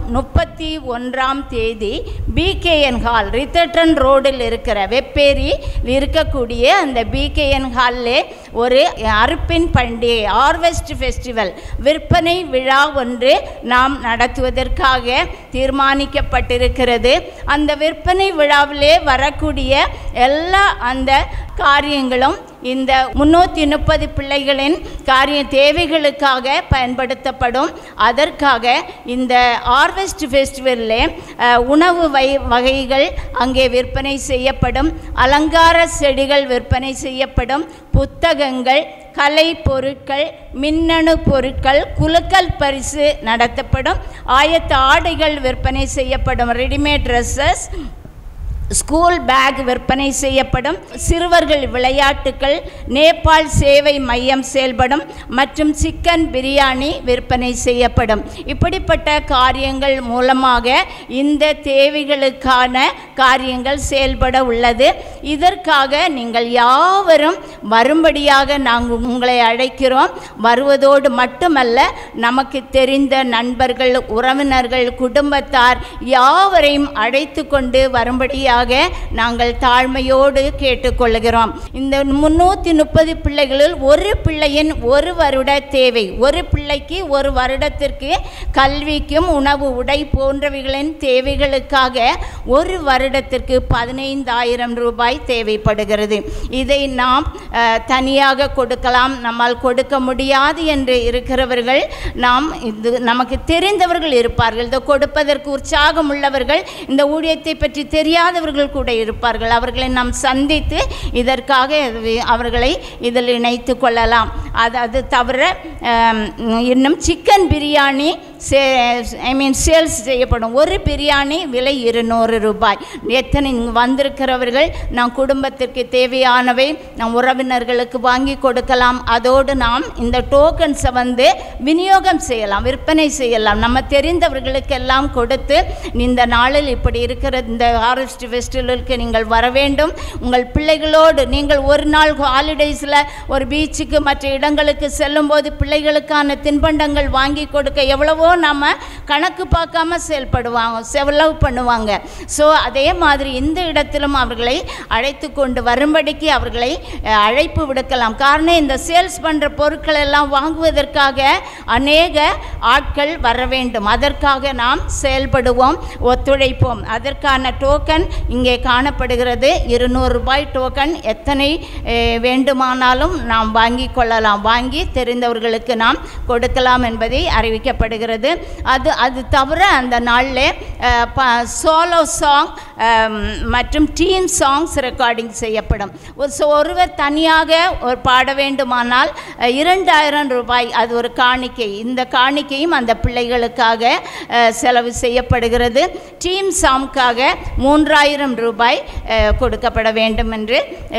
31ஆம் தேதி பிகேஎன் ஹால் ரித்தர்டன் ரோடில் இருக்கிற வெப்பேரியில் இருக்கக்கூடிய அந்த பிகேஎன் ஹாலில் ஒரு அறுப்பின் பண்டிகை ஹார்வெஸ்ட் ஃபெஸ்டிவல் விற்பனை விழா ஒன்று நாம் நடத்துவதற்காக தீர்மானிக்கப்பட்டிருக்கிறது. அந்த விற்பனை விழாவிலே வரக்கூடிய எல்லா அந்த காரியங்களும் இந்த 330 பிள்ளைகளின் தேவைகளுக்காக பயன்படுத்தப்படும். அதற்காக இந்த ஹார்வெஸ்ட் ஃபெஸ்டிவலில் உணவு வகைகள் அங்கே விற்பனை செய்யப்படும், அலங்கார செடிகள் விற்பனை செய்யப்படும், புத்தகங்கள், கலை பொருட்கள், மின்னணு பொருட்கள், குலுக்கல் பரிசு நடத்தப்படும், ஆயத்த ஆடைகள் விற்பனை செய்யப்படும், ரெடிமேட் ட்ரெஸ்ஸஸ், ஸ்கூல் பேக் விற்பனை செய்யப்படும், சிறுவர்கள் விளையாட்டுக்கள், நேபாள் சேவை மையம் செயல்படும் மற்றும் சிக்கன் பிரியாணி விற்பனை செய்யப்படும். இப்படிப்பட்ட காரியங்கள் மூலமாக இந்த தேவைகளுக்கான காரியங்கள் செயல்பட உள்ளது. இதற்காக நீங்கள் யாவரும் வரும்படியாக நாங்கள் உங்களை அழைக்கிறோம். வருவதோடு மட்டுமல்ல, நமக்கு தெரிந்த நண்பர்கள், உறவினர்கள், குடும்பத்தார் யாவரையும் அழைத்து கொண்டு வரும்படியாக நாங்கள் தாழ்மையோடு கேட்டுக்கொள்கிறோம். இந்த 330 பிள்ளைகளில் ஒரு பிள்ளையின் ஒரு வருட தேவை, ஒரு பிள்ளைக்கு ஒரு வருடத்திற்கு கல்விக்கும் உணவு, உடை போன்றவைகளின் தேவைகளுக்காக ஒரு வருடத்திற்கு 15,000 ரூபாய் தேவைப்படுகிறது. இதை நாம் தனியாக கொடுக்கலாம், நம்மால் கொடுக்க முடியாது என்று இருக்கிறவர்கள் நமக்கு தெரிந்தவர்கள் இருப்பார்கள், இதை கொடுப்பதற்கு உற்சாகம் உள்ளவர்கள், இந்த ஊழியத்தை பற்றி தெரியாதவர்கள் கூட இருப்பார்கள். அவர்களை நாம் சந்தித்து இதற்காக அவர்களை இதில் இணைத்து கொள்ளலாம். அது தவிர இன்னும் சிக்கன் பிரியாணி சேல்ஸ் செய்யப்படும். ஒரு பிரியாணி விலை 200 ரூபாய். எத்தனை வந்திருக்கிறவர்கள் நம் குடும்பத்திற்கு தேவையானவை நம் உறவினர்களுக்கு வாங்கி கொடுக்கலாம். அதோடு நாம் இந்த டோக்கன்ஸை விநியோகம் செய்யலாம், விற்பனை செய்யலாம். நம்ம தெரிந்தவர்களுக்கெல்லாம் கொடுத்து இந்த நாளில் இப்படி இருக்கிற இந்த ஹார்வெஸ்ட் ஃபெஸ்டிவலுக்கு நீங்கள் வர வேண்டும். உங்கள் பிள்ளைகளோடு நீங்கள் ஒரு நாள் ஹாலிடேஸில் ஒரு பீச்சுக்கு மற்ற இடங்களுக்கு செல்லும்போது பிள்ளைகளுக்கான தின்பண்டங்கள் வாங்கி கொடுக்க எவ்வளவோ நம்ம கணக்கு பார்க்காம செலவு பண்ணுவாங்க. ஸோ அதே மாதிரி இந்த இடத்திலும் அவர்களை அழைத்து கொண்டு வரும்படிக்கு அவர்களை அழைப்பு விடுக்கலாம். காரணம், இந்த சேல்ஸ் பண்ணுற பொருட்கள் எல்லாம் வாங்குவதற்காக அநேக ஆட்கள் வர வேண்டும். அதற்காக நாம் செயல்படுவோம், ஒத்துழைப்போம். அதற்கான டோக்கன் இங்கே காணப்படுகிறது. 200 ரூபாய் டோக்கன் எத்தனை வேண்டுமானாலும் நாம் வாங்கி கொள்ளலாம், வாங்கி தெரிந்தவர்களுக்கு நாம் கொடுக்கலாம் என்பதை அறிவிக்கப்படுகிறது. அது தவிர அந்த நாளில் சோலோ சாங் மற்றும் டீம் சாங்ஸ் ரெக்கார்டிங் செய்யப்படும். ஒருவர் தனியாக ஒரு பாட வேண்டுமானால் 2000 ரூபாய் அது ஒரு காணிக்கை. இந்த காணிக்கையும் அந்த பிள்ளைகளுக்காக செலவு செய்யப்படுகிறது. டீம் சாங்காக 3000 ரூபாய் கொடுக்கப்பட வேண்டும் என்று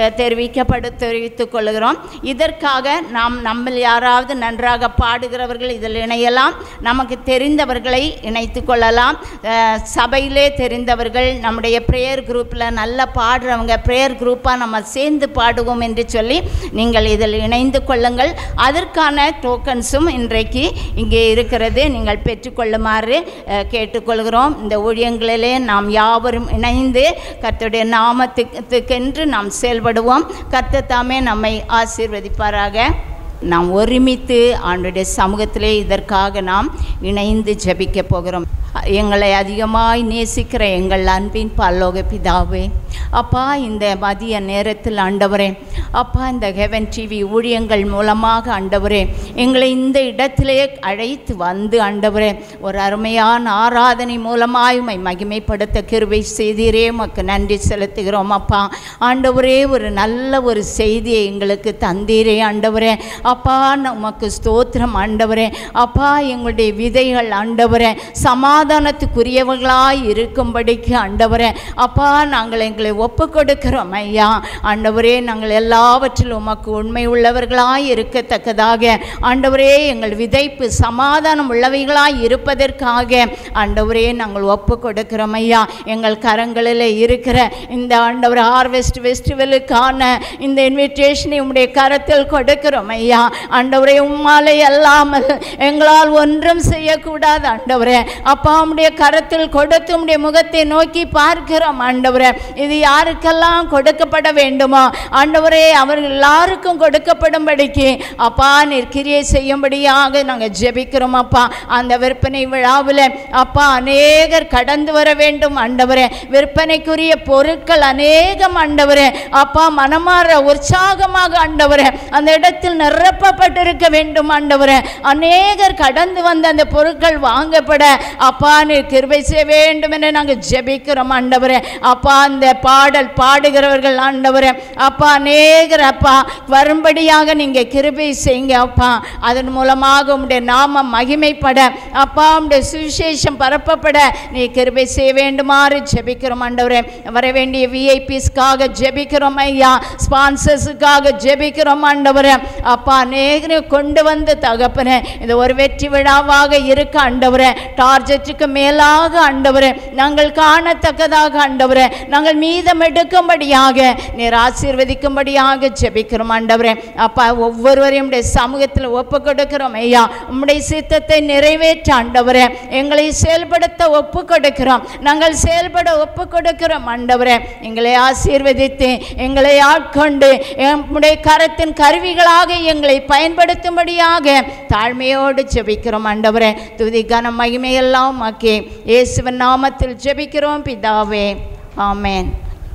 தெரிவித்துக் கொள்கிறோம். இதற்காக நம்ம யாராவது நன்றாக பாடுகிறவர்கள் இதில் இணையலாம். நமக்கு தெரிந்தவர்களை இணைத்து கொள்ளலாம். சபையிலே தெரிந்தவர்கள், நம்முடைய ப்ரேயர் குரூப்பில் நல்லா பாடுறவங்க, ப்ரேயர் குரூப்பாக நம்ம சேர்ந்து பாடுவோம் என்று சொல்லி நீங்கள் இதில் இணைந்து கொள்ளுங்கள். அதற்கான டோக்கன்ஸும் இன்றைக்கு இங்கே இருக்கிறது, நீங்கள் பெற்றுக்கொள்ளுமாறு கேட்டுக்கொள்கிறோம். இந்த ஊழியங்களிலே நாம் யாவரும் இணைந்து கர்த்தருடைய நாமத்துக்கென்று நாம் செயல்படுவோம். கர்த்தர் தாமே நம்மை ஆசீர்வதிப்பாராக. நாம் ஒருமித்து ஆண்டவருடைய சமூகத்திலே இதற்காக நாம் இணைந்து ஜெபிக்க போகிறோம். எங்களை அதிகமாய் நேசிக்கிற எங்கள் அன்பின் பரலோக பிதாவே, அப்பா, இந்த மதிய நேரத்தில் ஆண்டவரே, அப்பா, இந்த ஹெவன் டிவி ஊழியங்கள் மூலமாக ஆண்டவரே எங்களை இந்த இடத்திலே அழைத்து வந்து ஆண்டவரே ஒரு அருமையான ஆராதனை மூலமாய் உம்மை மகிமைப்படுத்த கிருபை செய்தீரே, உமக்கு நன்றி செலுத்துகிறோம். அப்பா ஆண்டவரே, ஒரு நல்ல ஒரு செய்தியை எங்களுக்கு தந்தீரே ஆண்டவரே. அப்பா, உமக்கு ஸ்தோத்திரம் ஆண்டவரே. அப்பா, எங்களுடைய விதைகள் ஆண்டவரே சமாதானத்துக்குரியவர்களாய் இருக்கும்படிக்கு ஆண்டவரே, அப்பா, நாங்கள் எங்களை ஒப்பு கொடுக்கிறோம் ஐயா. ஆண்டவரே, நாங்கள் எல்லாவற்றிலும் உமக்கு உண்மை உள்ளவர்களாய் இருக்கத்தக்கதாக ஆண்டவரே எங்கள் விதைப்பு சமாதானம் உள்ளவைகளாய் இருப்பதற்காக ஆண்டவரே நாங்கள் ஒப்பு கொடுக்கிறோம் ஐயா. எங்கள் கரங்களில் இருக்கிற இந்த ஆண்டவர் ஹார்வெஸ்ட் ஃபெஸ்டிவலுக்கான இந்த இன்விடேஷனை உம்முடைய கரத்தில் கொடுக்கிறோம் ஐயா. ஆண்டவரே, உம்மாலே அல்லாமல் எங்களால் ஒன்றும் செய்யக்கூடாது ஆண்டவரே. அப்பா, உம்முடைய கரத்தில் கொடுத்து உம்முடைய முகத்தை நோக்கி பார்க்கிறோம் ஆண்டவரே. இது யாருக்கெல்லாம் கொடுக்கப்பட வேண்டுமோ ஆண்டவரே அவர்கள் எல்லாருக்கும் கொடுக்கப்படும்படிக்கு அப்பா நீர் கிரியை செய்யும்படியாக நாங்கள் ஜெபிக்கிறோம். அப்பா, அந்த விற்பனை விழாவில் அப்பா அநேகர் கடந்து வர வேண்டும் ஆண்டவரே. விற்பனைக்குரிய பொருட்கள் அநேகம் ஆண்டவரே. அப்பா, மனமாற உற்சாகமாக ஆண்டவரே அந்த இடத்தில் நிரப்பப்பட்டிருக்க வேண்டும் ஆண்டவரே. அநேகர் கடந்து வந்து அந்த பொருட்கள் வாங்கப்பட அப்பா நீர் கிருபை செய்ய வேண்டும் என்று நாங்கள் ஜெபிக்கிறோம் ஆண்டவரே. அப்பா, அந்த பாடல் பாடுகிறவர்கள் ஆண்டவரே அப்பா அநேகர் அப்பா வரும்படியாக நீங்கள் கிருபை செய்யுங்க அப்பா. அதன் மூலமாக உம்முடைய நாமம் மகிமைப்பட அப்பா உம்முடைய சுவிசேஷம் பரப்பப்பட நீ கிருபை செய்ய வேண்டுமாறு ஜெபிக்கிறோம் ஆண்டவரே. வர வேண்டிய விஐபிஸ்க்காக ஜெபிக்கிறோம் ஐயா. ஸ்பான்சர்ஸுக்காக ஜெபிக்கிறோம் ஆண்டவரே. அப்பா, அநேகரை கொண்டு வந்து தகப்பனே இது ஒரு வெற்றி விழாவாக இருக்க ஆண்டவரே. டார்ஜெட்டுக்கு மேலாக ஆண்டவரே நாங்கள் காணத்தக்கதாக ஆண்டவரே நாங்கள் மீதம் எடுக்கும்படியாக நீர் ஆசீர்வதிக்கும்படியாக ஜெபிக்கிறோம் ஆண்டவரே. அப்பா, ஒவ்வொருவரையும் உடைய சமூகத்தில் ஒப்பு கொடுக்கிறோம் ஐயா. உம்முடைய சித்தத்தை நிறைவேற்ற ஆண்டவரே எங்களை செயல்படுத்த ஒப்பு கொடுக்கிறோம். நாங்கள் செயல்பட ஒப்பு கொடுக்கிறோம் ஆண்டவரே. எங்களை ஆசீர்வதித்து எங்களை ஆட்கொண்டு உம்முடைய கரத்தின் கருவிகளாக எங்களை பயன்படுத்தும்படியாக தாழ்மையோடு ஜெபிக்கிறோம் ஆண்டவரே. துதி கன மகிமையெல்லாம் ஆக்கி இயேசுவின் நாமத்தில் ஜெபிக்கிறோம் பிதாவே, ஆமென்.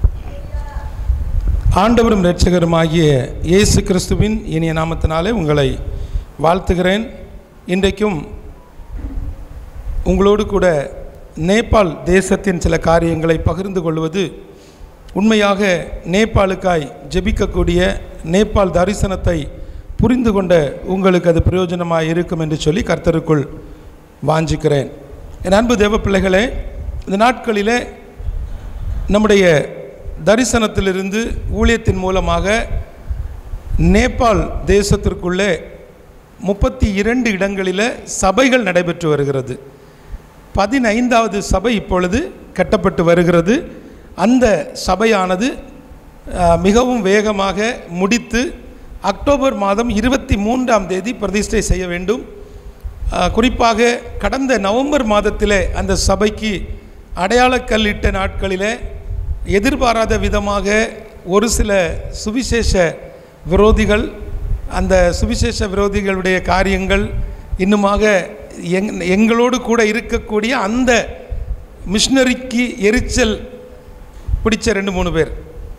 ஆண்டவரும் இரட்சகருமாகிய இயேசு கிறிஸ்துவின் இனிய நாமத்தினாலே உங்களை வாழ்த்துகிறேன். இன்றைக்கும் உங்களோடு கூட நேபாள் தேசத்தின் சில காரியங்களை பகிர்ந்து கொள்வது உண்மையாக நேபாளுக்காய் ஜெபிக்கக்கூடிய நேபாள் தரிசனத்தை புரிந்து கொண்ட உங்களுக்கு அது பிரயோஜனமாக இருக்கும் என்று சொல்லி கர்த்தருக்குள் வாஞ்சிக்கிறேன். என் அன்பு தேவ பிள்ளைகளே, இந்த நாட்களிலே நம்முடைய தரிசனத்திலிருந்து ஊழியத்தின் மூலமாக நேபாள் தேசத்திற்குள்ளே 32 இடங்களில் சபைகள் நடைபெற்று வருகிறது. 15வது சபை இப்பொழுது கட்டப்பட்டு வருகிறது. அந்த சபையானது மிகவும் வேகமாக முடித்து அக்டோபர் மாதம் 23ஆம் தேதி பிரதிஷ்டை செய்ய வேண்டும். குறிப்பாக கடந்த நவம்பர் மாதத்திலே அந்த சபைக்கு அடையாளக்கல் இட்ட நாட்களில் எதிர்பாராத விதமாக ஒரு சில சுவிசேஷ விரோதிகள், அந்த சுவிசேஷ விரோதிகளுடைய காரியங்கள் இன்னுமாக எங்களோடு கூட இருக்கக்கூடிய அந்த மிஷினரிக்கு எரிச்சல் பிடிச்ச 2-3 பேர்,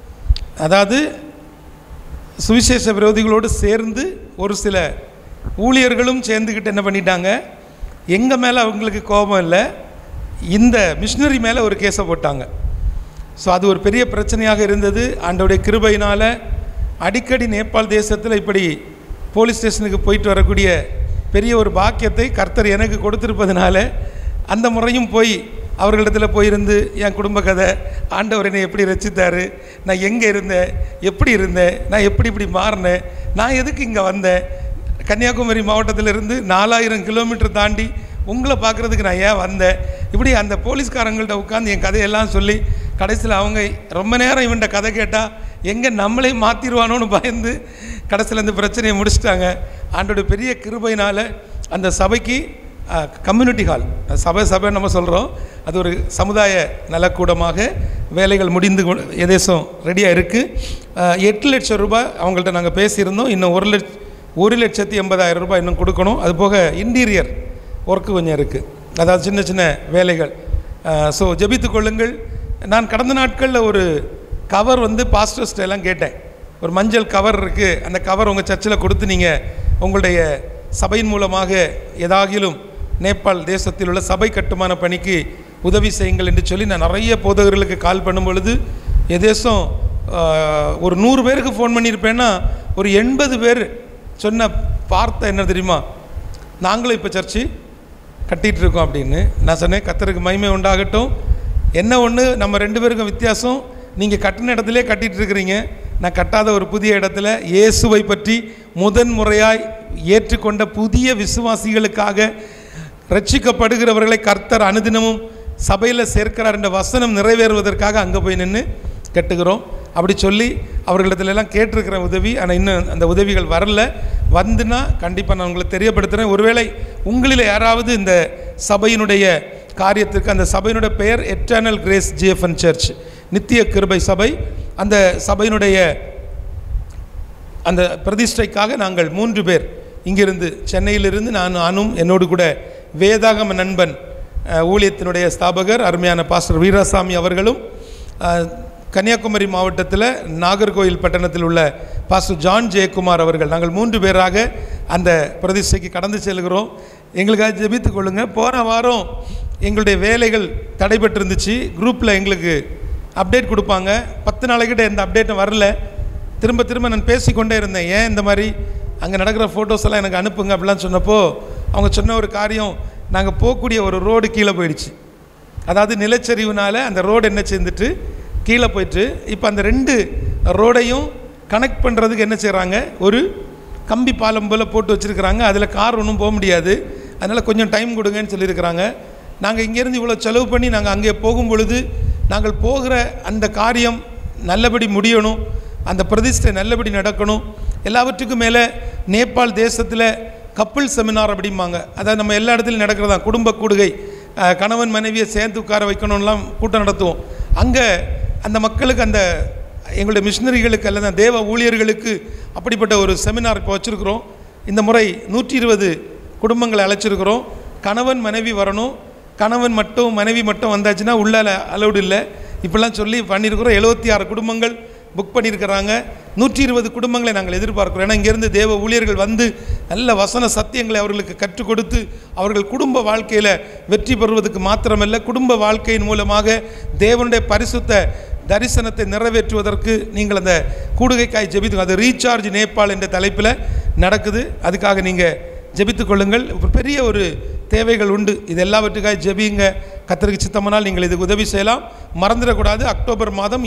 அதாவது சுவிசேஷ விரோதிகளோடு சேர்ந்து ஒரு சில ஊழியர்களும் சேர்ந்துக்கிட்டு என்ன பண்ணிட்டாங்க, எங்கள் மேலே அவங்களுக்கு கோபம் இல்லை, இந்த மிஷினரி மேலே ஒரு கேஸை போட்டாங்க. ஸோ அது ஒரு பெரிய பிரச்சனையாக இருந்தது. ஆண்டவருடைய கிருபையினால் அடிக்கடி நேபாள் தேசத்தில் இப்படி போலீஸ் ஸ்டேஷனுக்கு போயிட்டு வரக்கூடிய பெரிய ஒரு பாக்கியத்தை கர்த்தர் எனக்கு கொடுத்துருப்பதுனால அந்த முறையும் போய் அவர்களிடத்தில் போயிருந்து என் குடும்ப கதை, ஆண்டவர் என்னை எப்படி ரசித்தார், நான் எங்கே இருந்தேன், எப்படி இருந்தேன், நான் எப்படி இப்படி மாறினேன், நான் எதுக்கு இங்கே வந்தேன், கன்னியாகுமரி மாவட்டத்திலிருந்து 4000 கிலோமீட்டர் தாண்டி உங்களை பார்க்குறதுக்கு நான் ஏன் வந்தேன், இப்படி அந்த போலீஸ்காரங்கள்ட்ட உட்காந்து என் கதையெல்லாம் சொல்லி கடைசியில் அவங்க ரொம்ப நேரம் இவன்கிட்ட கதை கேட்டால் எங்கே நம்மளையும் மாற்றிடுவானோன்னு பயந்து கடைசியில் இந்த பிரச்சனையை முடிச்சிட்டாங்க. ஆண்டோட பெரிய கிருபையினால் அந்த சபைக்கு கம்யூனிட்டி ஹால், சபை நம்ம சொல்கிறோம், அது ஒரு சமுதாய நலக்கூடமாக வேலைகள் முடிந்து எதேசம் ரெடியாக இருக்குது. 8 லட்சம் ரூபாய் அவங்கள்ட்ட நாங்கள் பேசியிருந்தோம். இன்னும் 1,80,000 ரூபாய் இன்னும் கொடுக்கணும். அது போக இன்டீரியர் ஒர்க்கு கொஞ்சம் இருக்குது, அதாவது சின்ன சின்ன வேலைகள். ஸோ ஜெபித்து கொள்ளுங்கள். நான் கடந்த நாட்களில் ஒரு கவர் பாஸ்டர்ஸ்ட்ட எல்லாம் கேட்டேன். ஒரு மஞ்சள் கவர் இருக்குது, அந்த கவர் உங்கள் சர்ச்சில் கொடுத்து நீங்கள் உங்களுடைய சபையின் மூலமாக ஏதாகிலும் நேபாள் தேசத்தில் உள்ள சபை கட்டுமான பணிக்கு உதவி செய்யுங்கள் என்று சொல்லி நான் நிறைய போதகர்களுக்கு கால் பண்ணும் பொழுது எதேசம் ஒரு 100 பேருக்கு ஃபோன் பண்ணியிருப்பேன்னா ஒரு 80 பேர் சொன்ன வார்த்தை என்ன தெரியுமா, நாங்களும் இப்போ சர்ச்சு கட்டிகிட்டு இருக்கோம் அப்படின்னு. நான் சொன்னேன், கர்த்தருக்கு மகிமை உண்டாகட்டும். என்ன ஒன்று, நம்ம 2 பேருக்கும் வித்தியாசம், நீங்கள் கட்டின இடத்துலே கட்டிகிட்டு இருக்கிறீங்க, நான் கட்டாத ஒரு புதிய இடத்துல இயேசுவை பற்றி முதன்முறையாய் ஏற்றுக்கொண்ட புதிய விசுவாசிகளுக்காக ரட்சிக்கப்படுகிறவர்களை கர்த்தர் அனுதினமும் சபையில் சேர்க்கிறார் என்ற வசனம் நிறைவேறுவதற்காக அங்கே போய் நின்று கட்டுகிறோம். அப்படி சொல்லி அவர்களிடத்துலலாம் கேட்டிருக்கிற உதவி, ஆனால் இன்னும் அந்த உதவிகள் வரல. வந்துன்னா கண்டிப்பாக நான் உங்களுக்கு தெரியப்படுத்துகிறேன். ஒருவேளை உங்களில் யாராவது இந்த சபையினுடைய காரியத்திற்கு, அந்த சபையினுடைய பெயர் எட்டர்னல் கிரேஸ் ஜிஎஃப்என் சர்ச், நித்திய கிருபை சபை, அந்த சபையினுடைய அந்த பிரதிஷ்டைக்காக நாங்கள் 3 பேர் இங்கிருந்து சென்னையிலிருந்து நானும் என்னோடு கூட வேதாகம நண்பன் ஊழியத்தினுடைய ஸ்தாபகர் அருமையான பாஸ்டர் வீராசாமி அவர்களும், கன்னியாகுமரி மாவட்டத்தில் நாகர்கோயில் பட்டணத்தில் உள்ள பாஸ்டர் ஜான் ஜெயக்குமார் அவர்கள், நாங்கள் 3 பேராக அந்த பிரதிஷ்டைக்கு கடந்து செல்கிறோம். எங்களுக்காக ஜெபித்து கொள்ளுங்கள். போன வாரம் எங்களுடைய வேலைகள் தடைபட்டு இருந்துச்சு. குரூப்பில் எங்களுக்கு அப்டேட் கொடுப்பாங்க. 10 நாளைக்கிட்ட எந்த அப்டேட்டும் வரல. திரும்ப நான் பேசிக்கொண்டே இருந்தேன், ஏன் இந்த மாதிரி அங்கே நடக்கிற ஃபோட்டோஸ் எல்லாம் எனக்கு அனுப்புங்க அப்படிலாம் சொன்னப்போ அவங்க சொன்ன ஒரு காரியம், நாங்கள் போகக்கூடிய ஒரு ரோடு கீழே போயிடுச்சு. அதாவது நிலச்சரிவுனால் அந்த ரோடு என்ன செய்துட்டு கீழே போயிட்டு, இப்போ அந்த 2 ரோடையும் கனெக்ட் பண்ணுறதுக்கு என்ன செய்கிறாங்க, ஒரு கம்பி பாலம் போல் போட்டு வச்சுருக்கிறாங்க. அதில் கார் ஒன்றும் போக முடியாது, அதனால் கொஞ்சம் டைம் கொடுங்கன்னு சொல்லியிருக்கிறாங்க. நாங்கள் இங்கேருந்து இவ்வளோ செலவு பண்ணி நாங்கள் அங்கே போகும் பொழுது நாங்கள் போகிற அந்த காரியம் நல்லபடி முடியணும், அந்த பிரதிஷ்டை நல்லபடி நடக்கணும். எல்லாவற்றுக்கும் மேலே நேபாள் தேசத்தில் கப்பிள் செமினார் அப்படிம்பாங்க, அதாவது நம்ம எல்லா இடத்துலையும் நடக்கிறதா குடும்ப கூடுகை, கணவன் மனைவியை சேர்ந்து உட்கார வைக்கணும்லாம் கூட்டம் நடத்துவோம். அங்கே அந்த மக்களுக்கு, அந்த எங்களுடைய மிஷினரிகளுக்கு அல்லது தேவ ஊழியர்களுக்கு அப்படிப்பட்ட ஒரு செமினார் இப்போ வச்சுருக்கிறோம். இந்த முறை 120 குடும்பங்களை அழைச்சிருக்கிறோம். கணவன் மனைவி வரணும், கணவன் மட்டும் மனைவி மட்டும் வந்தாச்சுன்னா உள்ளால அலௌடு இல்லை, இப்படிலாம் சொல்லி பண்ணியிருக்கிறோம். 76 குடும்பங்கள் புக் பண்ணியிருக்கிறாங்க. 120 குடும்பங்களை நாங்கள் எதிர்பார்க்கிறோம். ஏன்னா இங்கேருந்து தேவ ஊழியர்கள் வந்து நல்ல வசன சத்தியங்களை அவர்களுக்கு கற்றுக் கொடுத்து அவர்கள் குடும்ப வாழ்க்கையில் வெற்றி பெறுவதற்கு மாத்திரமல்ல, குடும்ப வாழ்க்கையின் மூலமாக தேவனுடைய பரிசுத்த தரிசனத்தை நிறைவேற்றுவதற்கு நீங்கள் அந்த கூடுகைக்காய் ஜெபித்து, அது ரீசார்ஜ் நேபாள் என்ற தலைப்பில் நடக்குது. அதுக்காக நீங்கள் ஜெபித்து கொள்ளுங்கள். பெரிய ஒரு தேவைகள் உண்டு, இது எல்லாவற்றுக்காக ஜெபிங்க. கர்த்தருக்கு சித்தமானால் நீங்கள் இதுக்கு உதவி செய்யலாம். மறந்துடக்கூடாது, அக்டோபர் மாதம்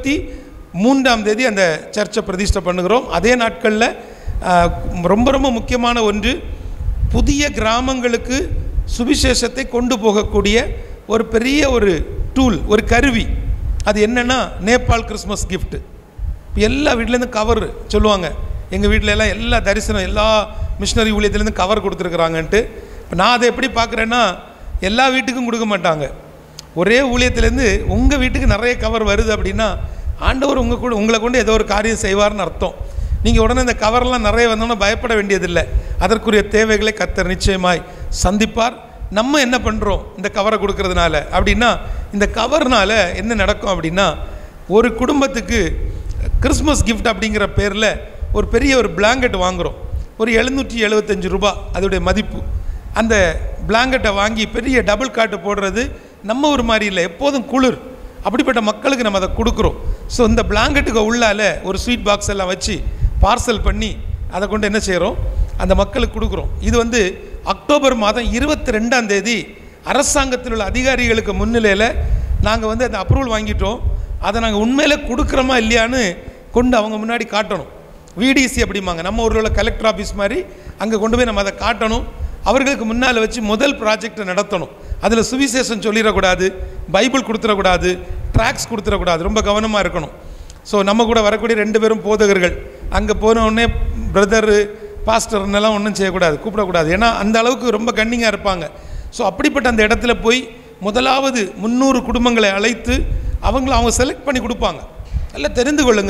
23ஆம் தேதி அந்த சர்ச்சை பிரதிஷ்டை பண்ணுகிறோம். அதே நாட்களில் ரொம்ப ரொம்ப முக்கியமான ஒன்று, புதிய கிராமங்களுக்கு சுவிசேஷத்தை கொண்டு போகக்கூடிய ஒரு பெரிய ஒரு டூல், ஒரு கருவி. அது என்னென்னா நேபாள் கிறிஸ்மஸ் கிஃப்ட்டு. எல்லா வீட்லேருந்து கவர் சொல்லுவாங்க, எங்கள் வீட்டில் எல்லாம் எல்லா தரிசனம் எல்லா மிஷினரி ஊழியத்துலேருந்து கவர் கொடுத்துருக்குறாங்கன்ட்டு. இப்போ நான் அதை எப்படி பார்க்குறேன்னா, எல்லா வீட்டுக்கும் கொடுக்க மாட்டாங்க. ஒரே ஊழியத்துலேருந்து உங்கள் வீட்டுக்கு நிறைய கவர் வருது அப்படின்னா ஆண்டவர் உங்களை கொண்டு ஏதோ ஒரு காரியம் செய்வார்னு அர்த்தம். நீங்கள் உடனே இந்த கவர்லாம் நிறைய வந்தோன்னா பயப்பட வேண்டியதில்லை. அதற்குரிய தேவைகளை கர்த்தர் நிச்சயமாய் சந்திப்பார். நம்ம என்ன பண்ணுறோம் இந்த கவரை கொடுக்கறதுனால அப்படின்னா, இந்த கவர்னால் என்ன நடக்கும் அப்படின்னா, ஒரு குடும்பத்துக்கு கிறிஸ்மஸ் கிஃப்ட் அப்படிங்கிற பேரில் ஒரு பெரிய ஒரு பிளாங்கெட் வாங்குகிறோம். ஒரு 775 ரூபா அதோடைய மதிப்பு. அந்த பிளாங்கெட்டை வாங்கி பெரிய டபுள் காட்டு போடுறது நம்ம ஒரு மாதிரி இல்லை, எப்போதும் குளிர். அப்படிப்பட்ட மக்களுக்கு நம்ம அதை கொடுக்குறோம். ஸோ இந்த பிளாங்கெட்டுக்கு உள்ளால ஒரு ஸ்வீட் பாக்ஸ் எல்லாம் வச்சு பார்சல் பண்ணி அதை கொண்டு என்ன செய்கிறோம், அந்த மக்களுக்கு கொடுக்குறோம். இது அக்டோபர் மாதம் 22ஆம் தேதி அரசாங்கத்தில் உள்ள அதிகாரிகளுக்கு முன்னிலையில் நாங்கள் அந்த அப்ரூவல் வாங்கிட்டோம். அதை நாங்கள் உண்மையிலே கொடுக்குறோமா இல்லையான்னு கொண்டு அவங்க முன்னாடி காட்டணும். விடிசி அப்படிம்பாங்க, நம்ம ஊரில் உள்ள கலெக்டர் ஆஃபீஸ் மாதிரி அங்கே கொண்டு போய் நம்ம அதை காட்டணும். அவர்களுக்கு முன்னால் வச்சு முதல் ப்ராஜெக்டை நடத்தணும். அதில் சுவிசேஷம் சொல்லிடக்கூடாது, பைபிள் கொடுத்துடக்கூடாது, ட்ராக்ஸ் கொடுத்துடக்கூடாது, ரொம்ப கவனமாக இருக்கணும். ஸோ நம்ம கூட வரக்கூடிய 2 பேரும் போதகர்கள் அங்கே போனவுடனே பிரதரு பாஸ்டர்னெல்லாம் ஒன்றும் செய்யக்கூடாது, கூப்பிடக்கூடாது. ஏன்னா அந்த அளவுக்கு ரொம்ப கன்னிங்காக இருப்பாங்க. ஸோ அப்படிப்பட்ட அந்த இடத்துல போய் முதலாவது 300 குடும்பங்களை அழைத்து அவங்க செலக்ட் பண்ணி கொடுப்பாங்க. நல்லா தெரிந்து கொள்ளுங்க,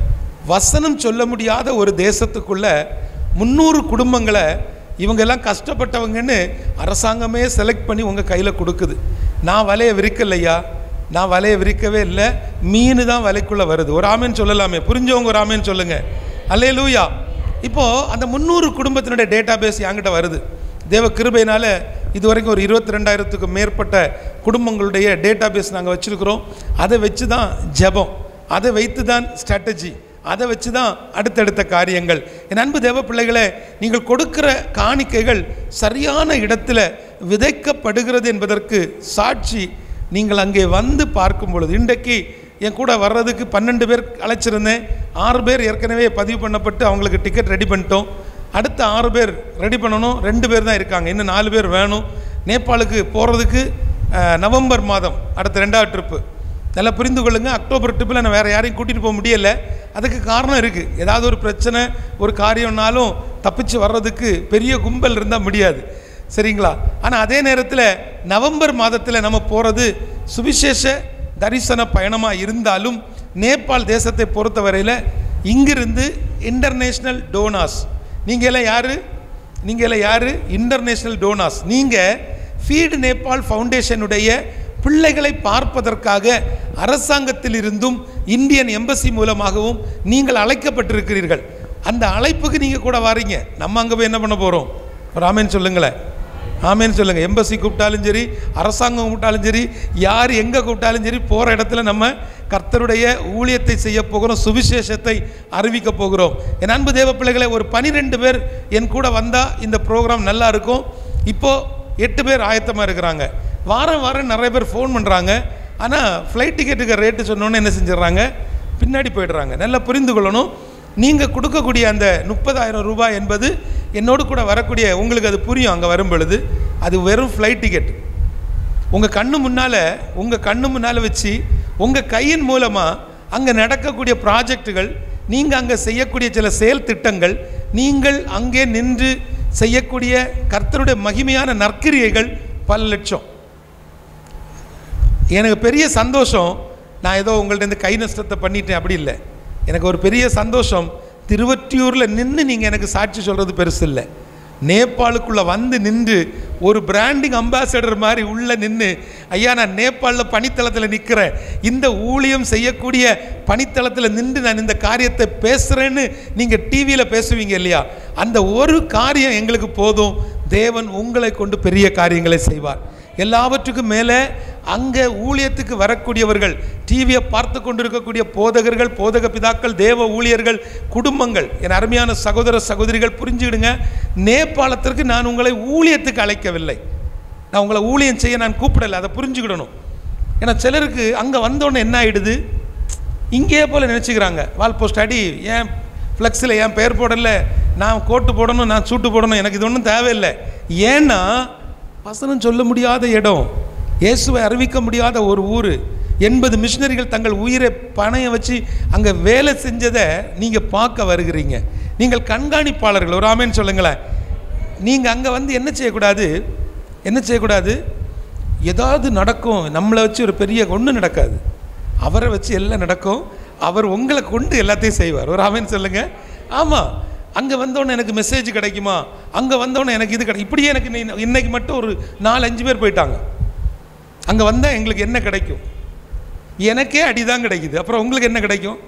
வசனம் சொல்ல முடியாத ஒரு தேசத்துக்குள்ளே 300 குடும்பங்களை இவங்கெல்லாம் கஷ்டப்பட்டவங்கன்னு அரசாங்கமே செலக்ட் பண்ணி உங்கள் கையில் கொடுக்குது. நான் வலையை விரிக்கலையா, நான் வலையை விரிக்கவே இல்லை, மீன் தான் வலைக்குள்ளே வருது. ஒரு ஆமேன்னு சொல்லலாமே, புரிஞ்சவங்க ஒரு ஆமேன்னு சொல்லுங்கள். அல்லேலூயா. இப்போது அந்த 300 குடும்பத்தினுடைய டேட்டா பேஸ் என்கிட்ட வருது. தேவ கிருபையினால் இதுவரைக்கும் ஒரு 22,000க்கும் மேற்பட்ட குடும்பங்களுடைய டேட்டா பேஸ் நாங்கள் வச்சுருக்கிறோம். அதை வச்சு தான் ஜெபம், அதை வைத்து தான் ஸ்ட்ராட்டஜி, அதை வச்சு தான் அடுத்தடுத்த காரியங்கள். என் அன்பு தேவ பிள்ளைகளே, நீங்கள் கொடுக்கிற காணிக்கைகள் சரியான இடத்துல விதைக்கப்படுகிறது என்பதற்கு சாட்சி நீங்கள் அங்கே வந்து பார்க்கும் பொழுது. இன்றைக்கு என் கூட வர்றதுக்கு 12 பேர் அழைச்சிருந்தேன். 6 பேர் ஏற்கனவே பதிவு பண்ணப்பட்டு அவங்களுக்கு டிக்கெட் ரெடி பண்ணிட்டோம். அடுத்த 6 பேர் ரெடி பண்ணணும். 2 பேர் தான் இருக்காங்க, இன்னும் 4 பேர் வேணும். நேபாளுக்கு போகிறதுக்கு நவம்பர் மாதம் அடுத்த 2வது ட்ரிப்பு. நல்லா புரிந்து கொள்ளுங்கள், அக்டோபர் ட்ரிப்பில் நான் வேறு யாரையும் கூட்டிகிட்டு போக முடியலை. அதுக்கு காரணம் இருக்குது. ஏதாவது ஒரு பிரச்சனை ஒரு காரியம்னாலும் தப்பிச்சு வர்றதுக்கு பெரிய கும்பல் இருந்தால் முடியாது, சரிங்களா? ஆனால் அதே நேரத்தில் நவம்பர் மாதத்தில் நம்ம போகிறது சுவிசேஷ தரிசன பயணமாக இருந்தாலும் நேபாள் தேசத்தை பொறுத்தவரையில் இங்கிருந்து இன்டர்நேஷ்னல் டோனாஸ், நீங்கள் எல்லாம் யார் இன்டர்நேஷ்னல் டோனாஸ். நீங்கள் ஃபீட் நேபாள் ஃபவுண்டேஷனுடைய பிள்ளைகளை பார்ப்பதற்காக அரசாங்கத்தில் இருந்தும் இந்தியன் எம்பசி மூலமாகவும் நீங்கள் அழைக்கப்பட்டிருக்கிறீர்கள். அந்த அழைப்புக்கு நீங்கள் கூட வாரீங்க. நம்ம அங்கே போய் என்ன பண்ண போகிறோம்? ஒரு ஆமேன்னு சொல்லுங்களேன், ஆமேன்னு சொல்லுங்கள். எம்பசி கூப்பிட்டாலும் சரி, அரசாங்கம் கூப்பிட்டாலும் சரி, யார் எங்கே கூப்பிட்டாலும் சரி, போகிற இடத்துல நம்ம கர்த்தருடைய ஊழியத்தை செய்ய போகிறோம், சுவிசேஷத்தை அறிவிக்க போகிறோம். என் அன்பு தேவ பிள்ளைகளை, ஒரு 12 பேர் என் கூட வந்தால் இந்த ப்ரோக்ராம் நல்லா இருக்கும். இப்போது 8 பேர் ஆயத்தமாக இருக்கிறாங்க. வாரம் நிறைய பேர் ஃபோன் பண்ணுறாங்க. ஆனால் ஃப்ளைட் டிக்கெட்டுக்கு ரேட்டு சொன்னோன்னே என்ன செஞ்சிடறாங்க, பின்னாடி போயிடுறாங்க. நல்லா புரிந்து கொள்ளணும், நீங்கள் கொடுக்கக்கூடிய அந்த 30,000 ரூபாய் என்பது என்னோடு கூட வரக்கூடிய உங்களுக்கு அது புரியும். அங்கே வரும் பொழுது அது வெறும் ஃப்ளைட் டிக்கெட். உங்கள் கண்ணு முன்னால் வச்சு உங்கள் கையின் மூலமாக அங்கே நடக்கக்கூடிய ப்ராஜெக்டுகள், நீங்கள் அங்கே செய்யக்கூடிய சில செயல் திட்டங்கள், நீங்கள் அங்கே நின்று செய்யக்கூடிய கர்த்தருடைய மகிமையான நற்கிரியைகள் பல லட்சம். எனக்கு பெரிய சந்தோஷம், நான் ஏதோ உங்கள்ட்ட கை நஷ்டத்தை பண்ணிட்டேன் அப்படி இல்லை. எனக்கு ஒரு பெரிய சந்தோஷம், திருவொற்றியூரில் நின்று நீங்கள் எனக்கு சாட்சி சொல்கிறது பெருசு இல்லை. நேபாளுக்குள்ளே வந்து நின்று ஒரு பிராண்டிங் அம்பாசடர் மாதிரி உள்ளே நின்று, ஐயா நான் நேபாளில் பனித்தளத்தில் நிற்கிறேன், இந்த ஊழியம் செய்யக்கூடிய பனித்தளத்தில் நின்று நான் இந்த காரியத்தை பேசுகிறேன்னு நீங்கள் டிவியில் பேசுவீங்க இல்லையா, அந்த ஒரு காரியம் எங்களுக்கு போதும். தேவன் உங்களை கொண்டு பெரிய காரியங்களை செய்வார். எல்லாவற்றுக்கும் மேலே அங்கே ஊழியத்துக்கு வரக்கூடியவர்கள், டிவியை பார்த்து கொண்டு இருக்கக்கூடிய போதகர்கள், போதக பிதாக்கள், தேவ ஊழியர்கள், குடும்பங்கள், என் அருமையான சகோதர சகோதரிகள் புரிஞ்சுக்கிடுங்க, நேபாளத்திற்கு நான் உங்களை ஊழியத்துக்கு அழைக்கவில்லை, நான் உங்களை ஊழியம் செய்ய நான் கூப்பிடலை, அதை புரிஞ்சுக்கிடணும். ஏன்னா சிலருக்கு அங்கே வந்தோடனே என்ன ஆகிடுது, இங்கே போல் நினச்சிக்கிறாங்க, வால் போஸ்ட் அடி, ஏன் ஃப்ளெக்ஸில் என் பெயர் போடலை, நான் கோட்டு போடணும், நான் சூட்டு போடணும், எனக்கு இது ஒன்றும் தேவையில்லை. ஏன்னா வசனம் சொல்ல முடியாத இடம், இயேசுவை அறிவிக்க முடியாத ஒரு ஊர். 80 மிஷினரிகள் தங்கள் உயிரை பணைய வச்சு அங்கே வேலை செஞ்சதை நீங்கள் பார்க்க வருகிறீங்க. நீங்கள் கண்காணிப்பாளர்கள், ஒரு ஆமேன்னு சொல்லுங்களேன். நீங்கள் அங்கே வந்து என்ன செய்யக்கூடாது, ஏதாவது நடக்கும், நம்மளை வச்சு ஒரு பெரிய ஒன்றும் நடக்காது, அவரை வச்சு எல்லாம் நடக்கும், அவர் உங்களை கொண்டு எல்லாத்தையும் செய்வார். ஒரு ஆமென் சொல்லுங்க. ஆமாம், அங்கே வந்தோடனே எனக்கு மெசேஜ் கிடைக்குமா, அங்கே வந்தோடனே எனக்கு இது இப்படியே எனக்கு இன்னைக்கு மட்டும் ஒரு 4-5 பேர் போயிட்டாங்க. அங்கே வந்தால் எங்களுக்கு என்ன கிடைக்கும்? எனக்கே அடிதான் கிடைக்குது, அப்புறம் உங்களுக்கு என்ன கிடைக்கும்?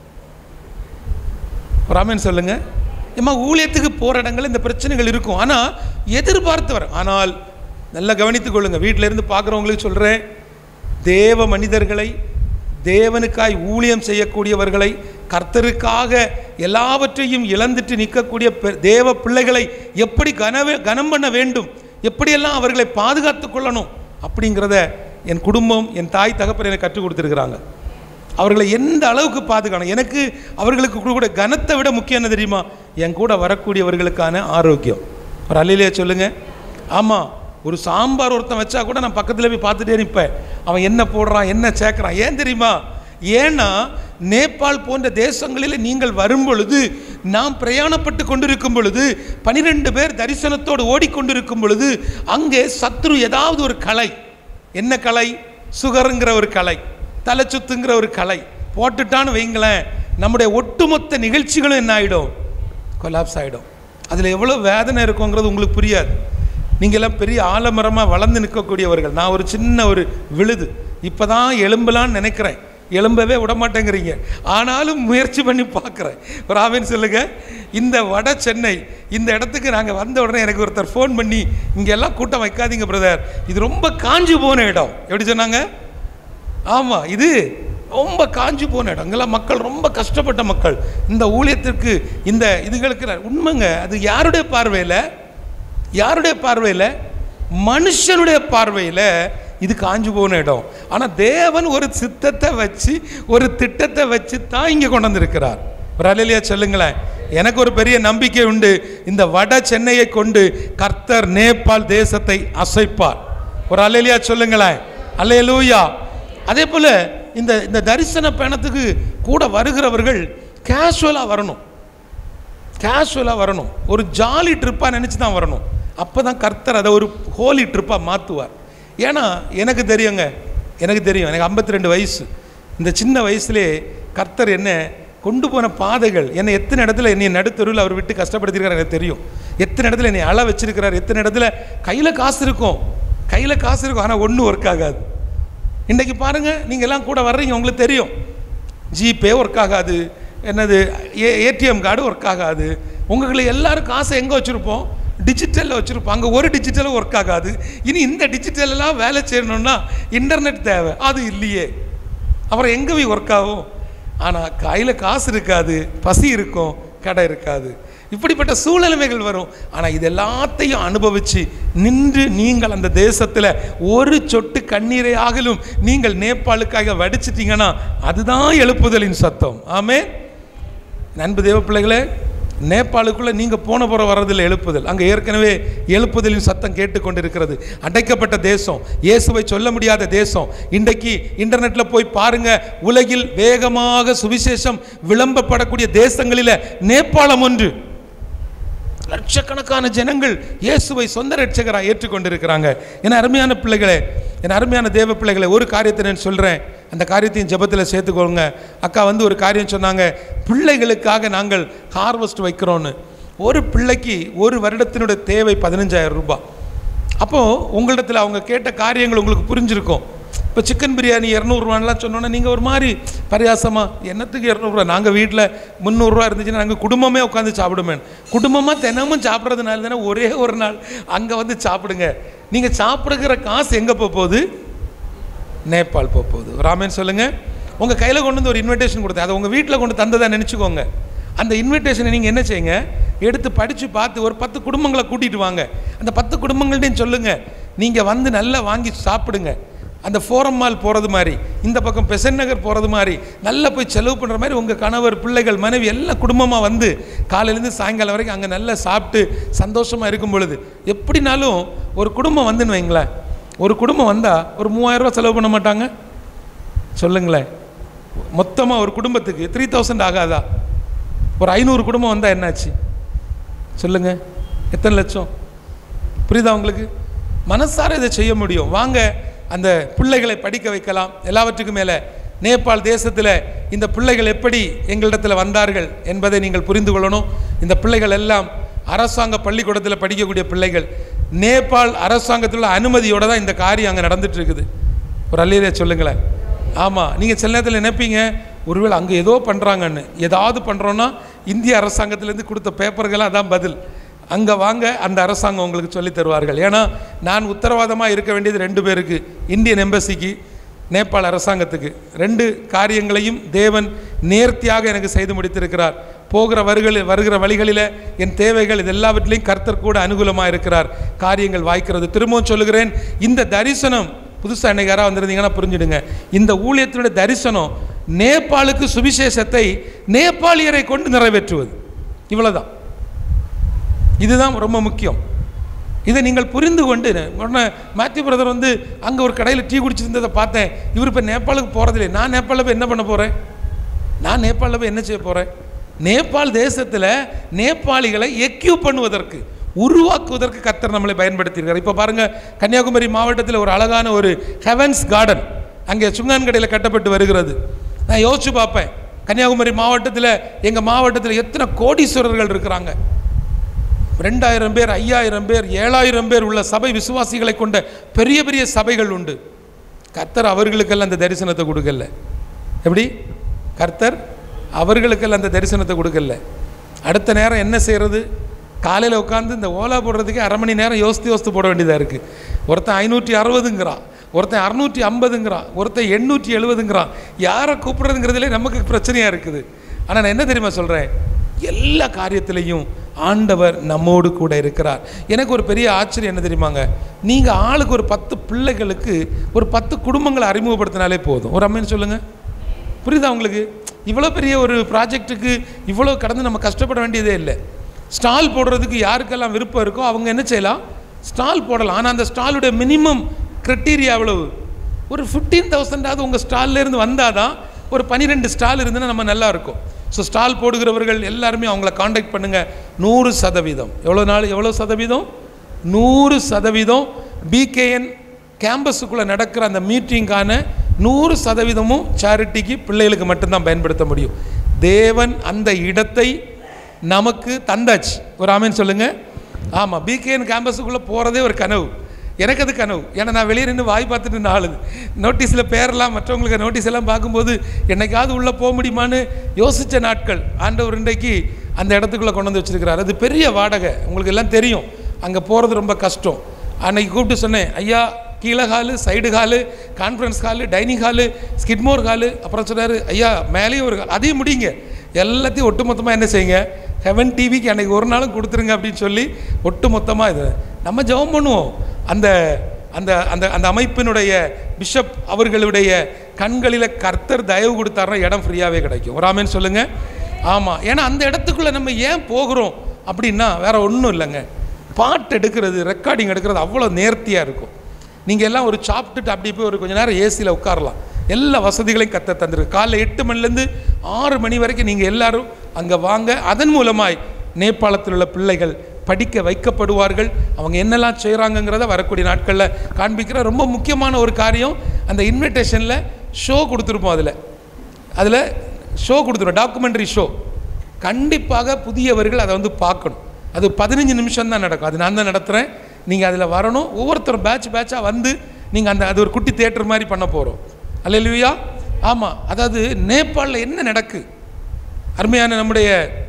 ஒரு ஆமென் சொல்லுங்க. ஏமா ஊழியத்துக்கு போகிற இடங்கள் இந்த பிரச்சனைகள் இருக்கும், ஆனால் எதிர்பார்த்து வர. ஆனால் நல்லா கவனித்துக் கொள்ளுங்க, வீட்டில் இருந்து பார்க்குறவங்களுக்கு சொல்கிறேன், தேவ மனிதர்களை, தேவனுக்காய் ஊழியம் செய்யக்கூடியவர்களை, கர்த்தருக்காக எல்லாவற்றையும் இழந்துட்டு நிற்கக்கூடிய தேவ பிள்ளைகளை எப்படி கனம் பண்ண வேண்டும், எப்படியெல்லாம் அவர்களை பாதுகாத்து கொள்ளணும் அப்படிங்கிறத என் குடும்பம், என் தாய் தகப்பன் எனக்கு கற்றுக் கொடுத்துருக்குறாங்க. அவர்களை எந்த அளவுக்கு பாதுகாக்கணும். எனக்கு அவர்களுக்கு கூட கனத்தை விட முக்கியம் என்ன தெரியுமா? என் கூட வரக்கூடியவர்களுக்கான ஆரோக்கியம். ஒரு அல்லேலூயா சொல்லுங்க. ஆமாம், ஒரு சாம்பார் ஒருத்தன் வச்சா கூட நான் பக்கத்தில் போய் பார்த்துட்டே நிற்பேன், அவன் என்ன போடுறான், என்ன சேர்க்குறான். ஏன் தெரியுமா? ஏன்னா நேபாள் போன்ற தேசங்களில் நீங்கள் வரும் பொழுது, நாம் பிரயாணப்பட்டு கொண்டிருக்கும் பொழுது, 12 பேர் தரிசனத்தோடு ஓடிக்கொண்டிருக்கும் பொழுது, அங்கே சத்ரு ஏதாவது ஒரு கலை, என்ன கலை? சுகருங்கிற ஒரு கலை, தலை சுத்துங்கிற ஒரு கலை போட்டுட்டான்னு வைங்களேன், நம்முடைய ஒட்டுமொத்த நிகழ்ச்சிகளும் என்ன ஆகிடும்? கொலாப்ஸ் ஆகிடும். அதில் எவ்வளோ வேதனை இருக்குங்கிறது உங்களுக்கு புரியாது. நீங்கள்லாம் பெரிய ஆலமரமாக வளர்ந்து நிற்கக்கூடியவர்கள், நான் ஒரு சின்ன ஒரு விழுது, இப்போ தான் எலும்பலான்னு நினைக்கிறேன், எலும்பவே விடமாட்டேங்கிறீங்க, ஆனாலும் முயற்சி பண்ணி பார்க்குறேன். ஒரு ஆமென் சொல்லுங்க. இந்த வட சென்னை இந்த இடத்துக்கு நாங்கள் வந்த உடனே எனக்கு ஒருத்தர் ஃபோன் பண்ணி, இங்கெல்லாம் கூட்டம் வைக்காதீங்க பிரதர், இது ரொம்ப காஞ்சி போன இடம். எப்படி சொன்னாங்க? ஆமாம், இது ரொம்ப காஞ்சி போன இடம், இங்கெல்லாம் மக்கள் ரொம்ப கஷ்டப்பட்ட மக்கள், இந்த ஊழியத்திற்கு இந்த இதுகளுக்கு உண்மைங்க. அது யாருடைய பார்வையில்? மனுஷனுடைய பார்வையில் இது காஞ்சு போன இடம். ஆனால் தேவன் ஒரு சித்தத்தை வச்சு, ஒரு திட்டத்தை வச்சு தான் இங்கே கொண்டு வந்திருக்கிறார். ஒரு அல்லேலூயா சொல்லுங்களேன். எனக்கு ஒரு பெரிய நம்பிக்கை உண்டு, இந்த வட சென்னையை கொண்டு கர்த்தர் நேபாள் தேசத்தை அசைப்பார். ஒரு அல்லேலூயா சொல்லுங்களேன். அல்லேலூயா. அதே போல் இந்த தரிசன பயணத்துக்கு கூட வருகிறவர்கள் கேஷுவலாக வரணும், ஒரு ஜாலி ட்ரிப்பாக நினச்சி தான் வரணும். அப்போ தான் கர்த்தர் அதை ஒரு ஹோலி ட்ரிப்பாக மாற்றுவார். ஏன்னா எனக்கு தெரியும், எனக்கு 52 வயசு. இந்த சின்ன வயசுலே கர்த்தர் என்ன கொண்டு போன பாதைகள், என்னை எத்தனை இடத்துல என்னை நடுத்தருவில் அவர் விட்டு கஷ்டப்படுத்திருக்கார் எனக்கு தெரியும். எத்தனை இடத்துல என்னை அழ வச்சிருக்கிறார், எத்தனை இடத்துல கையில் காசு இருக்கும், ஆனால் ஒன்றும் ஒர்க் ஆகாது. இன்றைக்கி பாருங்கள், நீங்கள் எல்லாம் கூட வர்றீங்க, உங்களுக்கு தெரியும், ஜிபே ஒர்க் ஆகாது, என்னது ஏடிஎம் கார்டு ஒர்க் ஆகாது. உங்களுக்கு எல்லாரும் காசை எங்கே வச்சுருப்போம்? டிஜிட்டலில் வச்சுருப்போம். அங்கே ஒரு டிஜிட்டலும் ஒர்க் ஆகாது. இனி இந்த டிஜிட்டலெல்லாம் வேலை செய்யணுன்னா இன்டர்நெட் தேவை, அது இல்லையே, அப்புறம் எங்கே போய் ஒர்க் ஆகும்? ஆனால் கையில் காசு இருக்காது, பசி இருக்கும், கடை இருக்காது, இப்படிப்பட்ட சூழ்நிலைமைகள் வரும். ஆனால் இது எல்லாத்தையும் அனுபவித்து நின்று நீங்கள் அந்த தேசத்தில் ஒரு சொட்டு கண்ணீரை ஆகலும் நீங்கள் நேபாளுக்காக வடிச்சிட்டிங்கன்னா அதுதான் எழுப்புதலின் சத்தம். ஆமென். அன்பு தேவ பிள்ளைகளே, நேபாளுக்குள்ளே நீங்கள் போகிற வர்றதில் எழுப்புதல், அங்கே ஏற்கனவே எழுப்புதலின் சத்தம் கேட்டுக்கொண்டிருக்கிறது. அடைக்கப்பட்ட தேசம், இயேசுவை சொல்ல முடியாத தேசம். இன்றைக்கு இன்டர்நெட்டில் போய் பாருங்கள், உலகில் வேகமாக சுவிசேஷம் விளம்பரப்படக்கூடிய தேசங்களில் நேபாளம் ஒன்று. லட்சக்கணக்கான ஜனங்கள் இயேசுவை சொந்த ரட்சகராக ஏற்றுக்கொண்டிருக்கிறாங்க. என் அருமையான பிள்ளைகளே, என் அருமையான தேவ பிள்ளைகளே, ஒரு காரியத்தை நான் சொல்கிறேன், அந்த காரியத்தையும் ஜெபத்தில் சேர்த்துக்கோங்க. அக்கா வந்து ஒரு காரியம் சொன்னாங்க, பிள்ளைகளுக்காக நாங்கள் ஹார்வெஸ்ட் வைக்கிறோன்னு. ஒரு பிள்ளைக்கு ஒரு வருடத்தினுடைய தேவை 15,000 ரூபாய். அப்போது உங்களிடத்தில் அவங்க கேட்ட காரியங்கள் உங்களுக்கு புரிஞ்சிருக்கும். இப்போ சிக்கன் பிரியாணி 200 ரூபான்லாம் சொன்னோன்னா நீங்கள் ஒரு மாதிரி பரியாசமாக, என்னத்துக்கு 200 ரூபா, நாங்கள் வீட்டில் 300 ரூபா இருந்துச்சுன்னா நாங்கள் குடும்பமே உட்காந்து சாப்பிடுமே. குடும்பமாக தினமும் சாப்பிட்றதுனால தானே ஒரே ஒரு நாள் அங்கே வந்து சாப்பிடுங்க. நீங்கள் சாப்பிடுகிற காசு எங்கே போகுது? நேபாள் போகுது. ராமேன் சொல்லுங்கள். உங்கள் கையில் கொண்டு வந்து ஒரு இன்விடேஷன் கொடுத்தேன், அதை உங்கள் வீட்டில் கொண்டு தந்ததாக நினச்சிக்கோங்க. அந்த இன்விடேஷனை நீங்கள் என்ன செய்யுங்க, எடுத்து படித்து பார்த்து ஒரு 10 குடும்பங்களை கூட்டிகிட்டு வாங்க. அந்த 10 குடும்பங்கள்டையும் சொல்லுங்கள், நீங்கள் வந்து நல்லா வாங்கி சாப்பிடுங்க. அந்த ஃபோரம் மால் போகிறது மாதிரி, இந்த பக்கம் பெசன் நகர் போகிறது மாதிரி, நல்லா போய் செலவு பண்ணுற மாதிரி உங்கள் கணவர், பிள்ளைகள், மனைவி எல்லாம் குடும்பமாக வந்து காலையிலேருந்து சாயங்காலம் வரைக்கும் அங்கே நல்லா சாப்பிட்டு சந்தோஷமாக இருக்கும் பொழுது, எப்படினாலும் ஒரு குடும்பம் வந்துன்னு வைங்களேன், ஒரு குடும்பம் வந்தால் ஒரு 3000 ரூபா செலவு பண்ண மாட்டாங்க? சொல்லுங்களேன். மொத்தமாக ஒரு குடும்பத்துக்கு 3000 ஆகாதா? ஒரு 500 குடும்பம் வந்தால் என்னாச்சு சொல்லுங்கள்? எத்தனை லட்சம்? புரியுதா உங்களுக்கு? மனசார இதை செய்ய முடியும். வாங்க அந்த பிள்ளைகளை படிக்க வைக்கலாம். எல்லாவற்றுக்கும் மேலே நேபாள் தேசத்தில் இந்த பிள்ளைகள் எப்படி எங்களிடத்தில் வந்தார்கள் என்பதை நீங்கள் புரிந்து கொள்ளணும். இந்த பிள்ளைகள் எல்லாம் அரசாங்க பள்ளிக்கூடத்தில் படிக்கக்கூடிய பிள்ளைகள். நேபாள் அரசாங்கத்தில் அனுமதியோடு தான் இந்த காரியம் அங்கே நடந்துட்டு இருக்குது. ஒரு அல்லையிலே சொல்லுங்களேன். ஆமாம், நீங்கள் சில நேரத்தில் நினைப்பீங்க ஒருவேளை அங்கே ஏதோ பண்ணுறாங்கன்னு. ஏதாவது பண்ணுறோன்னா இந்திய அரசாங்கத்திலேருந்து கொடுத்த பேப்பர்களாக அதான் பதில். அங்கே வாங்க, அந்த அரசாங்கம் உங்களுக்கு சொல்லி தருவார்கள். ஏன்னா நான் உத்தரவாதமாக இருக்க வேண்டியது 2 பேருக்கு, இந்தியன் எம்பசிக்கு, நேபாள் அரசாங்கத்துக்கு. 2 காரியங்களையும் தேவன் நேர்த்தியாக எனக்கு செய்து முடித்திருக்கிறார். போகிற வருகிற வழிகளில் என் தேவைகள் இது எல்லாவற்றிலையும் கர்த்தர் கூட அனுகூலமாக இருக்கிறார். காரியங்கள் வாய்க்கிறது. திரும்பவும் சொல்லுகிறேன், இந்த தரிசனம் புதுசாக என்னைக்கு யாராவது வந்திருந்தீங்கன்னா புரிஞ்சுடுங்க. இந்த ஊழியத்தினுடைய தரிசனம் நேபாளுக்கு சுவிசேஷத்தை நேபாளியரை கொண்டு நிறைவேற்றுவது. இவ்வளோதான். இதுதான் ரொம்ப முக்கியம். இதை நீங்கள் புரிந்து கொண்டு உடனே மேத்யூ பிரதர் வந்து அங்கே ஒரு கடையில் டீ குடிச்சிருந்ததை பார்த்தேன். இவர் இப்போ நேபாளுக்கு போகிறதில்லை. நான் நேபாளில் போய் என்ன பண்ண போகிறேன்? நான் நேபாளில் போய் என்ன செய்ய போகிறேன்? நேபாள் தேசத்தில் நேபாளிகளை எக்யூப் பண்ணுவதற்கு, உருவாக்குவதற்கு கர்த்தர் நம்மளை பயன்படுத்தியிருக்கார். இப்போ பாருங்கள், கன்னியாகுமரி மாவட்டத்தில் ஒரு அழகான ஒரு ஹெவன்ஸ் கார்டன் அங்கே சுங்கான்கடையில் கட்டப்பட்டு வருகிறது. நான் யோசிச்சு பார்ப்பேன், கன்னியாகுமரி மாவட்டத்தில், எங்கள் மாவட்டத்தில் எத்தனை கோடீஸ்வரர்கள் இருக்கிறாங்க. 2000 பேர், 5000 பேர், 7000 பேர் உள்ள சபை விசுவாசிகளை கொண்ட பெரிய பெரிய சபைகள் உண்டு. கர்த்தர் அவர்களுக்கெல்லாம் அந்த தரிசனத்தை கொடுக்கல. எப்படி? கர்த்தர் அவர்களுக்கெல்லாம் அந்த தரிசனத்தை கொடுக்கல. அடுத்த நேரம் என்ன செய்கிறது? காலையில் உட்காந்து இந்த ஓலா போடுறதுக்கே 1/2 மணி நேரம் யோசித்து போட வேண்டியதாக இருக்குது. ஒருத்தன் 560ங்கிறான், ஒருத்தன் 650ங்கிறான், ஒருத்தன் 870ங்கிறான். யாரை கூப்பிட்றதுங்கிறதுலே நமக்கு பிரச்சனையாக இருக்குது. ஆனால் நான் என்ன தெரியுமா சொல்கிறேன்? எல்லா காரியத்திலையும் ஆண்டவர் நம்மோடு கூட இருக்கிறார். எனக்கு ஒரு பெரிய ஆச்சரியம் என்ன தெரியுமாங்க? நீங்கள் ஆளுக்கு ஒரு 10 பிள்ளைகளுக்கு ஒரு 10 குடும்பங்களை அறிமுகப்படுத்தினாலே போதும். ஒரு அம்மன் சொல்லுங்கள். புரியுதா உங்களுக்கு? இவ்வளோ பெரிய ஒரு ப்ராஜெக்ட்டுக்கு இவ்வளோ கடந்து நம்ம கஷ்டப்பட வேண்டியதே இல்லை. ஸ்டால் போடுறதுக்கு யாருக்கெல்லாம் விருப்பம் இருக்கோ அவங்க என்ன செய்யலாம்? ஸ்டால் போடலாம். ஆனால் அந்த ஸ்டாலுடைய மினிமம் க்ரைட்டீரியா எவ்வளவு? ஒரு 15,000 உங்கள் ஸ்டால்லேருந்து வந்தால் தான். ஒரு 12 ஸ்டால் இருந்துன்னா நம்ம நல்லா இருக்கும். ஸோ ஸ்டால் போடுகிறவர்கள் எல்லாருமே அவங்கள காண்டாக்ட் பண்ணுங்கள். 100%. எவ்வளோ சதவீதம்? 100%. பிகேஎன் கேம்பஸுக்குள்ளே நடக்கிற அந்த மீட்டிங்கான 100%மும் சேரிட்டிக்கு, பிள்ளைகளுக்கு மட்டும்தான் பயன்படுத்த முடியும். தேவன் அந்த இடத்தை நமக்கு தந்தாச்சு. ஒரு ஆமேன்னு சொல்லுங்கள். ஆமாம், பிகேஎன் கேம்பஸுக்குள்ளே போகிறதே ஒரு கனவு. எனக்கு அது கனவு. ஏன்னா நான் வெளியே நின்று வாய் பார்த்துட்டு நாளுது நோட்டீஸில் பேரெல்லாம் மற்றவங்களுக்கு நோட்டீஸ் எல்லாம் பார்க்கும்போது என்னைக்காவது உள்ளே போக முடியுமான்னு யோசித்த நாட்கள். ஆண்டவர் இன்றைக்கு அந்த இடத்துக்குள்ளே கொண்டு வந்து வச்சுருக்கிறார். அது பெரிய வாடகை, உங்களுக்கு எல்லாம் தெரியும். அங்கே போகிறது ரொம்ப கஷ்டம். அன்றைக்கி கூப்பிட்டு சொன்னேன், ஐயா கீழே hall, side hall, conference hall, dining hall, Skidmore hall. அப்புறம் சொன்னார், ஐயா மேலேயும் ஒரு ஹால், அதையும் முடிங்க, எல்லாத்தையும் ஒட்டு மொத்தமாக என்ன செய்யுங்க, ஹெவன் டிவிக்கு அன்றைக்கி ஒரு நாளும் கொடுத்துருங்க அப்படின்னு சொல்லி ஒட்டு மொத்தமாக இது நம்ம ஜெபம் பண்ணுவோம். அந்த அந்த அந்த அந்த அமைப்பினுடைய பிஷப் அவர்களுடைய கண்களில் கர்த்தர் தயவு கொடுத்தாருன்னா இடம் ஃப்ரீயாகவே கிடைக்கும். ஒரு ஆமேன்னு சொல்லுங்கள். ஆமாம், ஏன்னா அந்த இடத்துக்குள்ளே நம்ம ஏன் போகிறோம் அப்படின்னா வேறு ஒன்றும் இல்லைங்க. பாட்டு எடுக்கிறது, ரெக்கார்டிங் எடுக்கிறது அவ்வளோ நேர்த்தியாக இருக்கும். நீங்கள் எல்லாம் ஒரு சாப்பிட்டுட்டு அப்படி போய் ஒரு கொஞ்சம் நேரம் ஏசியில் உட்காரலாம். எல்லா வசதிகளையும் கத்த தந்துருக்கு. காலைல 8 மணிலேருந்து 6 மணி வரைக்கும் நீங்கள் எல்லோரும் அங்கே வாங்க. அதன் மூலமாய் நேபாளத்தில் உள்ள பிள்ளைகள் படிக்க வைக்கப்படுவார்கள். அவங்க என்னெல்லாம் செய்கிறாங்கங்கிறத வரக்கூடிய நாட்களில் காண்பிக்கிற ரொம்ப முக்கியமான ஒரு காரியம். அந்த இன்விடேஷனில் ஷோ கொடுத்துருப்போம். அதில் ஷோ கொடுத்துருவோம், டாக்குமெண்ட்ரி ஷோ. கண்டிப்பாக புதியவர்கள் அதை வந்து பார்க்கணும். அது 15 நிமிஷம் தான் நடக்கும். அது நான் தான் நடத்துகிறேன். நீங்கள் அதில் வரணும். ஒவ்வொருத்தரும் பேட்சாக வந்து நீங்கள் அது ஒரு குட்டி தியேட்டர் மாதிரி பண்ண போகிறோம். அல்லேலூயா. ஆமாம், அதாவது நேபாளில் என்ன நடக்கு, அருமையான நம்முடைய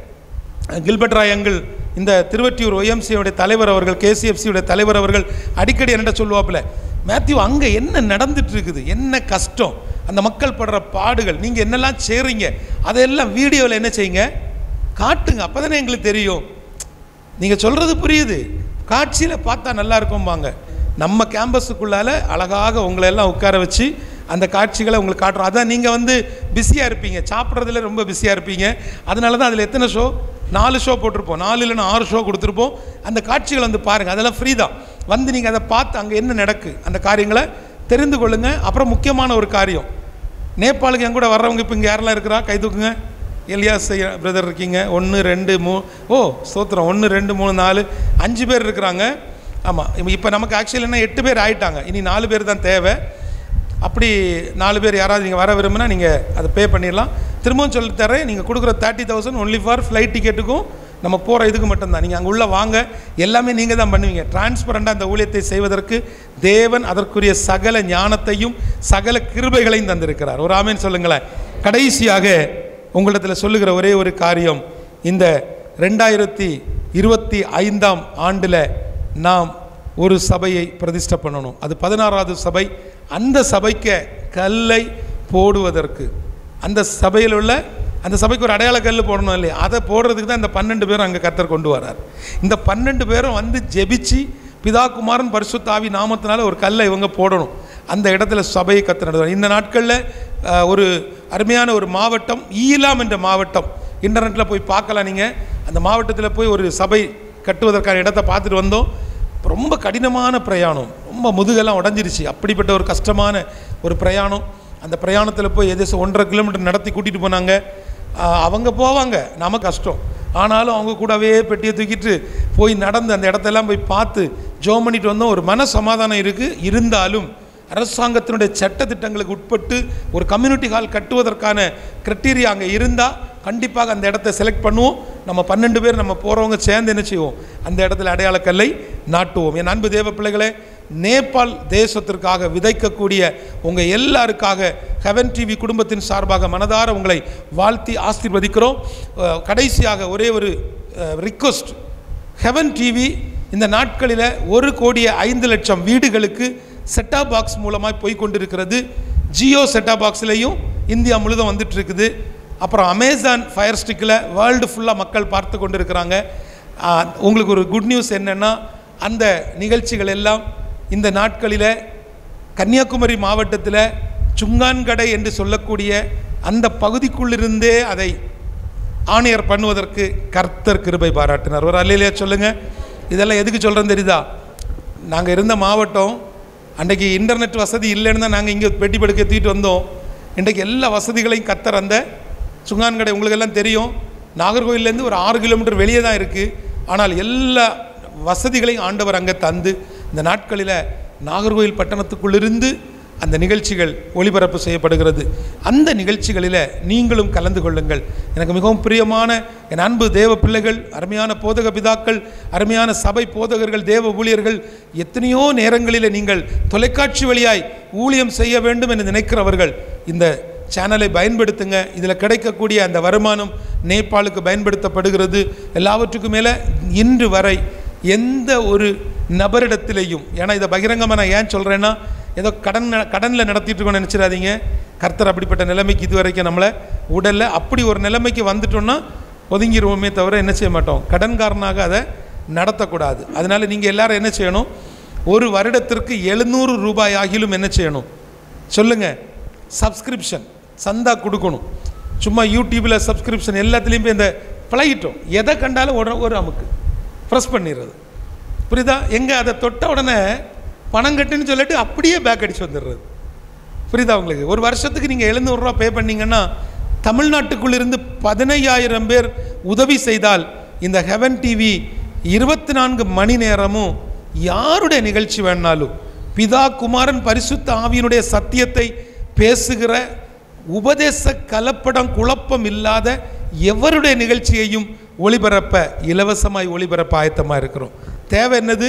கில்பர்ட் ராய் அங்கிள், இந்த திருவற்றியூர் ஒய்எம்சியோடைய தலைவர் அவர்கள், கேசிஎஃப்சியோடைய தலைவர் அவர்கள் அடிக்கடி என்னட்ட சொல்லுவாப்பில், மேத்யூ அங்கே என்ன நடந்துட்டு இருக்குது, என்ன கஷ்டம், அந்த மக்கள் படுற பாடுகள், நீங்கள் என்னெல்லாம் செய்கிறீங்க, அதையெல்லாம் வீடியோவில் என்ன செய்யுங்க, காட்டுங்க. அப்போ தானே எங்களுக்கு தெரியும். நீங்கள் சொல்கிறது புரியுது, காட்சியில் பார்த்தா நல்லா இருக்கும்பாங்க. நம்ம கேம்பஸுக்குள்ளால் அழகாக உங்களை எல்லாம் உட்கார வச்சு அந்த காட்சிகளை உங்களுக்கு காட்டுறோம். அதான் நீங்கள் வந்து பிஸியாக இருப்பீங்க, சாப்பிட்றதுல ரொம்ப பிஸியாக இருப்பீங்க. அதனால தான் அதில் எத்தனை ஷோ, 4 ஷோ போட்டிருப்போம், 4 இல்லைன்னா 6 ஷோ கொடுத்துருப்போம். அந்த காட்சிகளை வந்து பாருங்கள், அதெல்லாம் ஃப்ரீ தான். வந்து நீங்கள் அதை பார்த்து அங்கே என்ன நடக்கு அந்த காரியங்களை தெரிந்து கொள்ளுங்கள். அப்புறம் முக்கியமான ஒரு காரியம், நேபாளுக்கு என் கூட வர்றவங்க இப்போ இங்கே யாரெல்லாம் இருக்கிறா கை தூக்குங்க. எலியாஸ் பிரதர் இருக்கீங்க, 1 2 3, ஓ ஸ்தோத்திரம், 1 2 3 4 5 பேர் இருக்கிறாங்க. ஆமாம், இப்போ நமக்கு ஆக்சுவலி என்ன 8 பேர் ஆகிட்டாங்க, இனி 4 பேர் தான் தேவை. அப்படி 4 பேர் யாராவது நீங்கள் வர விரும்பினா நீங்கள் அதை பே பண்ணிடலாம். திரும்பவும் சொல்லி தரேன், நீங்கள் கொடுக்குற 30,000 ஒன்லி ஃபார் ஃப்ளைட் டிக்கெட்டுக்கும் நம்ம போகிற இதுக்கு மட்டும்தான். நீங்கள் அங்கே உள்ளே வாங்க, எல்லாமே நீங்கள் தான் பண்ணுவீங்க. டிரான்ஸ்பரண்டாக அந்த ஊழியத்தை செய்வதற்கு தேவன் அதற்குரிய சகல ஞானத்தையும் சகல கிருபைகளையும் தந்திருக்கிறார். ஒரு ஆமேன் சொல்லுங்களேன். கடைசியாக உங்களிடத்தில் சொல்லுகிற ஒரே ஒரு காரியம், இந்த 2025 ஆண்டில் நாம் ஒரு சபையை பிரதிஷ்டை பண்ணணும். அது 16வது சபை. அந்த சபைக்கு கல்லை போடுவதற்கு, அந்த சபையில் உள்ள அந்த சபைக்கு ஒரு அடையாள கல் போடணும் இல்லையா, அதை போடுறதுக்கு தான் இந்த 12 பேரும் அங்கே கர்த்தர் கொண்டு வரார். இந்த 12 பேரும் வந்து ஜெபிச்சு பிதா குமாரன் பரிசுத்த ஆவி நாமத்தினால ஒரு கல்லை இவங்க போடணும். அந்த இடத்துல சபையை கர்த்தர் நடத்துவார். இந்த நாட்களில் ஒரு அருமையான ஒரு மாவட்டம், ஈலாம் என்ற மாவட்டம், இன்டர்நெட்டில் போய் பார்க்கலாம். நீங்கள் அந்த மாவட்டத்தில் போய் ஒரு சபை கட்டுவதற்கான இடத்தை பார்த்துட்டு வந்தோம். ரொம்ப கடினமான பிரயாணம், ரொம்ப முதுகெல்லாம் உடஞ்சிருச்சு. அப்படிப்பட்ட ஒரு கஷ்டமான ஒரு பிரயாணம். அந்த பிரயாணத்தில் போய் எதேசம் 1.5 கிலோமீட்டர் நடத்தி கூட்டிகிட்டு போனாங்க. அவங்க போவாங்க, நம்ம கஷ்டம். ஆனாலும் அவங்க கூடவே பெட்டியை தூக்கிட்டு போய் நடந்து அந்த இடத்தெல்லாம் போய் பார்த்து ஜெபம் பண்ணிட்டு வந்தோம். ஒரு மன சமாதானம் இருக்குது. இருந்தாலும் அரசாங்கத்தினுடைய சட்டத்திட்டங்களுக்கு உட்பட்டு ஒரு கம்யூனிட்டி ஹால் கட்டுவதற்கான கிரைட்டீரியா அங்கே இருந்தால் கண்டிப்பாக அந்த இடத்த செலக்ட் பண்ணுவோம். நம்ம 12 பேர் நம்ம போகிறவங்க சேர்ந்து என்ன செய்வோம், அந்த இடத்துல அடையாளக்கல்லை நாட்டுவோம். என் அன்பு தேவ பிள்ளைகளே, நேபாள் தேசத்திற்காக விதைக்கக்கூடிய உங்கள் எல்லாருக்காக ஹெவன் டிவி குடும்பத்தின் சார்பாக மனதார உங்களை வாழ்த்தி ஆசீர்வதிக்கிறோம். கடைசியாக ஒரே ஒரு ரிக்வெஸ்ட், ஹெவன் டிவி இந்த நாட்களில் 1,05,00,000 வீடுகளுக்கு செட்டாப் பாக்ஸ் மூலமாக போய் கொண்டிருக்கிறது. ஜியோ செட்டாப் பாக்ஸ்லேயும் இந்தியா முழுதும் வந்துட்டு இருக்குது. அப்புறம் அமேசான் ஃபயர் ஸ்டிக்கில் வேர்ல்டு ஃபுல்லாக மக்கள் பார்த்து கொண்டு இருக்கிறாங்க. உங்களுக்கு ஒரு குட் நியூஸ் என்னென்னா, அந்த நிகழ்ச்சிகள் எல்லாம் இந்த நாட்களில் கன்னியாகுமரி மாவட்டத்தில் சுங்கான்கடை என்று சொல்லக்கூடிய அந்த பகுதிக்குள்ளிருந்தே அதை ஆணையர் பண்ணுவதற்கு கர்த்தர் கிருபை பாராட்டினார். ஒரு அல்லேலூயா சொல்லுங்கள். இதெல்லாம் எதுக்கு சொல்கிறேன்னு தெரியுதா? நாங்கள் இருந்த மாவட்டம் அன்றைக்கு இன்டர்நெட் வசதி இல்லைன்னு தான் நாங்கள் இங்கே பெட்டி படுக்க தூக்கிட்டு வந்தோம். இன்றைக்கு எல்லா வசதிகளையும் கர்த்தர் அந்த சுங்கான்கடை உங்களுக்கு எல்லாம் தெரியும், நாகர்கோவிலேருந்து ஒரு 6 கிலோமீட்டர் வெளியே தான் இருக்குது. ஆனால் எல்லா வசதிகளையும் ஆண்டவர் அங்கே தந்து இந்த நாட்களில் நாகர்கோவில் பட்டணத்துக்குள்ளிருந்து அந்த நிகழ்ச்சிகள் ஒளிபரப்பு செய்யப்படுகிறது. அந்த நிகழ்ச்சிகளில் நீங்களும் கலந்து கொள்ளுங்கள். எனக்கு மிகவும் பிரியமான என் அன்பு தேவ பிள்ளைகள், அருமையான போதக பிதாக்கள், அருமையான சபை போதகர்கள், தேவ ஊழியர்கள், எத்தனையோ நேரங்களில் நீங்கள் தொலைக்காட்சி வழியாய் ஊழியம் செய்ய வேண்டும் என்று நினைக்கிறவர்கள் இந்த சேனலை பயன்படுத்துங்க. இதில் கிடைக்கக்கூடிய அந்த வருமானம் நேபாளுக்கு பயன்படுத்தப்படுகிறது. எல்லாவற்றுக்கும் மேலே இன்று வரை எந்த ஒரு நபரிடத்திலையும், ஏன்னா இதை பகிரங்கமாக நான் ஏன் சொல்கிறேன்னா, ஏதோ கடனில் நடத்திட்டு இருக்கோன்னு நினச்சிடாதீங்க. கர்த்தர் அப்படிப்பட்ட நிலைமைக்கு இதுவரைக்கும் நம்மளை உடலில் அப்படி ஒரு நிலைமைக்கு வந்துட்டோன்னா ஒதுங்கிடுவோமே தவிர என்ன செய்ய மாட்டோம், கடன்காரனாக அதை நடத்தக்கூடாது. அதனால் நீங்கள் எல்லாரும் என்ன செய்யணும், ஒரு வருடத்திற்கு 700 ரூபாய் ஆகிலும் என்ன செய்யணும் சொல்லுங்கள், சப்ஸ்கிரிப்ஷன் சந்தா கொடுக்கணும். சும்மா யூடியூப்பில் சப்ஸ்கிரிப்ஷன் எல்லாத்துலேயும் போய் இந்த பழகிட்டோம். எதை கண்டாலும் ஒரு அமுக்கு ப்ரெஸ் பண்ணிடுறது, புரியுதா? எங்கே அதை தொட்ட உடனே பணம் கட்டுன்னு சொல்லிட்டு அப்படியே பேக் அடித்து வந்துடுறது, புரியுதா உங்களுக்கு? ஒரு வருஷத்துக்கு நீங்கள் 700 ரூபா பே பண்ணிங்கன்னா தமிழ்நாட்டுக்குள்ளிருந்து 15,000 பேர் உதவி செய்தால் இந்த ஹெவன் டிவி 24 மணி நேரமும் யாருடைய நிகழ்ச்சி வேணாலும் பிதா குமாரன் பரிசுத்த ஆவியினுடைய சத்தியத்தை பேசுகிற உபதேச கலப்படம் குழப்பம் இல்லாத எவருடைய நிகழ்ச்சியையும் ஒளிபரப்ப இலவசமாய் ஒளிபரப்ப ஆயத்தமாக இருக்கிறோம். தேவை என்னது?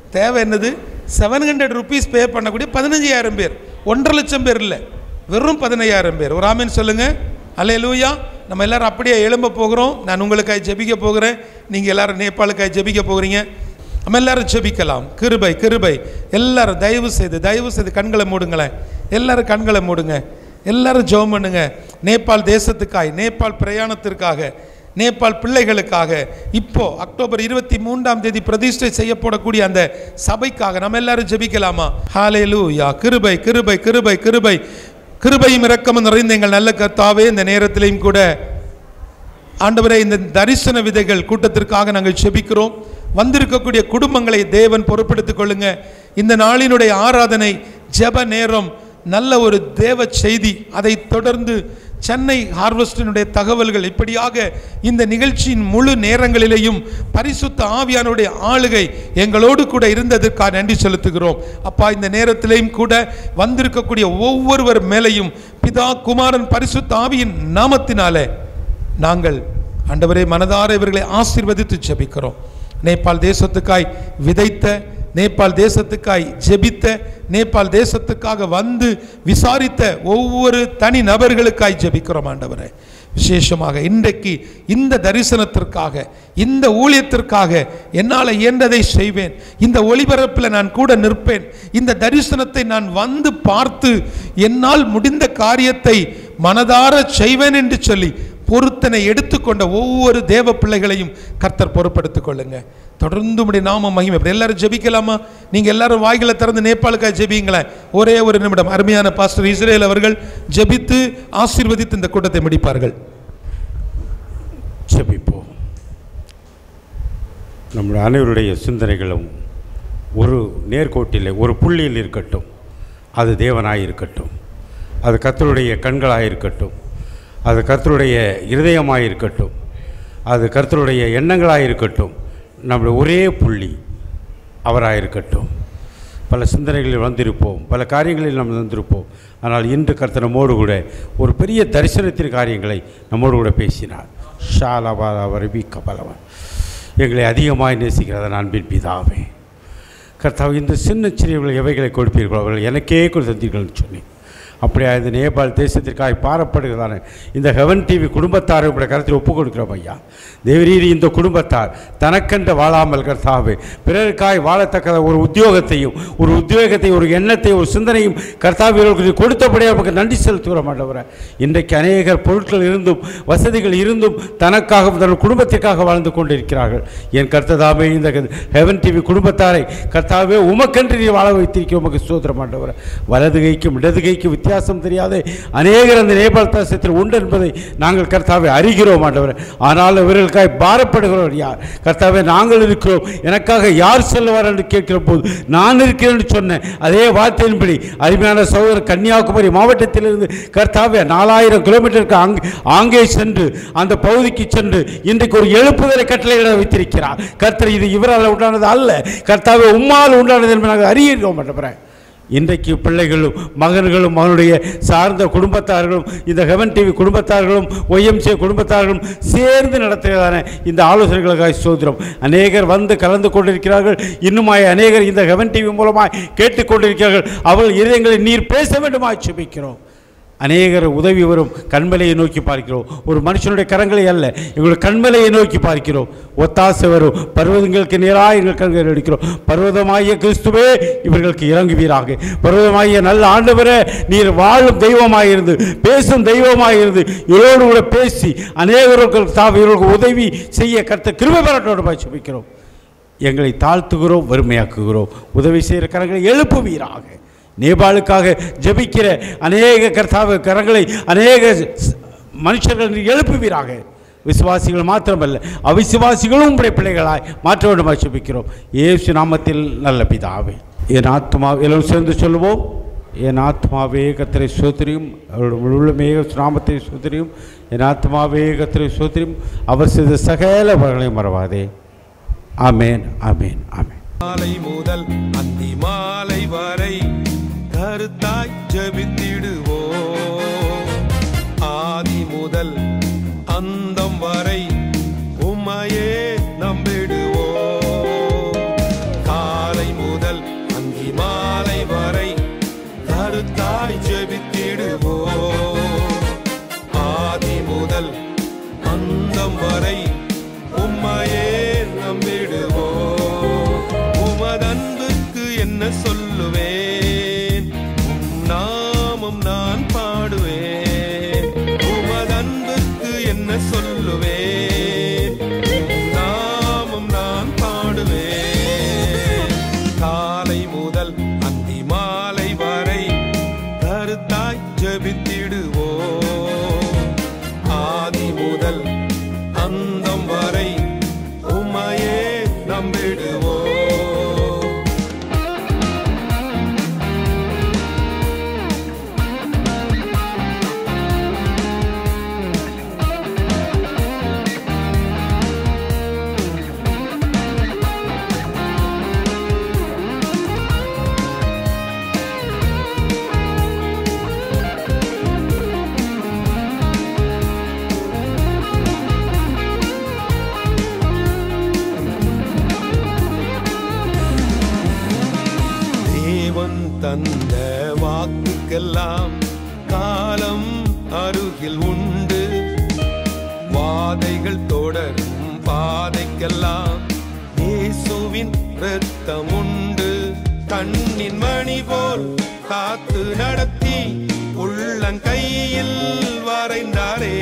700 ருபீஸ் பே பண்ணக்கூடிய 15,000 பேர், 1.5 லட்சம் பேர் இல்லை, வெறும் 15,000 பேர். ஒரு ஆமீன் சொல்லுங்கள். அல்லேலூயா. நம்ம எல்லாரும் அப்படியே எழும்ப போகிறோம். நான் உங்களுக்காக ஜெபிக்க போகிறேன், நீங்கள் எல்லாரும் நேபாளுக்காக ஜெபிக்க போகிறீங்க. நம்ம எல்லாரும் ஜெபிக்கலாம். கிருபை கிருபை. எல்லாரும் தயவு செய்து கண்களை மூடுங்களேன். எல்லாரும் கண்களை மூடுங்க. எல்லாரும் ஜெபம் பண்ணுங்க. நேபாள் தேசத்துக்காய், நேபாள் பிரயாணத்திற்காக, நேபாள் பிள்ளைகளுக்காக, இப்போ அக்டோபர் 23ஆம் தேதி பிரதிஷ்டை செய்யப்படக்கூடிய அந்த சபைக்காக நம்ம எல்லாரும் ஜெபிக்கலாமா? ஹல்லேலூயா. கிருபை கிருபை கிருபை கிருபை. கிருபையும் இரக்கமும் நிறைந்த எங்கள் நல்ல கர்த்தாவே, இந்த நேரத்திலையும் கூட ஆண்டவரே, இந்த தரிசன விதைகள் கூட்டத்திற்காக நாங்கள் ஜெபிக்கிறோம். வந்திருக்கக்கூடிய குடும்பங்களை தேவன் பொறுப்பெடுத்துக் கொள்ளுங்க. இந்த நாளினுடைய ஆராதனை, ஜெப நேரம், நல்ல ஒரு தேவ செய்தி, அதை தொடர்ந்து சென்னை ஹார்வெஸ்டினுடைய தகவல்கள், இப்படியாக இந்த நிகழ்ச்சியின் முழு நேரங்களிலேயும் பரிசுத்த ஆவியானுடைய ஆளுகை எங்களோடு கூட இருந்ததற்காக நன்றி செலுத்துகிறோம். அப்பா, இந்த நேரத்திலேயும் கூட வந்திருக்கக்கூடிய ஒவ்வொருவர் மேலையும் பிதா, குமாரன், பரிசுத்த ஆவியின் நாமத்தினாலே நாங்கள் ஆண்டவரே மனதார இவர்களை ஆசீர்வதித்து ஜெபிக்கிறோம். நேபாள் தேசத்துக்காய் விதைத்த, நேபாள் தேசத்துக்காய் ஜெபித்த, நேபாள் தேசத்துக்காக வந்து விசாரித்த ஒவ்வொரு தனி நபர்களுக்காய் ஜெபிக்கிறோம் ஆண்டவரே. விசேஷமாக இன்றைக்கு இந்த தரிசனத்திற்காக, இந்த ஊழியத்திற்காக என்னால் இயன்றதை செய்வேன், இந்த ஒளிபரப்பில் நான் கூட நிற்பேன், இந்த தரிசனத்தை நான் வந்து பார்த்து என்னால் முடிந்த காரியத்தை மனதார செய்வேன் என்று சொல்லி பொறுத்தனை எடுத்துக்கொண்ட ஒவ்வொரு தேவ பிள்ளைகளையும் கர்த்தர் பொறுப்படுத்திக் கொள்ளுங்க. தொடர்ந்து உம்முடைய நாம மகிமை. இப்படி எல்லாரும் ஜெபிக்கலாமா? நீங்கள் எல்லாரும் வாய்களை திறந்து நேபாளுக்காக ஜெபிங்களேன். ஒரே ஒரு நிமிடம். அருமையான பாஸ்டர் இஸ்ரேல் அவர்கள் ஜெபித்து ஆசீர்வதித்து இந்த கூட்டத்தை முடிப்பார்கள். ஜெபிப்போம். நம்முடைய அனைவருடைய சிந்தனைகளும் ஒரு நேர்கோட்டில், ஒரு புள்ளியில் இருக்கட்டும். அது தேவனாய் இருக்கட்டும், அது கர்த்தருடைய கண்களாக இருக்கட்டும், அது கர்த்தருடைய இருதயமாக இருக்கட்டும், அது கர்த்தருடைய எண்ணங்களாக இருக்கட்டும். நம்முடைய ஒரே புள்ளி அவராக இருக்கட்டும். பல சிந்தனைகளில் வந்திருப்போம், பல காரியங்களில் நாம் வந்திருப்போம். ஆனால் இன்று கர்த்தர் நம்மோடு கூட ஒரு பெரிய தரிசனத்தின் காரியங்களை நம்மோடு கூட பேசினார். ஷாலபாலவரபி கபலவன், எங்களை அதிகமாக நேசிக்கிறத அன்பின் பிதாவே, கர்த்தாவே இந்த சின்ன சிறியவர்கள் எவைகளை கொடுப்பீர்களோ அவர்கள் எனக்கே கொடு தந்தீர்கள்னு சொன்னேன். அப்படியா இந்த நேபாள் தேசத்திற்காக பாரப்படுகிறதான இந்த ஹெவன் டிவி குடும்பத்தாரை உடைய கருத்தில் ஒப்புக் கொடுக்கிறோம் ஐயா. தேவரீர் இந்த குடும்பத்தார் தனக்கென்று வாழாமல் கர்த்தாவே பிறருக்காய் வாழத்தக்க ஒரு உத்தியோகத்தையும் ஒரு எண்ணத்தையும் ஒரு சிந்தனையும் கர்த்தாவியர்களுக்கு கொடுத்தபடியாக நமக்கு நன்றி செலுத்துகிறோம் ஆண்டவரே. இன்றைக்கு அநேகர் பொருட்கள் இருந்தும் வசதிகள் இருந்தும் தனக்காகவும் தன் குடும்பத்திற்காக வாழ்ந்து கொண்டிருக்கிறார்கள். என் கர்த்ததாமே இந்த ஹெவன் டிவி குடும்பத்தாரை கர்த்தாவே உமக்கென்று நீ வாழ வைத்திருக்கிறோம். உமக்கு ஸ்தோத்திரம் ஆண்டவரே. வலது கைக்கும் இடது கைக்கும் வித்தியாசம் தெரியாத அநேகர் அந்த நேபாள் தேசத்தில் உண்டு என்பதை நாங்கள் கர்த்தாவை அறிகிறோம் ஆண்டவரே. ஆனால் இவர்களுக்காக பாரப்படுகிறோம் யார்? கர்த்தாவே நாங்கள் இருக்கிறோம், எனக்காக யார் செல்வார் என்று கேட்கிற போது நான் இருக்கிறேன் என்று சொன்ன அதே வார்த்தையின்படி அருமையான சகோதரர் கன்னியாகுமரி மாவட்டத்திலிருந்து கர்த்தாவே 4000 கிலோமீட்டருக்கு அங்கே சென்று அந்த பகுதிக்கு சென்று இன்றைக்கு ஒரு எழுப்புதலை கட்டளையிட வைத்திருக்கிறார் கர்த்தர். இது இவரால் உண்டானது அல்ல, கர்த்தாவே உம்மால் உண்டானது என்று நாங்கள் அறிகிறோம் ஆண்டவரே. இன்றைக்கு பிள்ளைகளும் மகன்களும் அவனுடைய சார்ந்த குடும்பத்தார்களும் இந்த ஹெவன் டிவி குடும்பத்தார்களும் ஒய்எம்சி குடும்பத்தார்களும் சேர்ந்து நடத்துகிறதான இந்த ஆலோசனைகளுக்காக ஸ்தோத்திரம். அநேகர் வந்து கலந்து கொண்டிருக்கிறார்கள். இன்னுமாய் அநேகர் இந்த ஹெவன் டிவி மூலமாய் கேட்டுக்கொண்டிருக்கிறார்கள். அவர்கள் இதயங்களை நீர் பேச வேண்டுமாய் ஜெபிக்கிறோம். அநேகர் உதவி வரும் கண்மலையை நோக்கி பார்க்கிறோம். ஒரு மனுஷனுடைய கரங்களை அல்ல, எங்களுடைய கண்மலையை நோக்கி பார்க்கிறோம். ஒத்தாசை வரும் பர்வதங்களுக்கு நேராக எங்கள் கண்களை அடிக்கிறோம். பர்வதமாகிய கிறிஸ்துவே இவர்களுக்கு இறங்குவீராக. பர்வதமாகிய நல்ல ஆண்டவரே, நீர் வாழும் தெய்வமாயிருந்து பேசும் தெய்வமாயிருந்து இவரோடு கூட பேசி அநேகருக்கு இவர்களுக்கு உதவி செய்ய கர்த்தர் கிருபை பெறட்டோடு ஜெபிக்கிறோம். எங்களை தாழ்த்துகிறோம், வறுமையாக்குகிறோம். உதவி செய்கிற கரங்களை எழுப்புவீராக. நேபாளுக்காக ஜெபிக்கிற அநேக கர்த்தாவ கரங்களை அநேக மனுஷர்கள் எழுப்புவீராக. விசுவாசிகள் மாத்திரமல்ல, அவிசுவாசிகளும் உடைய பிள்ளைகளாய் மாற்ற வேண்டுமாய் ஜெபிக்கிறோம். இயேசு நாமத்தில் நல்ல பிதாவே. என் ஆத்மா எல்லோரும் சேர்ந்து சொல்லுவோம். என் ஆத்மாவே கர்த்தரை ஸ்தோத்திரியும், அவருடைய உள்ளமே நாமத்தை ஸ்தோத்திரியும். என் ஆத்மாவே கர்த்தரை ஸ்தோத்திரியும், அவர் செய்த சகல வரங்களையும் மறவாதே. ஆமேன், ஆமேன், ஆமேன். மாலை முதல் அந்தி மாலை வரை கருத்தாய் ஜெபித்திடுவோம். ஆதி முதல் அந்தம் வரை உம்மையே நம்பிடுவோம். காலை முதல் அந்தி மாலை வரை கருத்தாய் ஜெபித்திடுவோம். ஆதி முதல் அந்தம் வரை உம்மையே நம்பிடுவோம். உமதன்புக்கு என்ன சொல்லுவேன்? அவன் தந்த வாக்குக்கெல்லாம் காலம் அருகில் உண்டு. வாதைகள் தொடரும் பாதைக்கெல்லாம் இயேசுவின் இரத்தம் உண்டு. கண்ணின் மணி போல் காத்து நடத்தி உள்ளங்கையில் வரைந்தாரே,